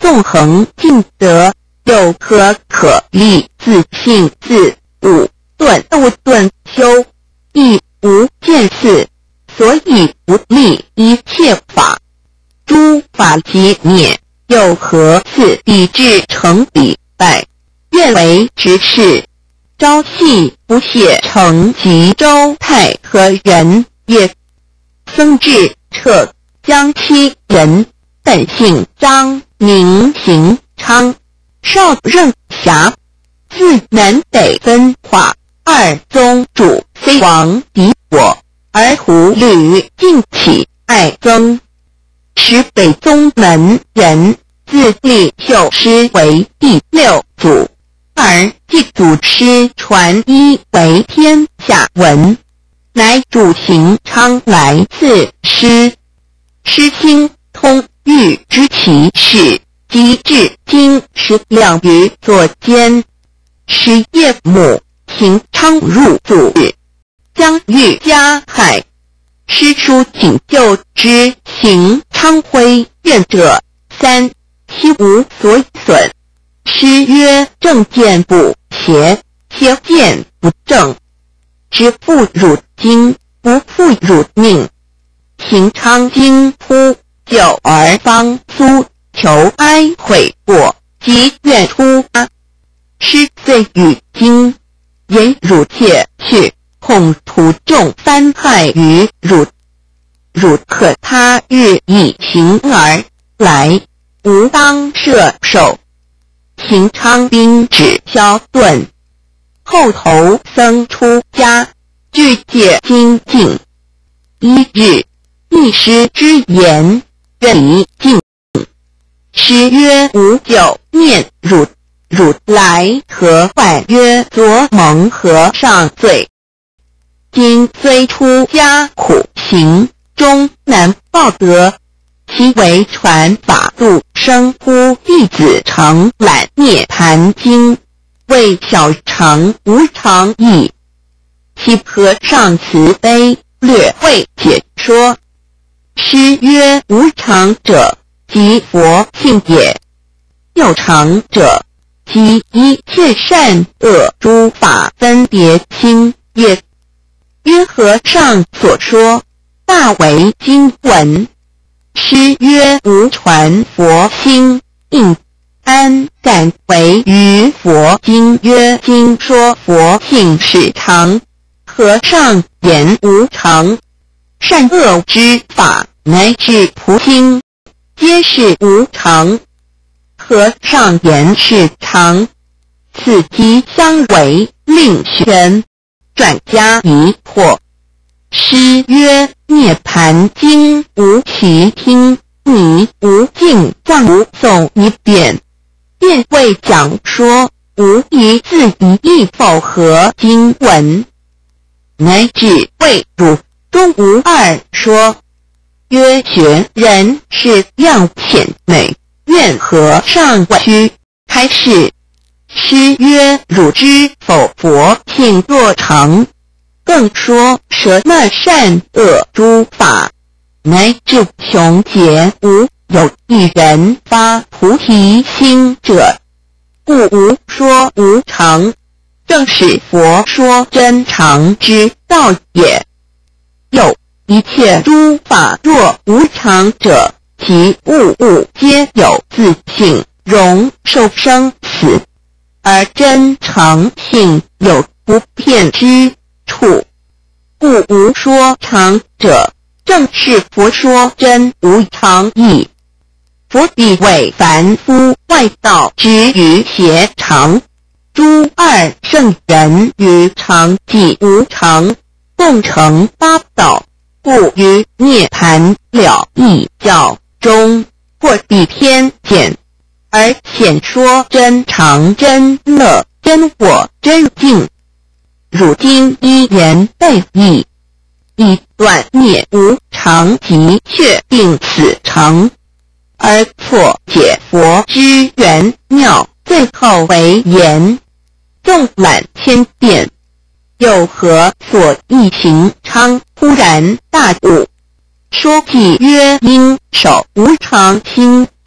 纵横尽得，有何可立？自信自无，顿无顿修，亦无见似，所以不立一切法。诸法即灭，又何似以至成彼败？愿为执事。朝夕不懈成吉州太和人也。僧智彻江西人，本姓张，名行昌，少任侠，自南北分化，二宗主非王敌我，而胡吕尽起爱曾。时北宗门人，自立秀师为第六祖，而继祖师传一为天下闻，乃主行昌来赐师。师心通欲知其事，及至今12余左间。时夜母行昌入祖，将欲加害。师叔请救之，行昌徽愿者3，悉无所损。师曰：正见不邪，邪见不正。知复汝今，不复汝命。行昌今扑救而方苏，求哀悔过，即愿出家。师遂与今，言汝切去，恐徒众翻害于汝。汝可他日以行而来，吾当摄受。行昌兵止消遁，后头僧出家，具戒精进。一日，一师之言，任离尽。师曰：吾久念汝，汝来何患？曰：昨蒙和尚罪，今虽出家苦行，终难报德。其为传法度生乎弟子承览涅盘经，为小乘无常义。其和尚慈悲，略会解说。师曰：无常者，即佛性也；有常者，即一切善恶诸法分别心也。曰：和尚所说，大为经文。师曰：吾传佛心，应安敢为于佛经？曰：经说佛性是常，和尚言无常，善恶之法乃至菩心，皆是无常。和尚言是常，此即相违，令玄转加疑惑。师曰：涅盘经无其听，你无尽藏无诵一遍，便未讲说，无一字一意否合经文，乃至未汝中无二说。曰：学人是量浅美，愿和尚委屈开示。师曰：汝知否佛性若常？更说舍那善恶诸法，乃至穷劫无有一人发菩提心者，故无说无常，正是佛说真常之道也。又一切诸法若无常者，其物物皆有自性，容受生死，而真常性有不变之处，故无说常者，正是佛说真无常义。佛必为凡夫外道之于邪常，诸二圣人于常即无常，共成八道，故于涅盘了义教中，或以偏见，而显说真常、真乐、真我、真境。汝今一言背义，以断灭无常及确定此常，而错解佛之玄妙，最后为言，纵览千遍，有何所忆？行昌忽然大悟，说偈曰：应守无常心，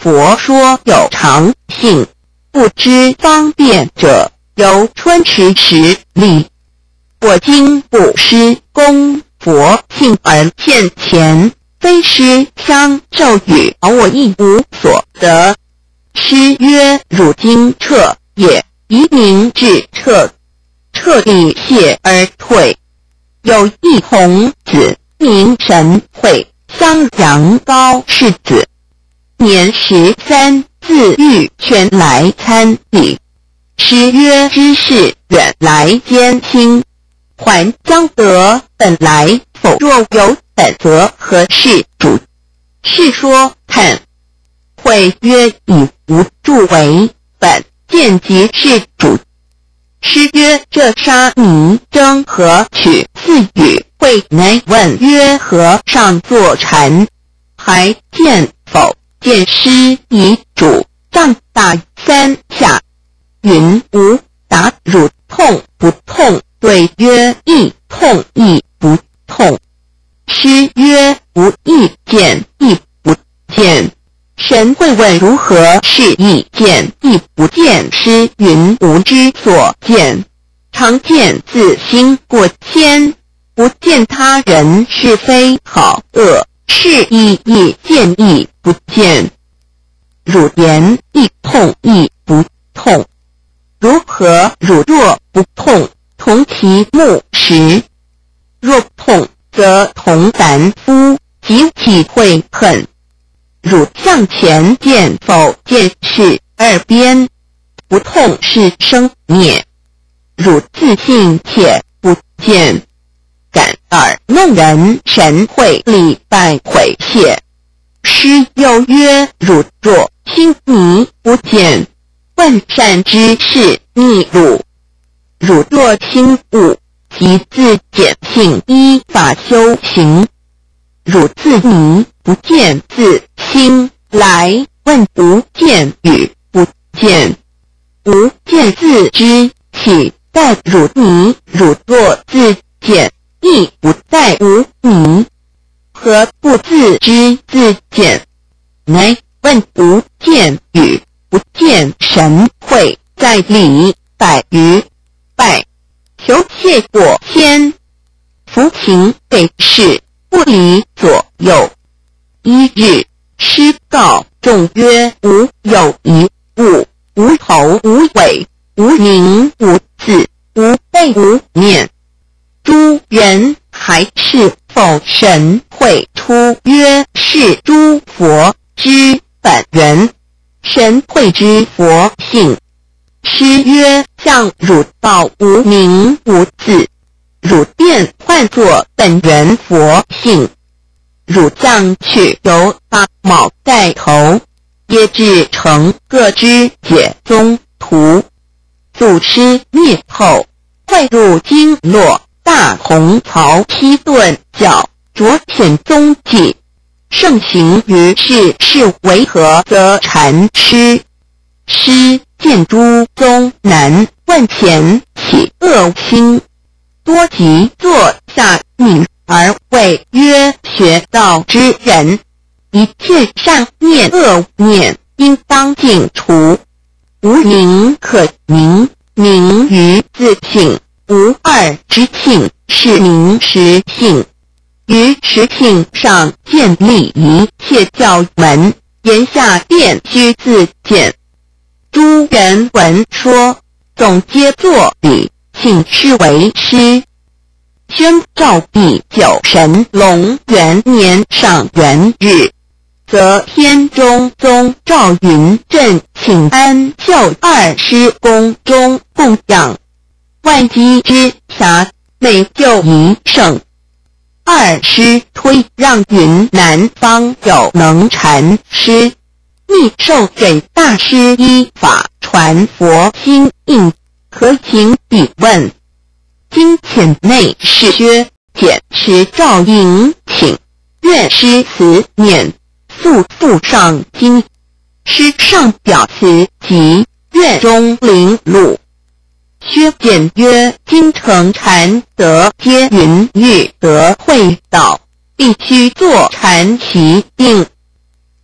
佛说有常性，不知方便者，由春池时立。我今不施供佛性而现前，非施香咒语，而我亦无所得。师曰：汝今彻也，宜明至彻，彻必谢而退。有一童子名神会，襄阳高士子，年13，自玉泉来参礼。师曰：知事远来艰辛，还将得本来否？若有本，则何事主？是说看。会曰：以无助为本，见即是主。师曰：这沙弥争何取？自语。会乃问曰：和尚坐禅，还见否？见师以主杖打3下。云无。答汝痛不痛？对曰：亦痛亦不痛。师曰：无意见亦不见。神会问如何是意见亦不见？师云：无之所见，常见自心过谦，不见他人是非好恶，是意亦见亦不见。汝言亦痛亦不痛，如何？汝若不痛，同其目时；若痛，则同凡夫，即体会恨。汝向前见否？见是二边，不痛是生灭。汝自信且不见，感耳弄人。神会礼拜悔谢。师又曰：汝若心迷不见，问善之事逆汝。汝若心悟，即自检性，依法修行。汝自迷不见，自心来问无见与不见，无见自知，岂待汝迷？汝若自见，亦不待无迷，何不自知自见？乃问无见与不见。神会在礼拜于拜，求谢过谦，扶贫给事，不离左右。一日，师告众曰：吾有一物，无头无尾，无名无字，无背无面，诸人还是否？神会出曰：是诸佛之本源。神会知佛性。师曰：向汝道无名无字，汝便唤作本源佛性。汝将去由8卯带头，皆制成各支解宗图。祖师灭后，汇入经络，大红槽批顿教，着显踪迹。盛行于世，是为何？则禅师。师见诸宗难，问前起恶心，多即坐下泯而谓曰：学道之人，一切善念恶念，应当尽除。无名可名，名于自性，无二之性，是名实性。于实性上建立一切教门，言下便须自见。诸人闻说，总皆作礼，请师为师。宣诏第9神龙元年上元日，则天中宗赵云振请安秀2师宫中供养，万机之暇，内就一圣。2师推让云南方有能禅师，密授给大师依法传佛心印，何请彼问。今遣内侍薛简持诏迎请，愿师辞免，速附上经。师上表辞及愿中领录。薛简曰：京城禅德皆云欲得会道，必须作禅习定。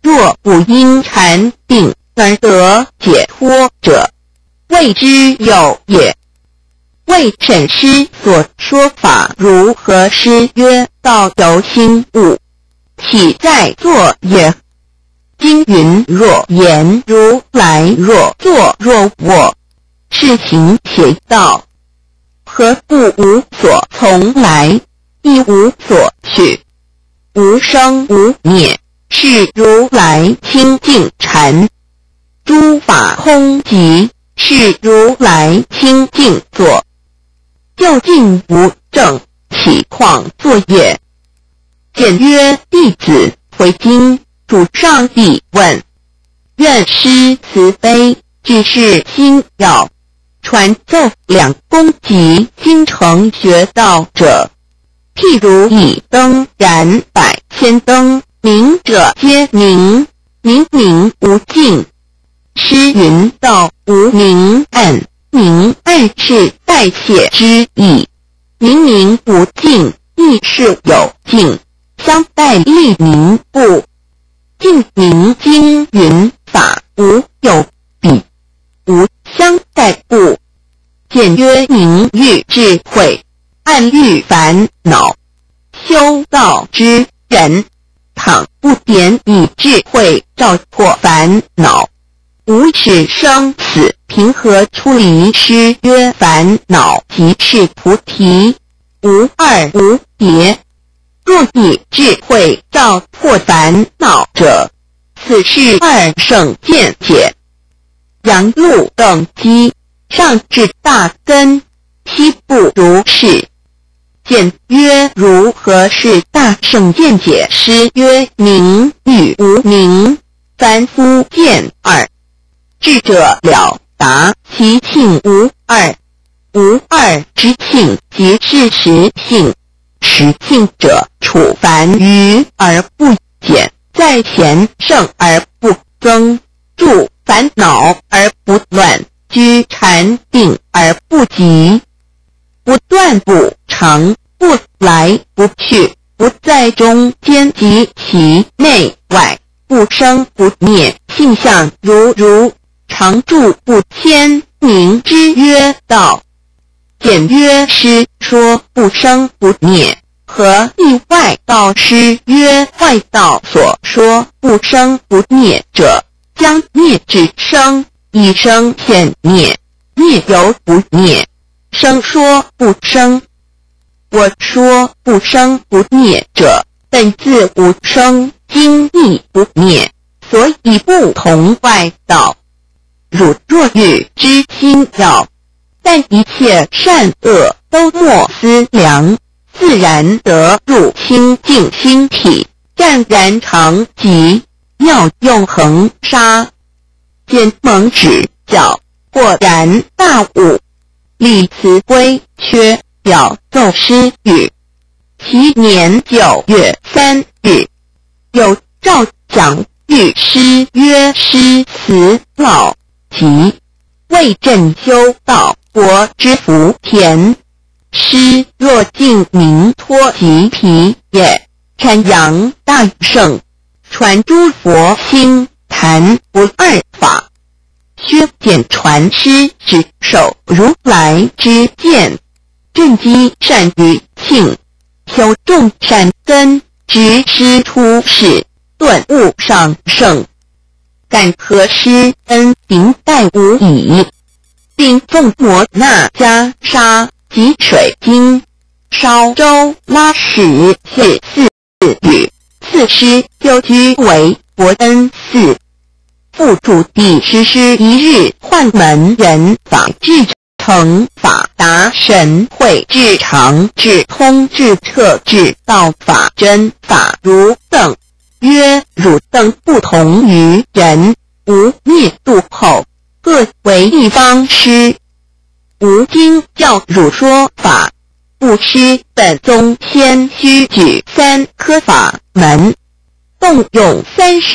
若不因禅定而得解脱者，谓之有也。为沈师所说法如何师曰：道由心悟，岂在作也？今云若言如来若坐若卧，是行邪道，何不无所从来，亦无所去，无生无灭，是如来清净禅。诸法空寂，是如来清净坐。究竟无证，岂况作也？简曰：弟子回经，主上帝问，愿师慈悲，指示心要，传奏两公及精诚学道者，譬如以灯燃百千灯，明者皆明，明明无尽。诗云：道无明暗，明暗是代谢之意，明明无尽亦是有尽，相待立名不。净明经云：法无有彼，无相待故。简曰：明喻智慧，暗喻烦恼。修道之人，倘不点以智慧照破烦恼，无始生死平和出离。诗曰：烦恼即是菩提，无二无别。若以智慧照破烦恼者，此是二圣见解。阳路等基，上至大根，悉不如是。简曰：如何是大圣见解？诗曰：明与无明，凡夫见二，智者了达其性无二。无二之性，即是实性。实性者，处凡愚而不减，在前圣而不增，住烦恼而不乱，居禅定而不急，不断不长，不来不去，不在中间及其内外，不生不灭，性相如，常住不迁，名之曰道。简曰：师说不生不灭，何以外道？师曰：外道所说不生不灭者，将灭之生，以生现灭，灭犹不灭，生说不生。我说不生不灭者，本自无生，今亦不灭，所以不同外道。汝若欲知心要，但一切善恶都莫思量，自然得入清净心体，湛然常寂，妙用恒沙。简蒙指教，豁然大悟，立慈规缺表奏诗语。其年9月3日，有诏讲谕师曰：师辞老疾，为朕修道国之福田。师若敬明托其皮也，阐扬大圣，传诸佛心，谈不二法。削减传师之受如来之见，正积善于庆，修众善根，直师出世，顿悟上圣。感何师恩顶戴无已，并奉摩那袈裟及水晶，烧粥拉屎是4语。赐师就居为伯恩寺。副主第实施一日换门人法至成法达神会至常至通至彻至道法真法如等，曰：汝等不同于人，无灭度后，各为一方师。吾今教汝说法，不失本宗先须举3科法门，动用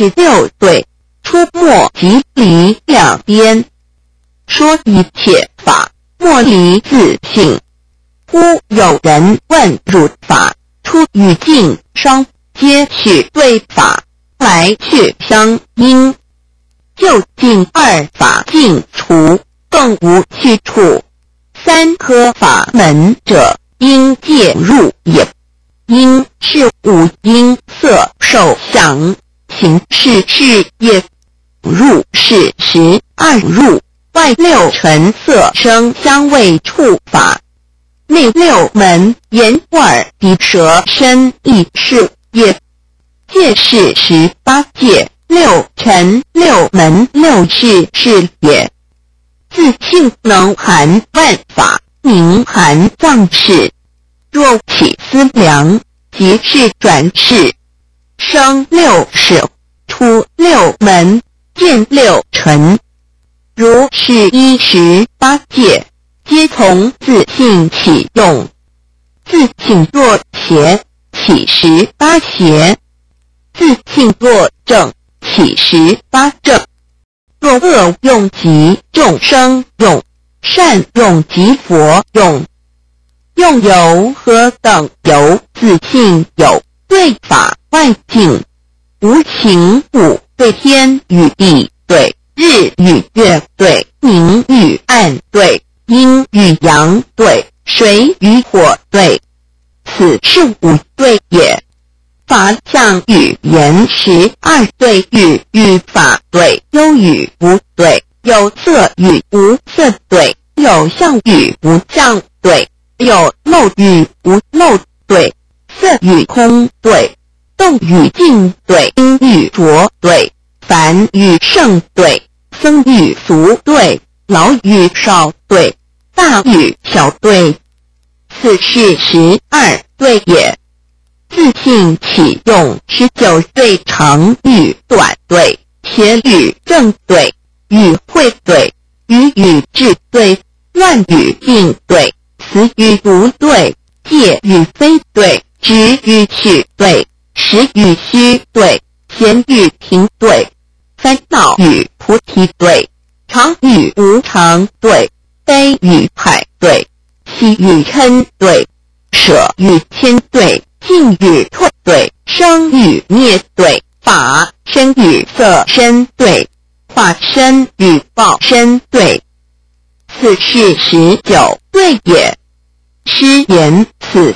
36对，出没即离两边，说一切法莫离自性。忽有人问汝法，出语境双皆取对法， 来去相因，就近二法尽除，更无去处。三科法门者，应介入也。因是五音色受想行识事业，入是12入，外六尘色声香味触法，内六门眼耳鼻舌身意识业，界是18界，六尘六门六识是也。自性能含万法，名含藏识。若起思量，即是转世，生六识，出六门，见六尘。如是18界，皆从自性起用。自性若邪，起18邪；自性若正，起18正。若恶用即众生用，善用即佛用。用有何等有？自性有，对法外境，无情物对天与地对，日与月对，明与暗对，阴与阳对，水与火对，此是五对也。法相语言12对，与法对，有与无对，有色与无色对，有相与无相对，有漏与无漏对，色与空对，动与静对，因与浊对，凡与圣对，僧与俗对，老与少对，大与小对，此是12对也。自性起用19对，长与短对，邪与正对，与会对，愚与智对，乱与定对，词与不对，戒与非对，直与曲对，实与虚对，闲与平对，烦恼与菩提对，常与无常对，悲与海对，喜与嗔对，舍与谦对，进与退对，生与灭对，法身与色身对，化身与报身对，此是19对也。师言此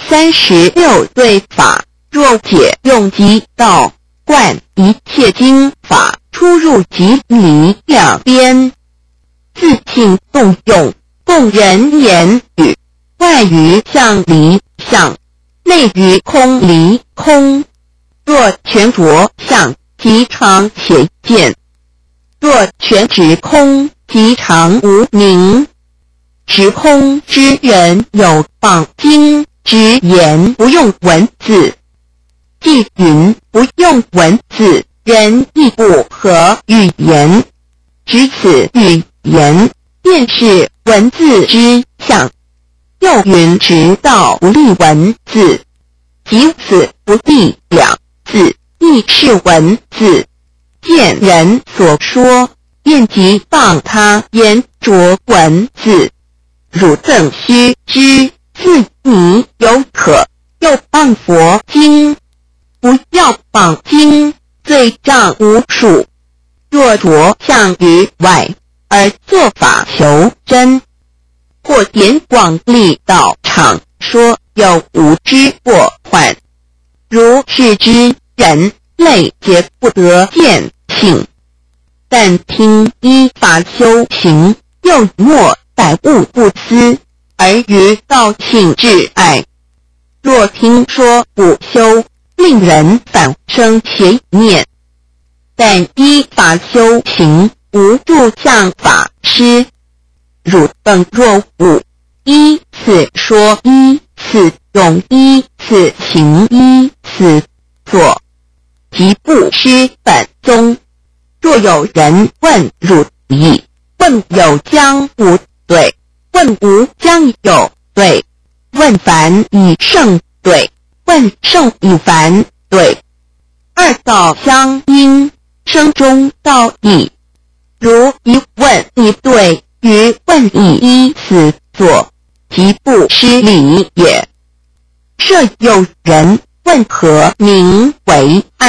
36对法，若解用即道，贯一切经法，出入即离两边，自性动用，共人言语，外于相离相，内于空离空。若全着相，即常且见；若全执空，即常无明。执空之人有谤经之言，不用文字。即云不用文字，人亦不合语言。执此语言，便是文字之相。又云直道不立文字，即此不立两字，亦是文字。见人所说，便即谤他言着文字。汝赠须知，自你有可，又谤佛经。不要谤经，罪障无数。若着相于外，而作法求真，或点广利道场，说有无之过患，如是之人类皆不得见性。但听依法修行，又莫逮物不思，而于道性至爱。若听说不修，令人反生邪念。但依法修行，无助向法师。汝等若无依此说依此用依此行依此作，即不失本宗。若有人问汝意，问有将无对，问无将有对，问凡以圣对，问圣以凡对，二道相因，生中道义。如一问一对，于问以依此作，即不失礼也。设有人问何名为暗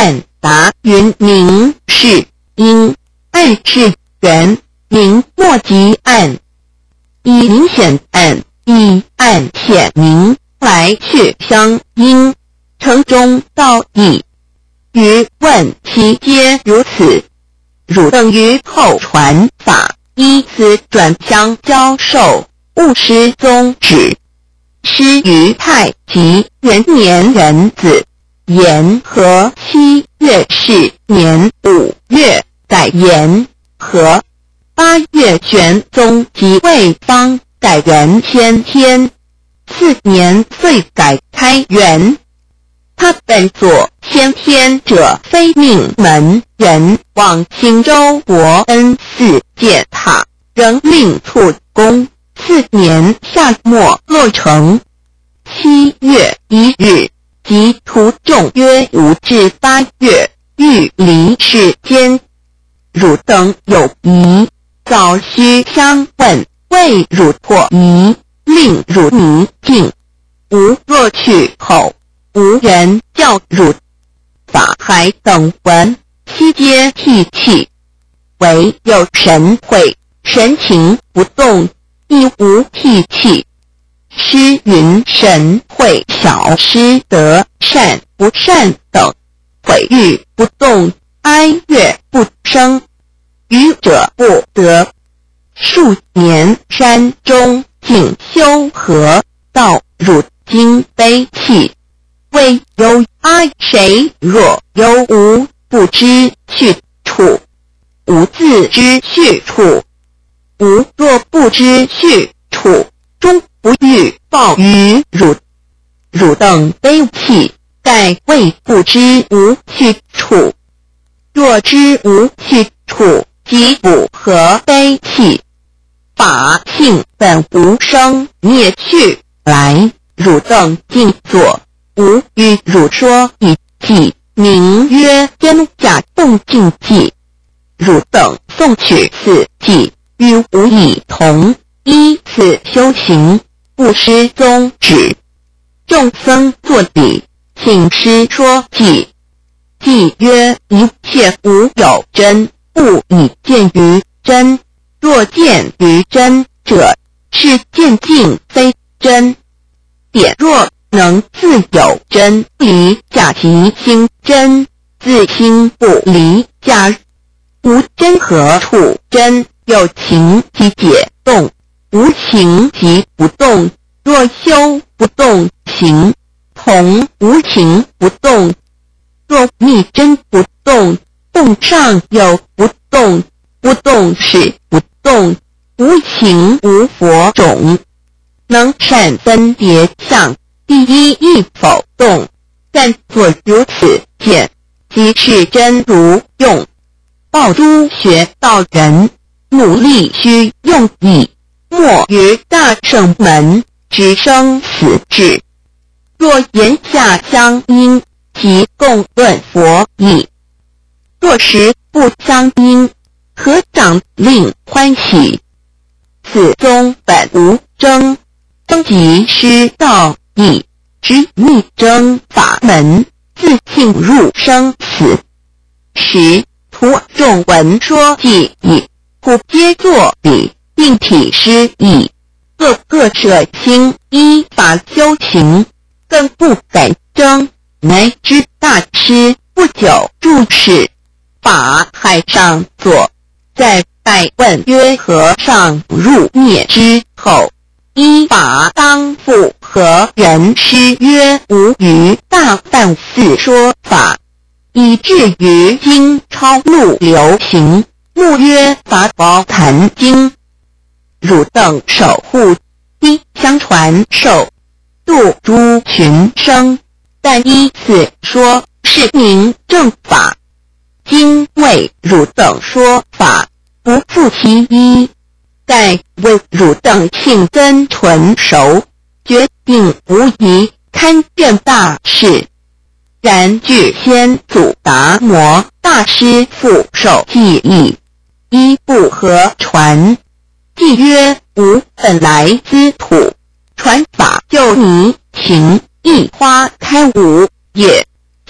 答云明是因，暗是圆，明莫及暗。以明显暗，以暗显明，来去相因，成中道义。余问其皆如此，汝等于后传法，依此转相教授，勿失宗旨。师于太极元年壬子，延和7月是年5月，改延和。8月玄宗即位方，改元先天。4年遂改开元。他本作先天者，非命门人，往青州伯恩寺建塔，仍令促工。4年夏末落成。7月1日，即徒众约5至8月，欲离世间。汝等有疑，早须相问，谓汝破疑，令汝迷境。吾若去后，无人教汝。法海等闻，悉皆涕泣。唯有神会，神情不动，亦无涕泣。诗云神会小失德，善不善等，毁誉不动，哀乐不生，愚者不得。数年山中景修和，道汝今悲泣，谓有哀谁若有无不知去处，吾自知去处。吾若不知去处，终不欲报于汝。汝等悲泣，盖谓不知无去处。若知无去处，即不何悲泣。法性本无生灭去，来汝等静坐，吾与汝说一偈，名曰真假动静偈。汝等诵取此偈，与吾以同，依此修行，不失宗旨。众僧作礼，请师说偈。偈曰：一切无有真，不以见于真。若见于真者，是见境非真。典若能自有真，离假即心真，自心不离假，无真何处真？有情即解动，无情即不动。若修不动行，同无情不动。若逆真不动，动上有不动，不动是不动，无情无佛种。能善分别相，第一亦否动，但作如此见，即是真如用。报诸学道人，努力须用意，莫于大圣门，知生死志。若言下相因，即共论佛意。若实不相因，何长令欢喜？此宗本无争，争即失道义，执逆争法门，自进入生死。时徒众闻说偈已，普皆作礼，并体师意，个个舍心依法修行，更不敢争。乃知大师不久住世，法海上座，在拜问曰：和尚入灭之后，依法当复何人？师曰：吾于大梵寺说法，以至于今超路流行，目曰法宝坛经。汝等守护，一相传授，度诸群生，但依此说，是名正法。今为汝等说法，不复其一，盖为汝等性根纯熟，决定无疑，堪任大事。然据先祖达摩大师父授记忆，一不合传。记曰：吾本来兹土，传法就泥情，一花开无也。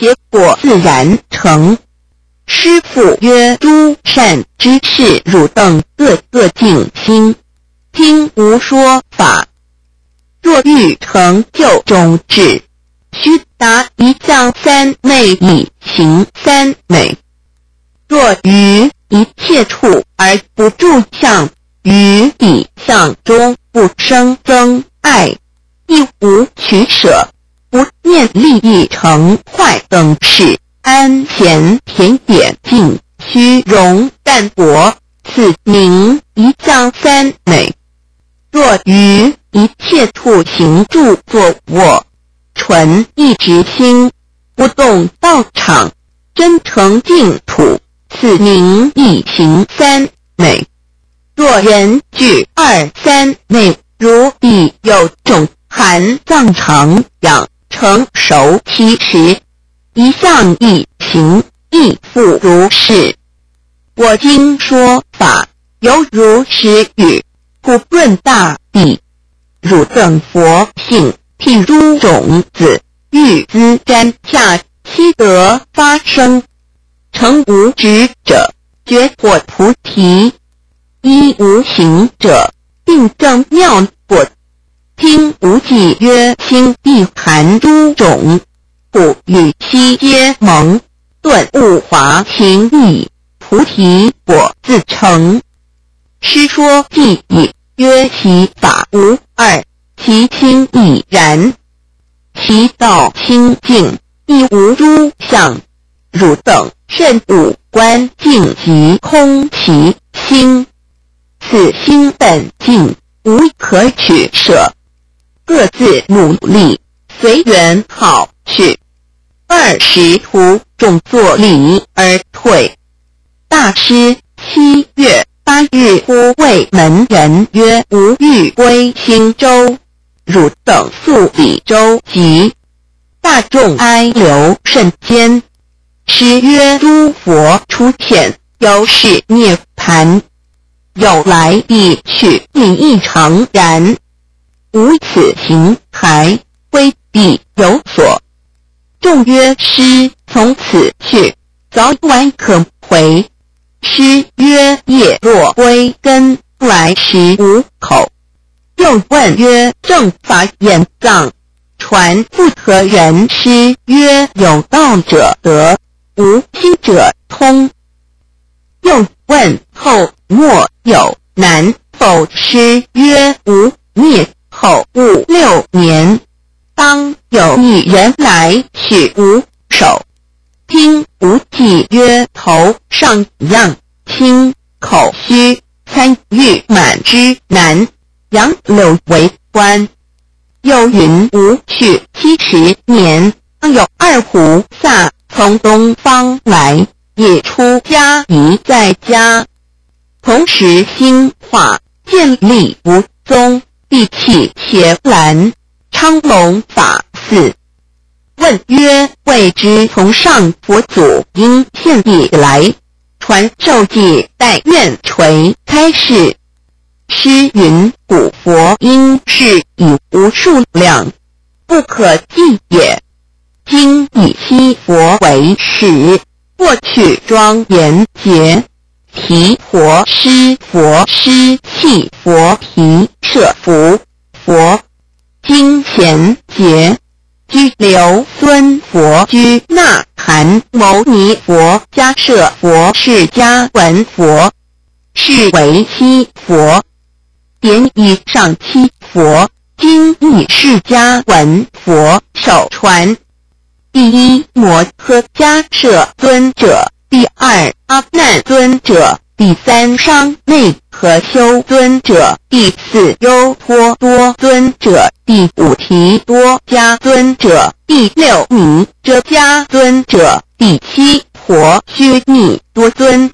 结果自然成。师父曰：诸善之事，汝等个个静心，听吾说法。若欲成就中智，须达一相三昧以行三昧。若于一切处而不住相，于彼相中不生增爱，亦无取舍，不念利益成坏等事，安闲恬典静，虚荣淡泊，此名一相三昧。若于一切处行住坐卧，纯一直心，不动道场，真诚净土，此名一行三昧。若人具二三昧，如彼有种含藏常养成熟其时，一相一行亦复如是。我今说法犹如实语，故润大地。汝等佛性譬如种子，欲滋沾下，悉得发生。成无执者，觉果菩提；依无行者，并证妙果。听无记曰：心必含诸种，故与悉皆蒙，顿悟华情意，菩提果自成。师说记忆曰：其法无二，其心亦然，其道清净，亦无诸相。汝等慎悟观境即空其心，此心本净，无可取舍，各自努力，随缘好去。20途众作礼而退。大师7月8日呼谓门人曰：吾欲归兴州。汝等速礼周集。大众哀留甚坚。师曰：诸佛出现，有是涅盘，有来必去，理亦常然。无此行还，归必有所。众曰：师从此去，早晚可回。师曰：业若归根，来时无口。又问曰：正法眼藏，传不可人。师曰：有道者得，无心者通。又问后莫有难否？师曰：无。灭后5、6年，当有一人来取吾手。听无记曰：头上样轻，口虚，参欲满之难，杨柳为官。又云吾去70年，有2菩萨从东方来，也出家宜在家。同时兴化，建立无宗，地契伽蓝，昌隆法寺。问曰：未知从上佛祖因现以来，传授记待愿垂开示。师云：古佛因是以无数量，不可计也。今以西佛为始，过去庄严劫，提佛施佛施弃佛提舍福佛，今贤劫居留孙佛居那含牟尼佛迦摄佛释迦文佛，是为西佛。典以上7佛，今以释迦文佛首传。第1摩诃迦摄尊者，第2阿难尊者，第3商内合修尊者，第4优婆多尊者，第5提多迦尊者，第6弥遮迦尊者，第7婆须弥多尊者，第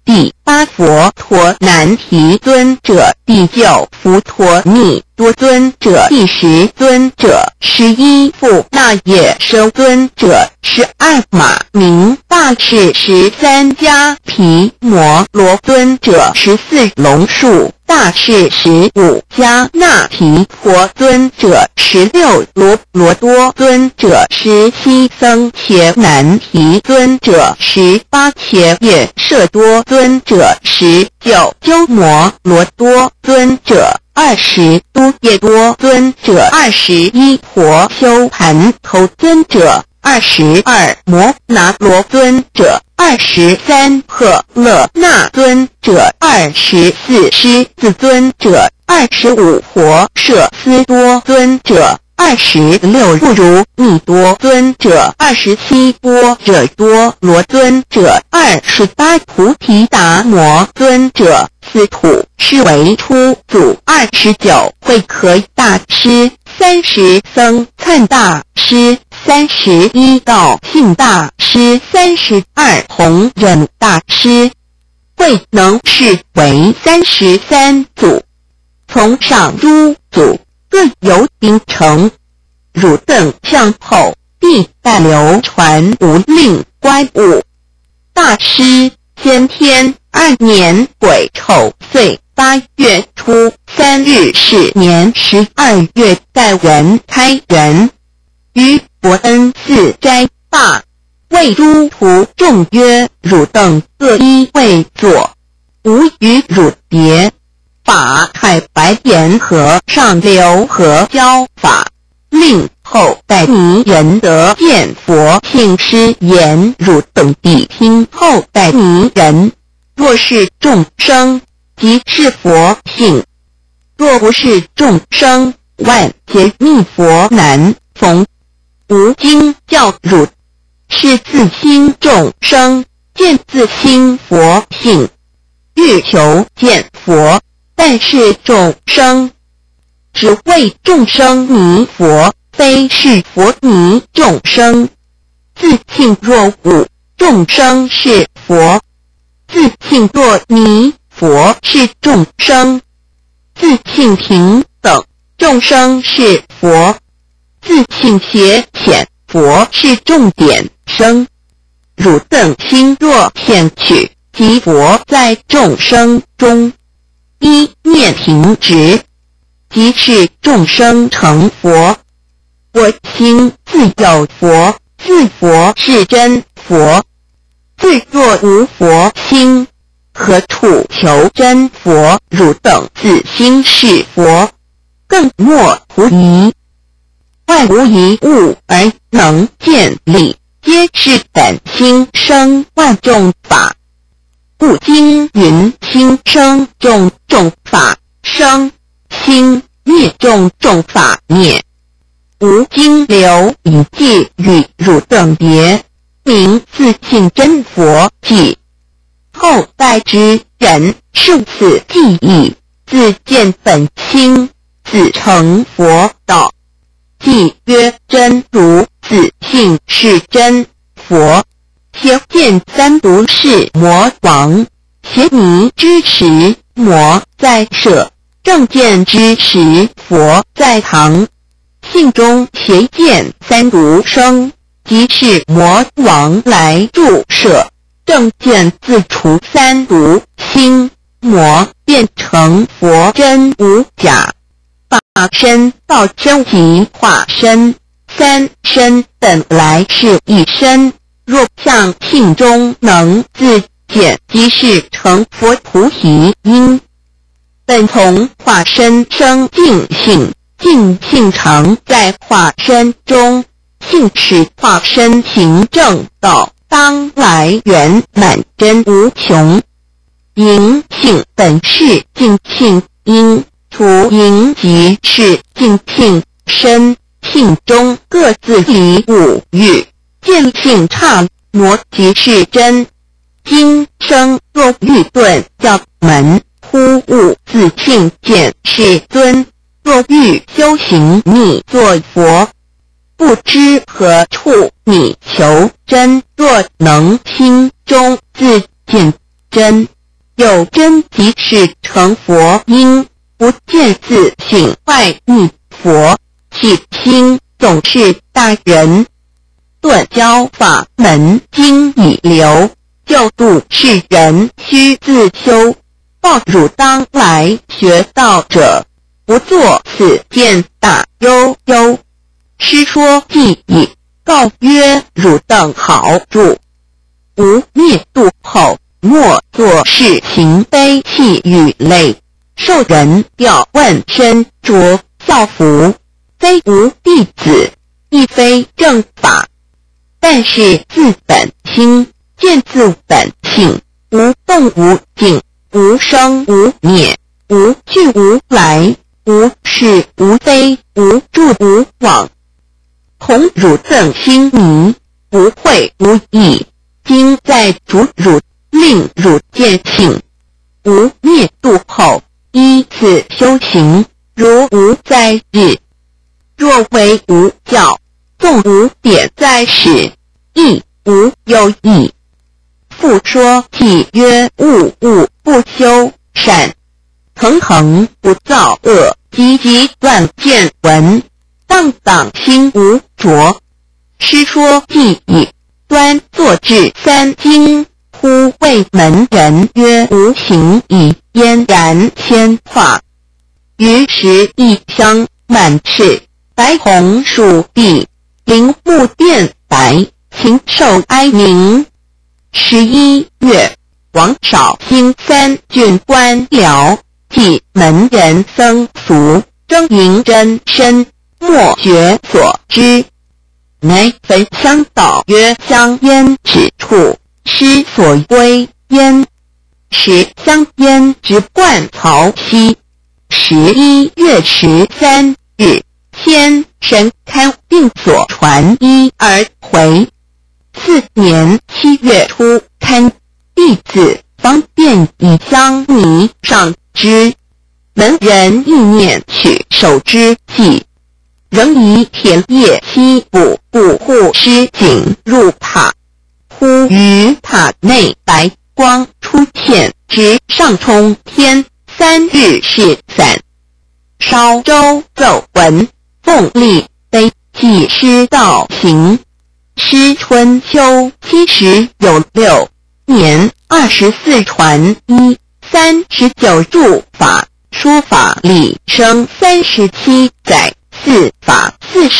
第八佛陀难提尊者，第九佛陀密多尊者，第十尊者11富那耶舍尊者，12马明大士，13迦毗摩罗尊者，14龙树大士，15迦那提婆尊者，16罗多尊者，17僧伽难提尊者，18伽耶舍多尊者，19鸠摩罗多尊者，20都耶多尊者，21婆修盘头尊者，22摩那罗尊者，23赫勒那尊者，24狮子尊者，25婆舍斯多尊者，26不如密多尊者，27般若多罗尊者，28菩提达摩尊者，四土是为出祖，29慧可大师，30僧璨大师，31道信大师，32弘忍大师。慧能是为33祖，从上诸祖各有秉承，汝等向后必但流传无令观物。大师先天2年癸丑岁8月初3日是年12月代人开元，于伯恩寺斋罢，谓诸徒众曰：汝等各依位坐，吾与汝别。法太白岩和尚刘和教法，令后代尼人得见佛性师言，汝等必听后代尼人。若是众生，即是佛性；若不是众生，万劫逆佛难逢。吾今教汝，是自心众生，见自心佛性。欲求见佛，但是众生，只为众生迷佛，非是佛迷众生。自性若悟，众生是佛；自性若迷，佛是众生；自性平等，众生是佛；自性邪浅，佛是重点生。汝等心若偏取，即佛在众生中，一念停止，即是众生成佛。我心自有佛，自佛是真佛。自若无佛心，何处求真佛？汝等自心是佛，更莫狐疑。万无一物而能见理，皆是本心生万众法。故经云：心生众法生，心灭众法灭。吾今留一偈与汝等别，名自性真佛偈。后代之人受此记忆，自见本心，自成佛道。即曰真如自性是真佛。邪见三毒是魔王，邪迷之时魔在舍，正见之时佛在堂。性中邪见三毒生，即是魔王来助舍，正见自除三毒，心魔变成佛真无假。法身道身即化身，三身本来是一身。若向性中能自见，即是成佛菩提因。本从化身生净性，净性常在化身中，性使化身行正道，当来圆满真无穷。淫性本是净性因，除淫即是净性身，性中各自离五欲。见性刹那即是真。今生若欲顿教门，忽悟自性见是尊；若欲修行密作佛，不知何处拟求真。若能心中自见真， 有真即是成佛因，不见自性坏逆佛，起心总是大人。顿教法门经已流，救度世人须自修。报汝当来学道者，不作此见大悠悠。师说既已，告曰：汝等好主，吾灭度后，莫作事情悲泣与泪，受人调问身着校服，非吾弟子，亦非正法。但是自本心，见自本性，无动无静，无生无灭，无去无来，无是无非，无住无往。恐汝赠心迷，不会无益。今在主汝，令汝见性。吾灭度后，依此修行，如无在日。若为无教，纵无典在始，亦无有益。复说契曰：物物不修善，恒恒不造恶，积积断见闻，荡荡心无着。师说既已，端坐至三经，忽谓门人曰：无形已嫣然先化。于时一香满室，白红树地，林木变白，禽兽哀鸣。11月，王少卿3郡官僚即门人僧俗，争迎真身，莫觉所知。乃焚香祷曰：香烟指处，师所归焉。使香烟直灌曹溪。11月13日，先神堪并所传衣而回。次年7月初刊，弟子方便以香泥上之，门人意念取手之际，仍以田野西补护师井入塔，忽于塔内白光出现，直上冲天，3日是散。烧舟奏闻，奉立碑记师道行。师春秋70有6年24传1 39著法，书法理生37载，4法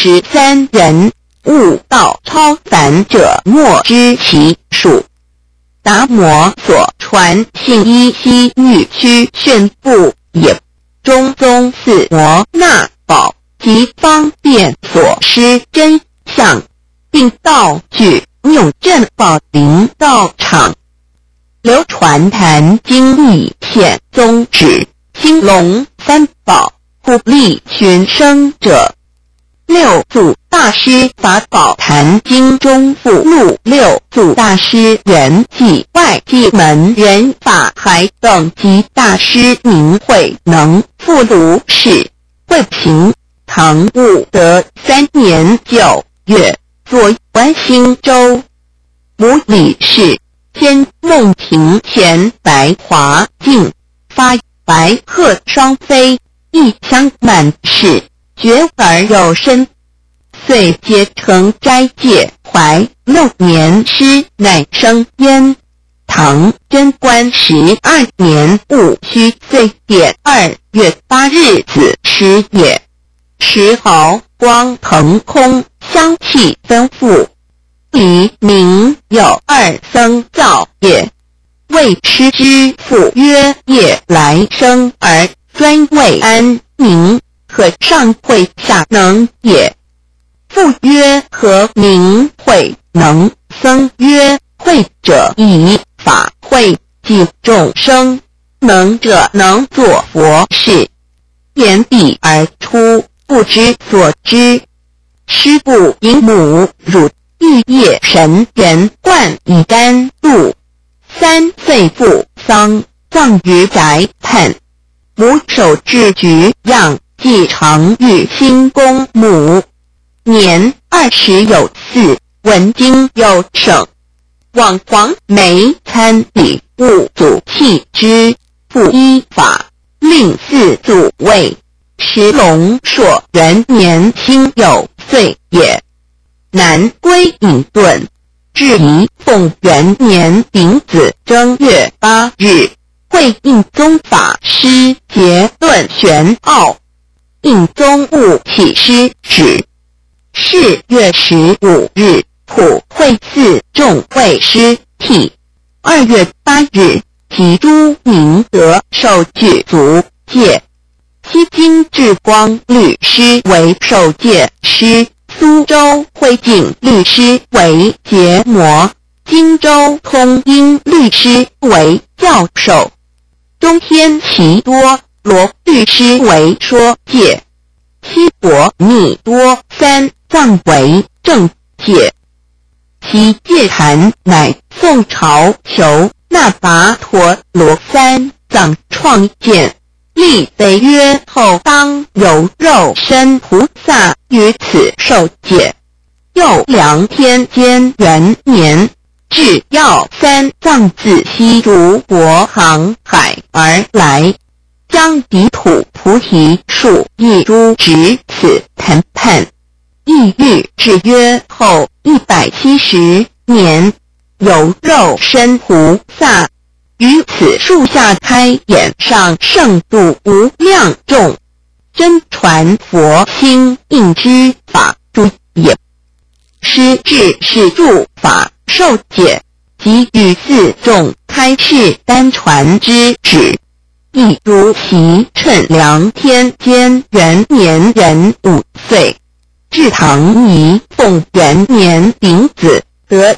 43人，悟道超凡者莫知其数。达摩所传信依西域区炫部也，中宗四摩那宝及方便所施真相，并道具永镇宝林道场，流传坛经义显宗旨，兴隆三宝，普利群生者。六祖大师法宝坛经中附录六祖大师圆寂外记门人法海等及大师名慧能附录是。会平唐武德3年9月，左观兴州。母李氏，兼孟平前白华镜，发白鹤双飞，一腔满室，觉而有身。遂结成斋戒，怀6年师乃生焉。唐贞观12年戊戌岁点2月8日子时也。时毫光腾空，香气丰富。黎明有2僧造也，谓师之父曰：夜来生而专为安宁，可上会下能也。父曰：何名慧能？僧曰：慧者以法会济众生，能者能作佛事。言毕而出，不知所知。师父引母乳玉叶神人灌以甘露。3岁父丧，葬于宅畔。母手至菊让，即常遇新公母。年20有4，文经有省。往黄梅参礼勿祖弃之，不依法，令四祖位。时龙朔元年辛酉岁也。南归隐遁。至仪凤元年丙子正月8日，会印宗法师结论玄奥，印宗务起师旨。是月15日，普会寺众会师替。2月8日，即朱明德受具足戒。西京智光律师为受戒师，苏州慧景律师为结魔，荆州通英律师为教授，中天奇多罗律师为说戒，西伯密多三藏为正戒。其戒坛乃宋朝求那跋陀罗三藏创建，立碑曰：后当有肉身菩萨于此受戒。又梁天监元年，至要三藏自西竹国航海而来，将底土菩提树一株植此坛畔。意欲至曰：后170年，有肉身菩萨于此树下开演上圣度无量众，真传佛心印之法诸也。师至是住法受戒，即与四众开示单传之旨。亦如其趁梁天监元年壬5岁，至唐仪凤元年丙子得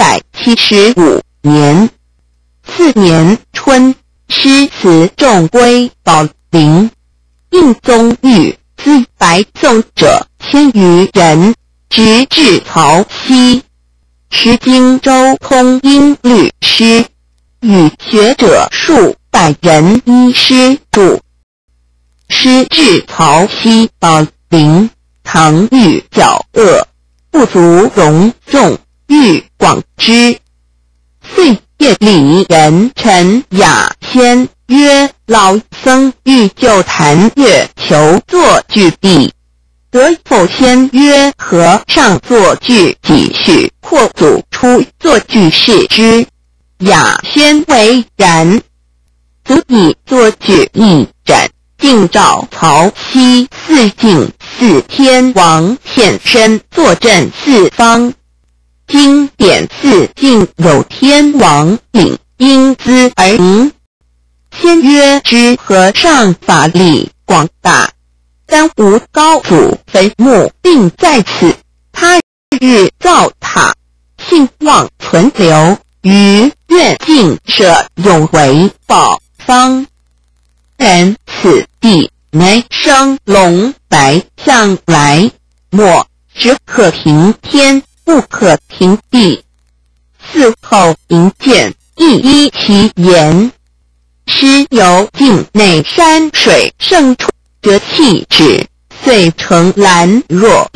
175年。4年春，师辞众归宝陵。印宗欲资白宋者1000余人，直至曹溪。时荆州通英律师与学者数百人依师住。师至曹溪宝陵，唐欲较恶，不足容众，欲广之。遂夜里人陈雅先曰：老僧欲就坛月求作具毕，得否先曰：和尚作具几许，或祖出作具示之。雅先为然，足以作具一展，竟召曹溪四境四天王现身坐镇四方。经典四境有天王领英姿而迎，先曰：知和尚法力广大，但无高祖坟墓并在此，他日造塔，兴旺存留，于愿尽舍永为宝方。然此地乃生龙白象来，莫只可平天，不可平地。嗣后营建，亦依其言。师由境内山水胜处得弃之，遂成兰若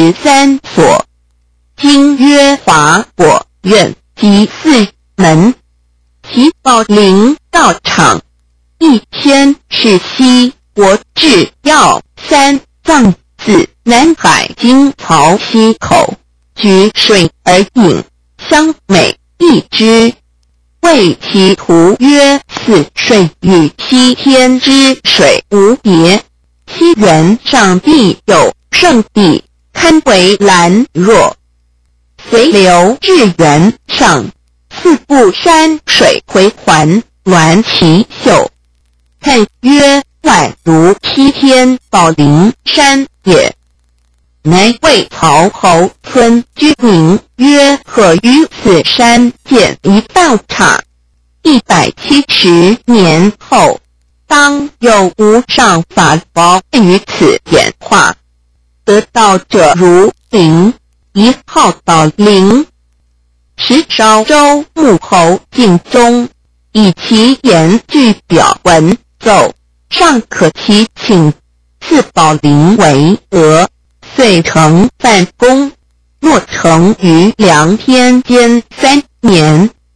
13所。今曰华果院及4门。其宝陵道场，一先是西国至要三藏自南海经曹溪口，举水而饮，香美异之。谓其图曰：此水与西天之水无别，西原上必有圣地，堪为兰若。随流至原上，四部山水回环，鸾其秀。看曰：宛如七天宝陵山也。乃谓曹侯村居民曰：可于此山建一道场，170年后，当有无上法宝于此演化，得道者如灵，一号宝陵。时韶州穆侯敬宗以其言具表文奏，尚可其请赐宝陵为额，遂成范公，落成于梁天监3年。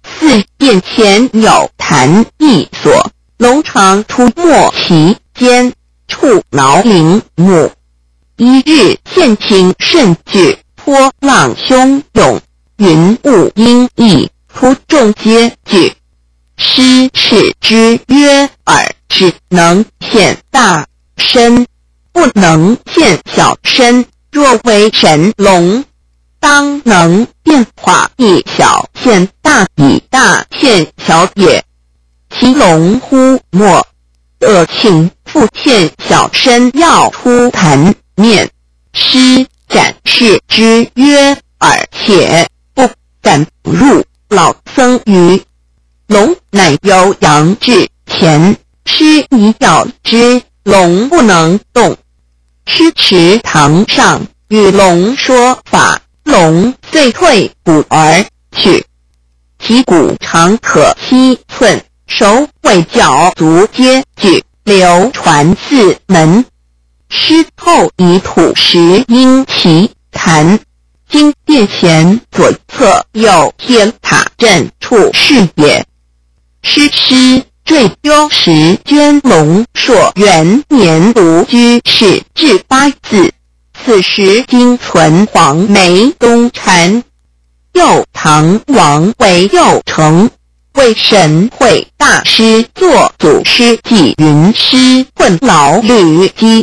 四殿前有坛一所，龙常出没其间，处劳陵墓。一日见晴甚巨，波浪汹涌，云雾阴翳，途众皆惧。师斥之曰：尔只能现大身，不能现小身。若为神龙，当能变化一小现大，以大现小也。其龙乎莫，请复现小身，要出坛面。师展示之曰：尔且不敢入。老僧于龙乃由阳至前，师以咬之，龙不能动。师持堂上与龙说法，龙遂退骨而去。其骨长可7寸，首尾脚足皆具，流传4门。师后以土石因其坛。今殿前左侧有天塔镇处是也。师坠丢时捐龙朔元年独居士至8字，此时今存黄梅东禅。右唐王为右丞，为神会大师作祖师纪云师混劳律积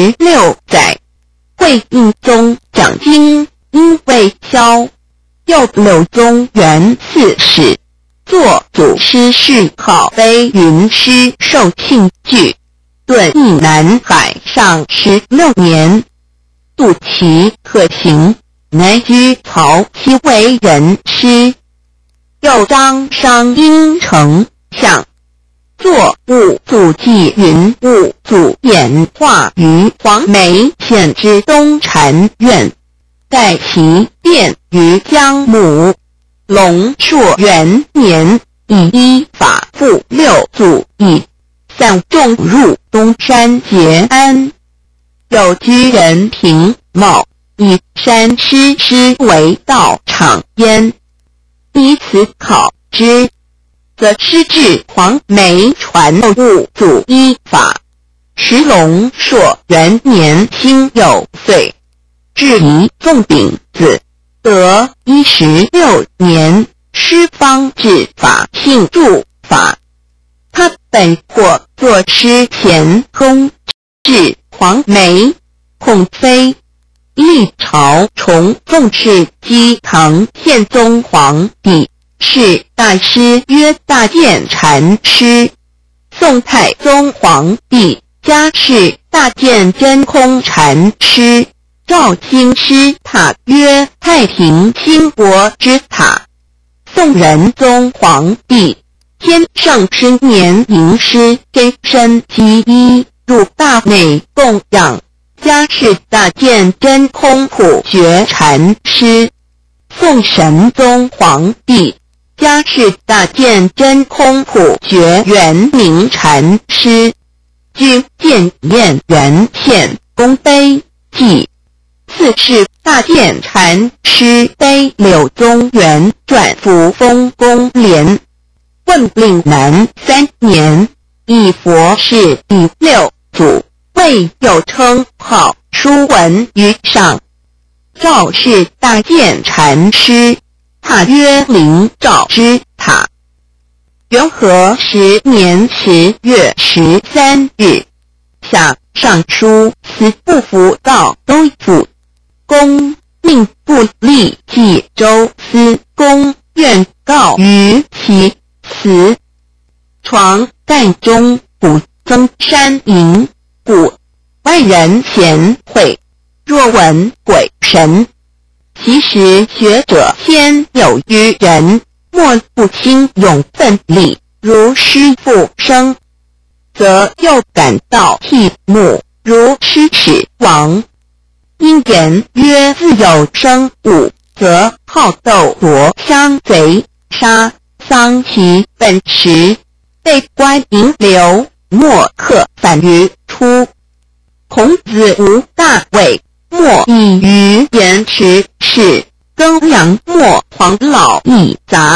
16载。会应宗讲经因为萧，右柳宗元4世。作祖师谥号飞云师，受庆具，遁逸南海上16年，度其特行，乃居曹溪为人师。又张商因丞相，作物祖纪云物祖演化于黄梅县之东禅院，盖其殿于江母。龙朔元年，以依法复6祖以散众入东山结安。有居人平茂，以山师为道场焉。以此考之，则师至黄梅传物祖依法。时龙朔元年辛酉岁，至仪仲丙子。得16年，师方至法性著法。他本或作师前公至黄梅，恐非历朝崇奉敕基唐宪宗皇帝，是大师曰大建禅师。宋太宗皇帝加谥大建真空禅师。赵兴师塔曰太平兴国之塔。宋仁宗皇帝天圣之年迎师真身基一入大内供养，加谥大建真空普觉禅师。宋神宗皇帝加谥大建真空普觉圆明禅师。据建验元献功碑记。次是大建禅师碑柳宗元传扶风公廉。问令南3年，以佛是第6祖，未有称号书文于上。赵氏大建禅师，塔曰灵赵之塔。元和10年10月13日，下尚书司部辅道都府公命部立冀州司公愿告于其祠。床干中古增山营古，外人咸会，若闻鬼神。其实学者先有余人，莫不轻勇奋力，如师父生，则又感到涕目，如师齿王。因言曰：自有生物，则好斗夺相贼，杀丧其本时，被官迎流，莫克反于出。孔子无大位，莫以于言迟，是曾阳莫黄老易杂，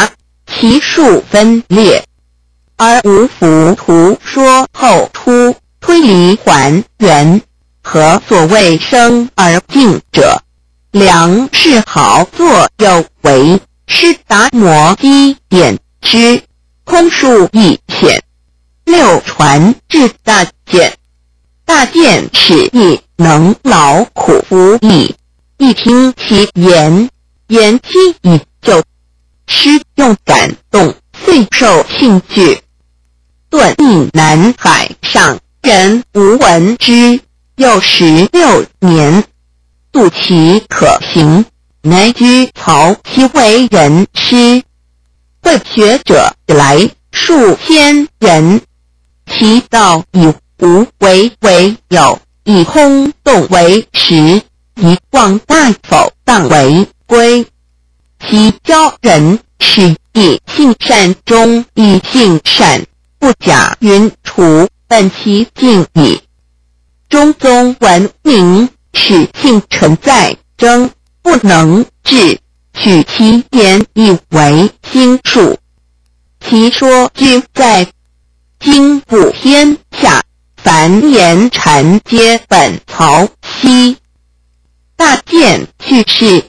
其数分裂，而无符图说后出推理还原，和所谓生而静者，梁氏好作有为，是达摩基点之，空数亦显。六传至大见，大见使亦能劳苦服役，一听其言，言期已久，师用感动，遂受兴趣。顿诣南海上人无闻之，又16年，度其可行，乃居曹溪为人师。会学者来数千人，其道以无为为有，以空洞为实，以广大否当为归。其教人是以性善中以性善，不假云除，本其境矣。中宗闻名，使性臣在争，不能治，取其言以为经术。其说居在经部天下，凡言禅皆本曹溪。大见去世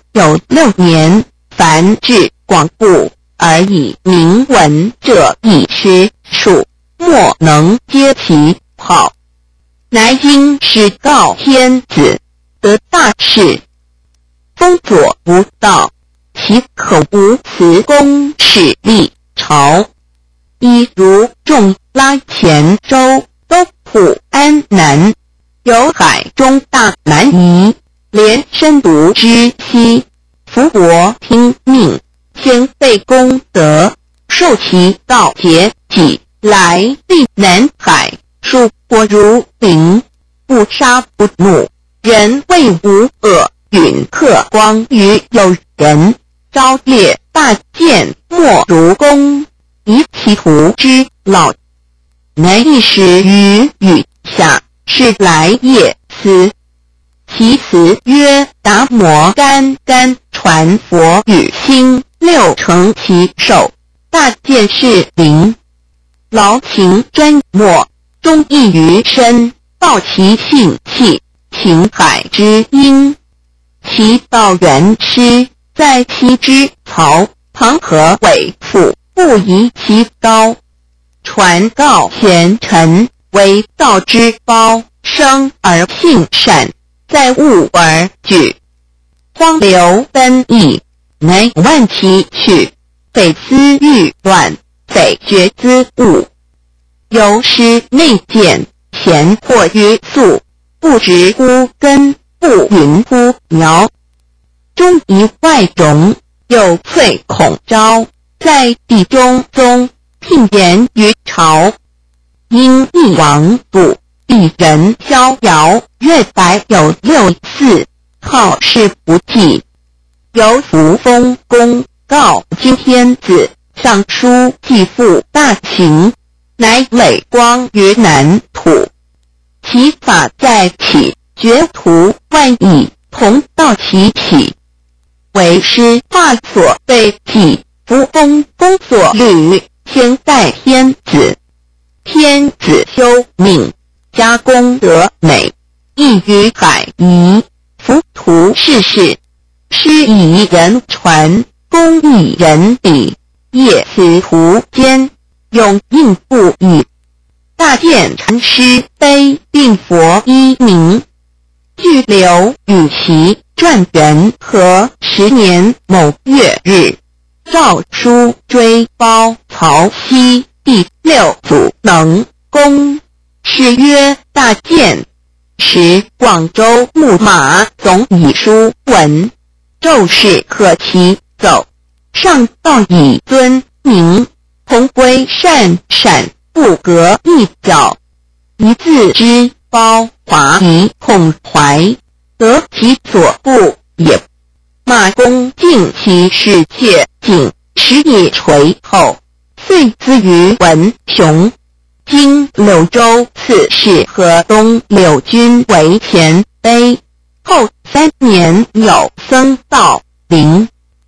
106年，凡至广布，而以明文者以师数，莫能接其号。乃因是告天子，得大事。封左不道，其口无辞公使立朝。一如众拉前州都普安南，有海中大蛮夷，连身独之息，伏国听命，先废功德，受其告节己，来历南海，属国如灵，不杀不怒，人谓无恶，允克光于有人，昭烈大见莫如公，以其徒之老，乃一时于雨下，是来夜思。其词曰：达摩干传佛语心，6成其手，大见是灵，劳情专默，忠义于身，报其性气，情海之音。其道元师，在其之曹庞和为父，不疑其高，传告贤臣，为道之胞，生而性善，在物而举，荒流奔逸，乃万其去，匪思欲乱，匪觉资物。由师内见，贤惑于素，不植乎根，不云乎苗。中以外种，有翠孔昭，在地中宗，聘言于朝。因义王祖，鄙人逍遥，月白有64，好事不济。由扶风公告今天子，上书继父大秦，乃累光于南土。其法在起，绝图万矣，同道其起。为师化所被己，扶风公所履，先代天子。天子修命，加功德美，异于海夷，浮屠世事。师以人传，公以人比，业此途间，永应不已。大见禅师碑并佛一名，具留与其传元和10年某月日，诏书追褒曹溪第6祖能公，谥曰大见。时广州牧马总以书文，骤事可其走，上道以尊名，同归善，不隔一角。一字之褒华以孔怀，得其所不也。马公敬其事切谨，时以垂后，遂资于文雄。经柳州刺史河东柳君为前碑。后3年有僧道林，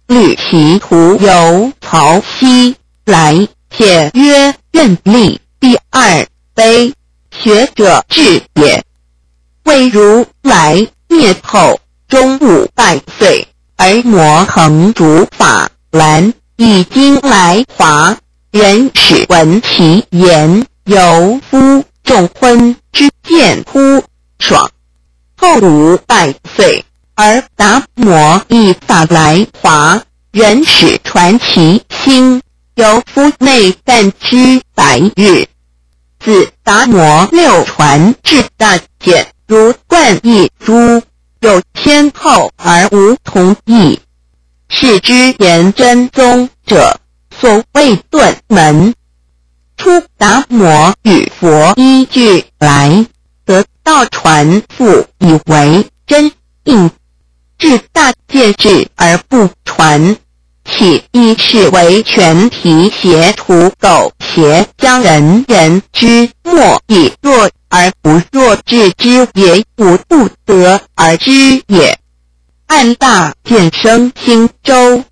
吕其徒由曹溪来，解曰：任历第二碑，学者至也。谓如来灭后终500岁，而摩恒主法兰，以经来华，人始闻其言，由夫众昏之见乎爽。后500岁，而达摩以法来华，人始传其心，由夫内旦之百日。自达摩6传至大简，如冠一珠，有先后而无同义。是之言真宗者，所谓顿门。出达摩与佛依据来，得道传复以为真应，至大戒制而不传，其意是为全体邪徒苟邪，将人之莫以弱而不弱智之也，无不得而知也。按大建生兴周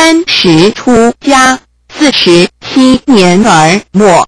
30出家，47年而没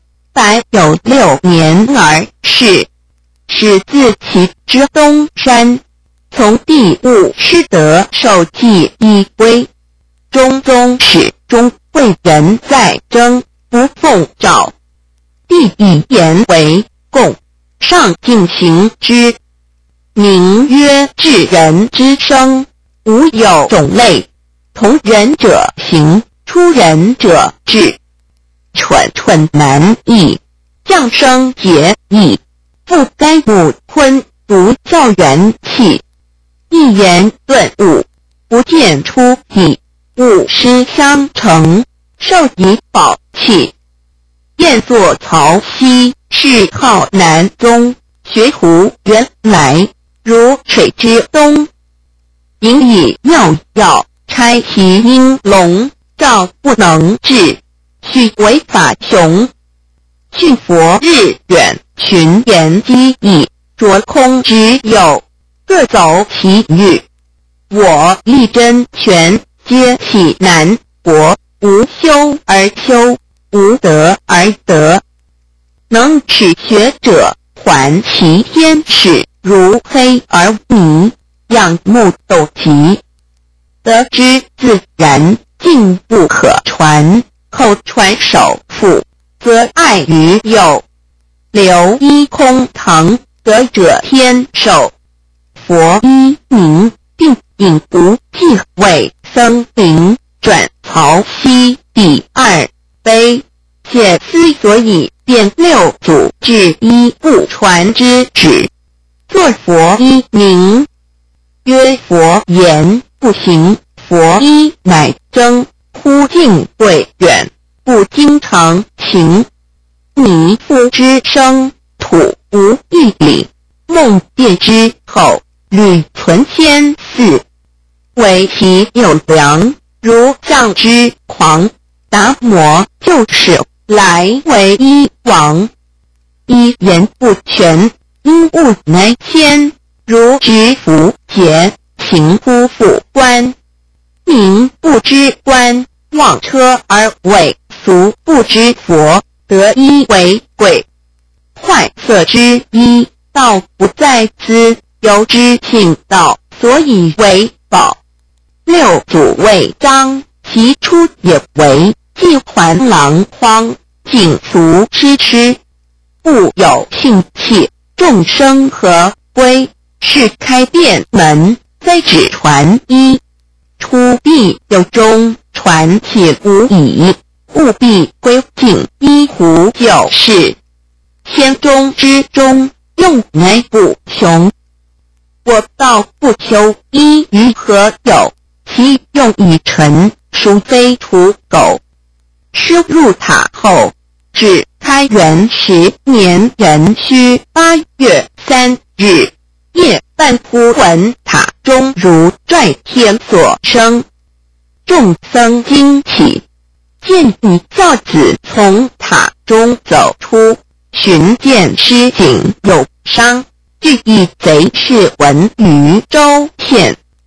，106年而逝，始自其之东山，从地务师德受记依归。中宗始终贵人在征，不奉诏，帝以言为贡，上进行之，名曰至人之生，无有种类，同人者行，出人者治。蠢难易，降生节义，不该母坤独教元气，一言顿悟，不见出体，物师相承，受以宝器。燕作曹溪，谥号南宗，学胡原来，如水之东。引以妙药，拆其阴龙，照不能治，须为法雄。去佛日远，群言机矣，着空之有，各走其域。我力真权，皆起难博，无修而修，无德而德。能使学者还其天使，如黑而迷，仰慕斗极，得之自然，进不可传。口传首赋，则碍于有。留一空堂，得者天授。佛一名，并引无忌为僧灵，转曹溪第二碑，写思所以变6祖至一不传之旨。作佛一名，曰佛言不行，佛一乃征，忽近贵远，不经常情。弥夫之生，土无一理，梦界之后，屡存仙寺，为其有良，如象之狂。达摩就是来为一王，一言不全，因物乃迁，如执符节，行乎复官。民不知官，忘车而伪俗，不知佛，得一为贵。坏色之一，道不在兹，由之信道，所以为宝。6祖谓章，其出也为既还狼荒，尽俗痴，不有性气，众生何归？是开变门，非只传一。出必有中，传其无已，务必归尽一壶九事。千中之中，用乃不穷。我道不求一于何有？其用以陈，孰非刍狗？师入塔后，至开元10年壬戌8月3日，夜半忽闻塔中如拽天所生，众僧惊起，见女教子从塔中走出，寻见尸颈有伤，俱以贼事闻于州县。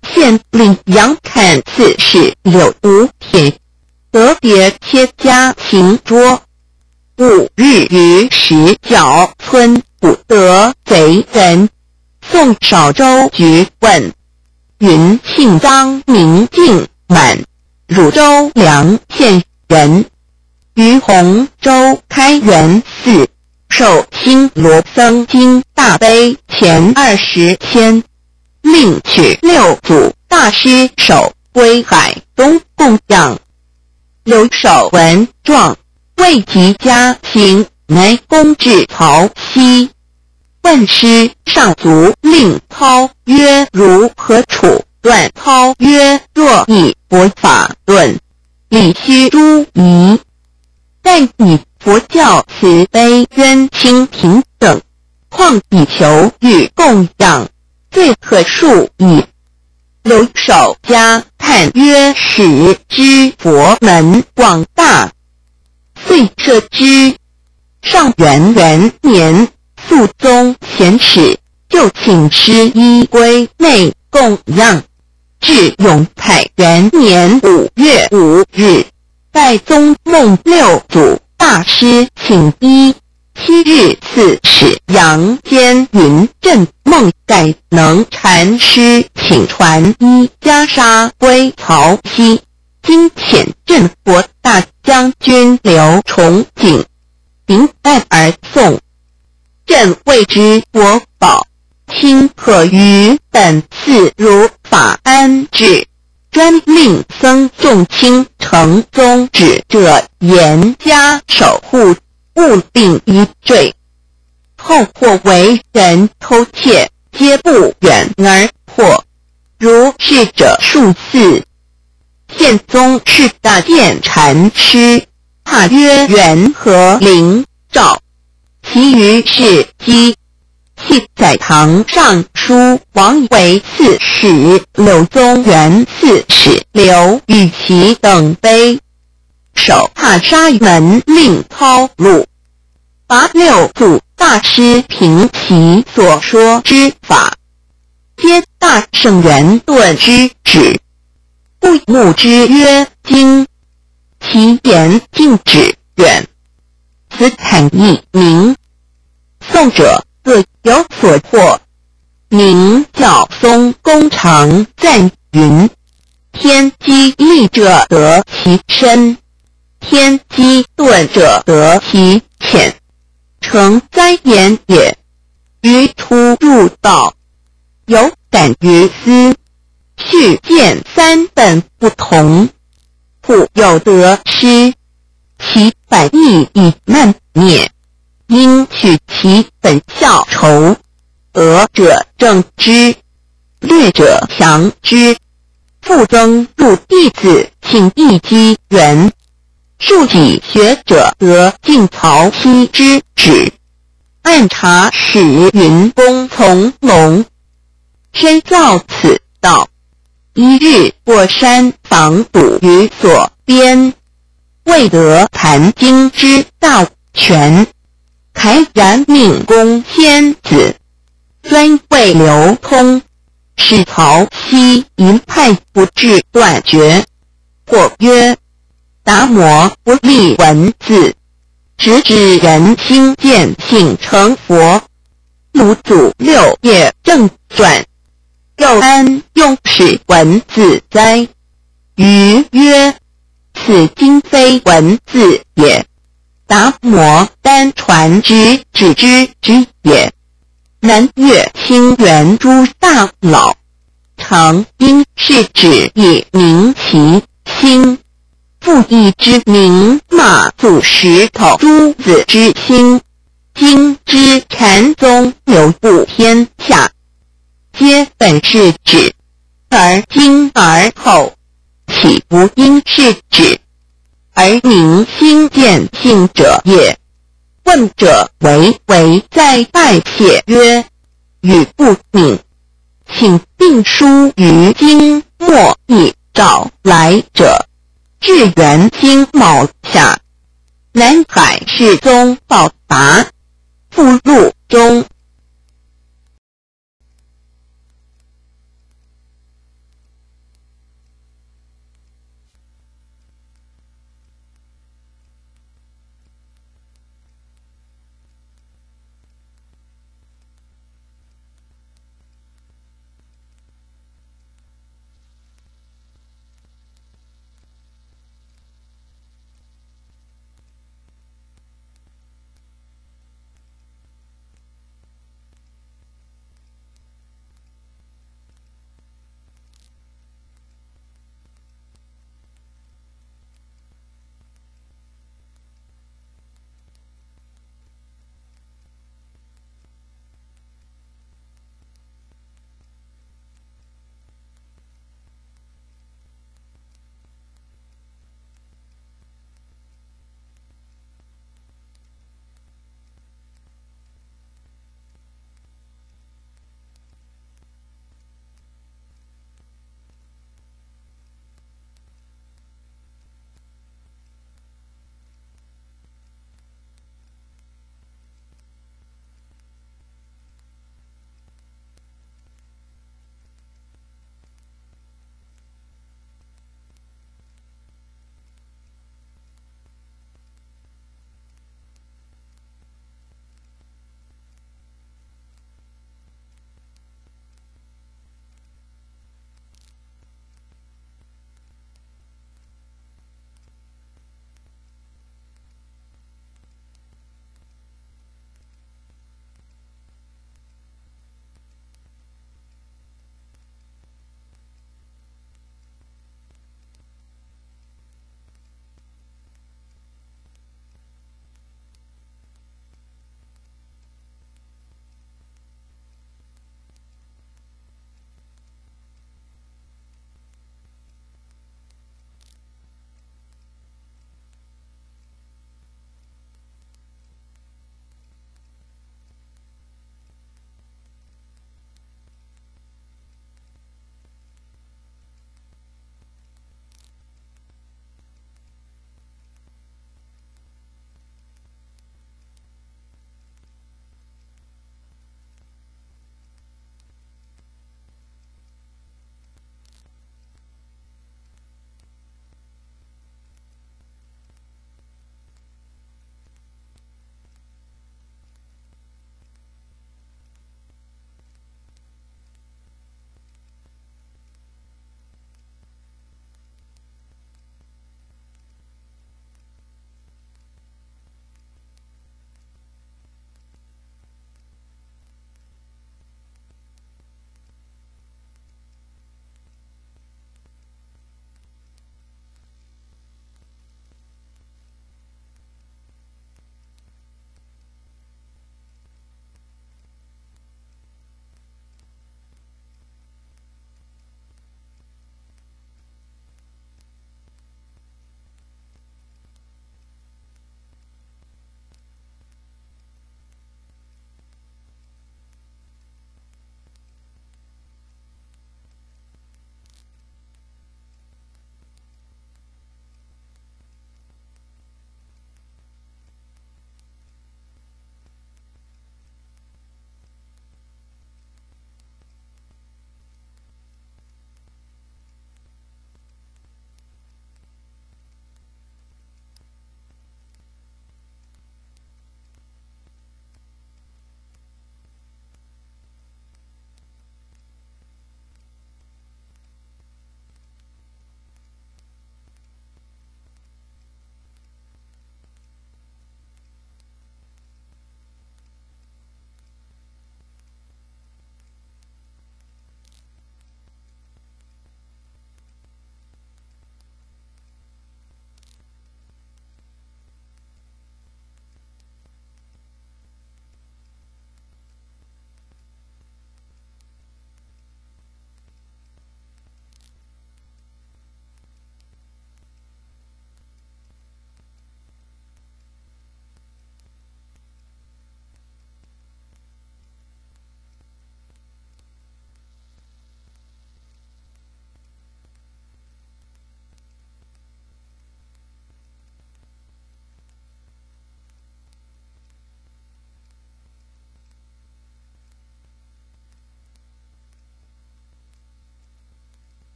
县令杨侃刺史柳无铁，得别切家行捉。5日于石角村捕得贼人，送少州局问，云姓张名敬满，汝州梁县人，于洪州开元寺受新罗僧经大悲前20千，另取6祖大师手归海东供养。刘守闻状，未及家行，乃公至曹溪，问师上卒令操曰如何处？段操曰若以佛法论，理须诸疑，但以佛教慈悲冤亲平等，况以求欲供养，最可恕矣。刘守家叹曰使之佛门广大，遂设之。上元元年，肃宗遣使就请师衣归内供养。至永泰元年5月5日，代宗梦6祖大师请衣。7日赐使杨坚云镇梦改能禅师请传衣袈裟归曹溪，今遣镇国大将军刘崇景秉带而送。朕谓之国宝，卿可于本寺如法安置，专令僧众卿承宗旨者严加守护，勿令一坠。后或为人偷窃，皆不远而破。如是者数次。宪宗是大见禅师，号曰元和灵照，其余是基。系载堂尚书王维刺史、柳宗元刺史刘禹锡等碑，手帕沙门令操录，拔6祖大师凭其所说之法，皆大圣圆顿之旨，不目之曰经，其言径指远，此坦易明。诵者各有所获。明教宗公常赞云：天机利者得其深，天机钝者得其浅，诚哉言也。于初入道，有感于思，续见3本不同，故有得失，其反义以慢灭，应取其本效酬。讹者正之，略者详之。复增入弟子，请一机缘。庶几学者得进曹溪之旨，按察使云公从龙，深造此道。一日过山访堵于所边，未得谈经之大权，慨然命公天子，专为流通，使曹溪一派不至断绝。或曰：达摩不立文字，直指人心见性成佛。鲁祖6页正传，又安用使文字哉？余曰：此经非文字也，达摩单传之指之也。南岳清源诸大老，常因是指以明其心。复以之名马祖石头诸子之心，今之禅宗流布天下，皆本是指，而今而后，岂不因是指而明心见性者也？问者唯在拜谢曰：语不明，请并书于经末以找来者。至元经卯下，南海世宗报答，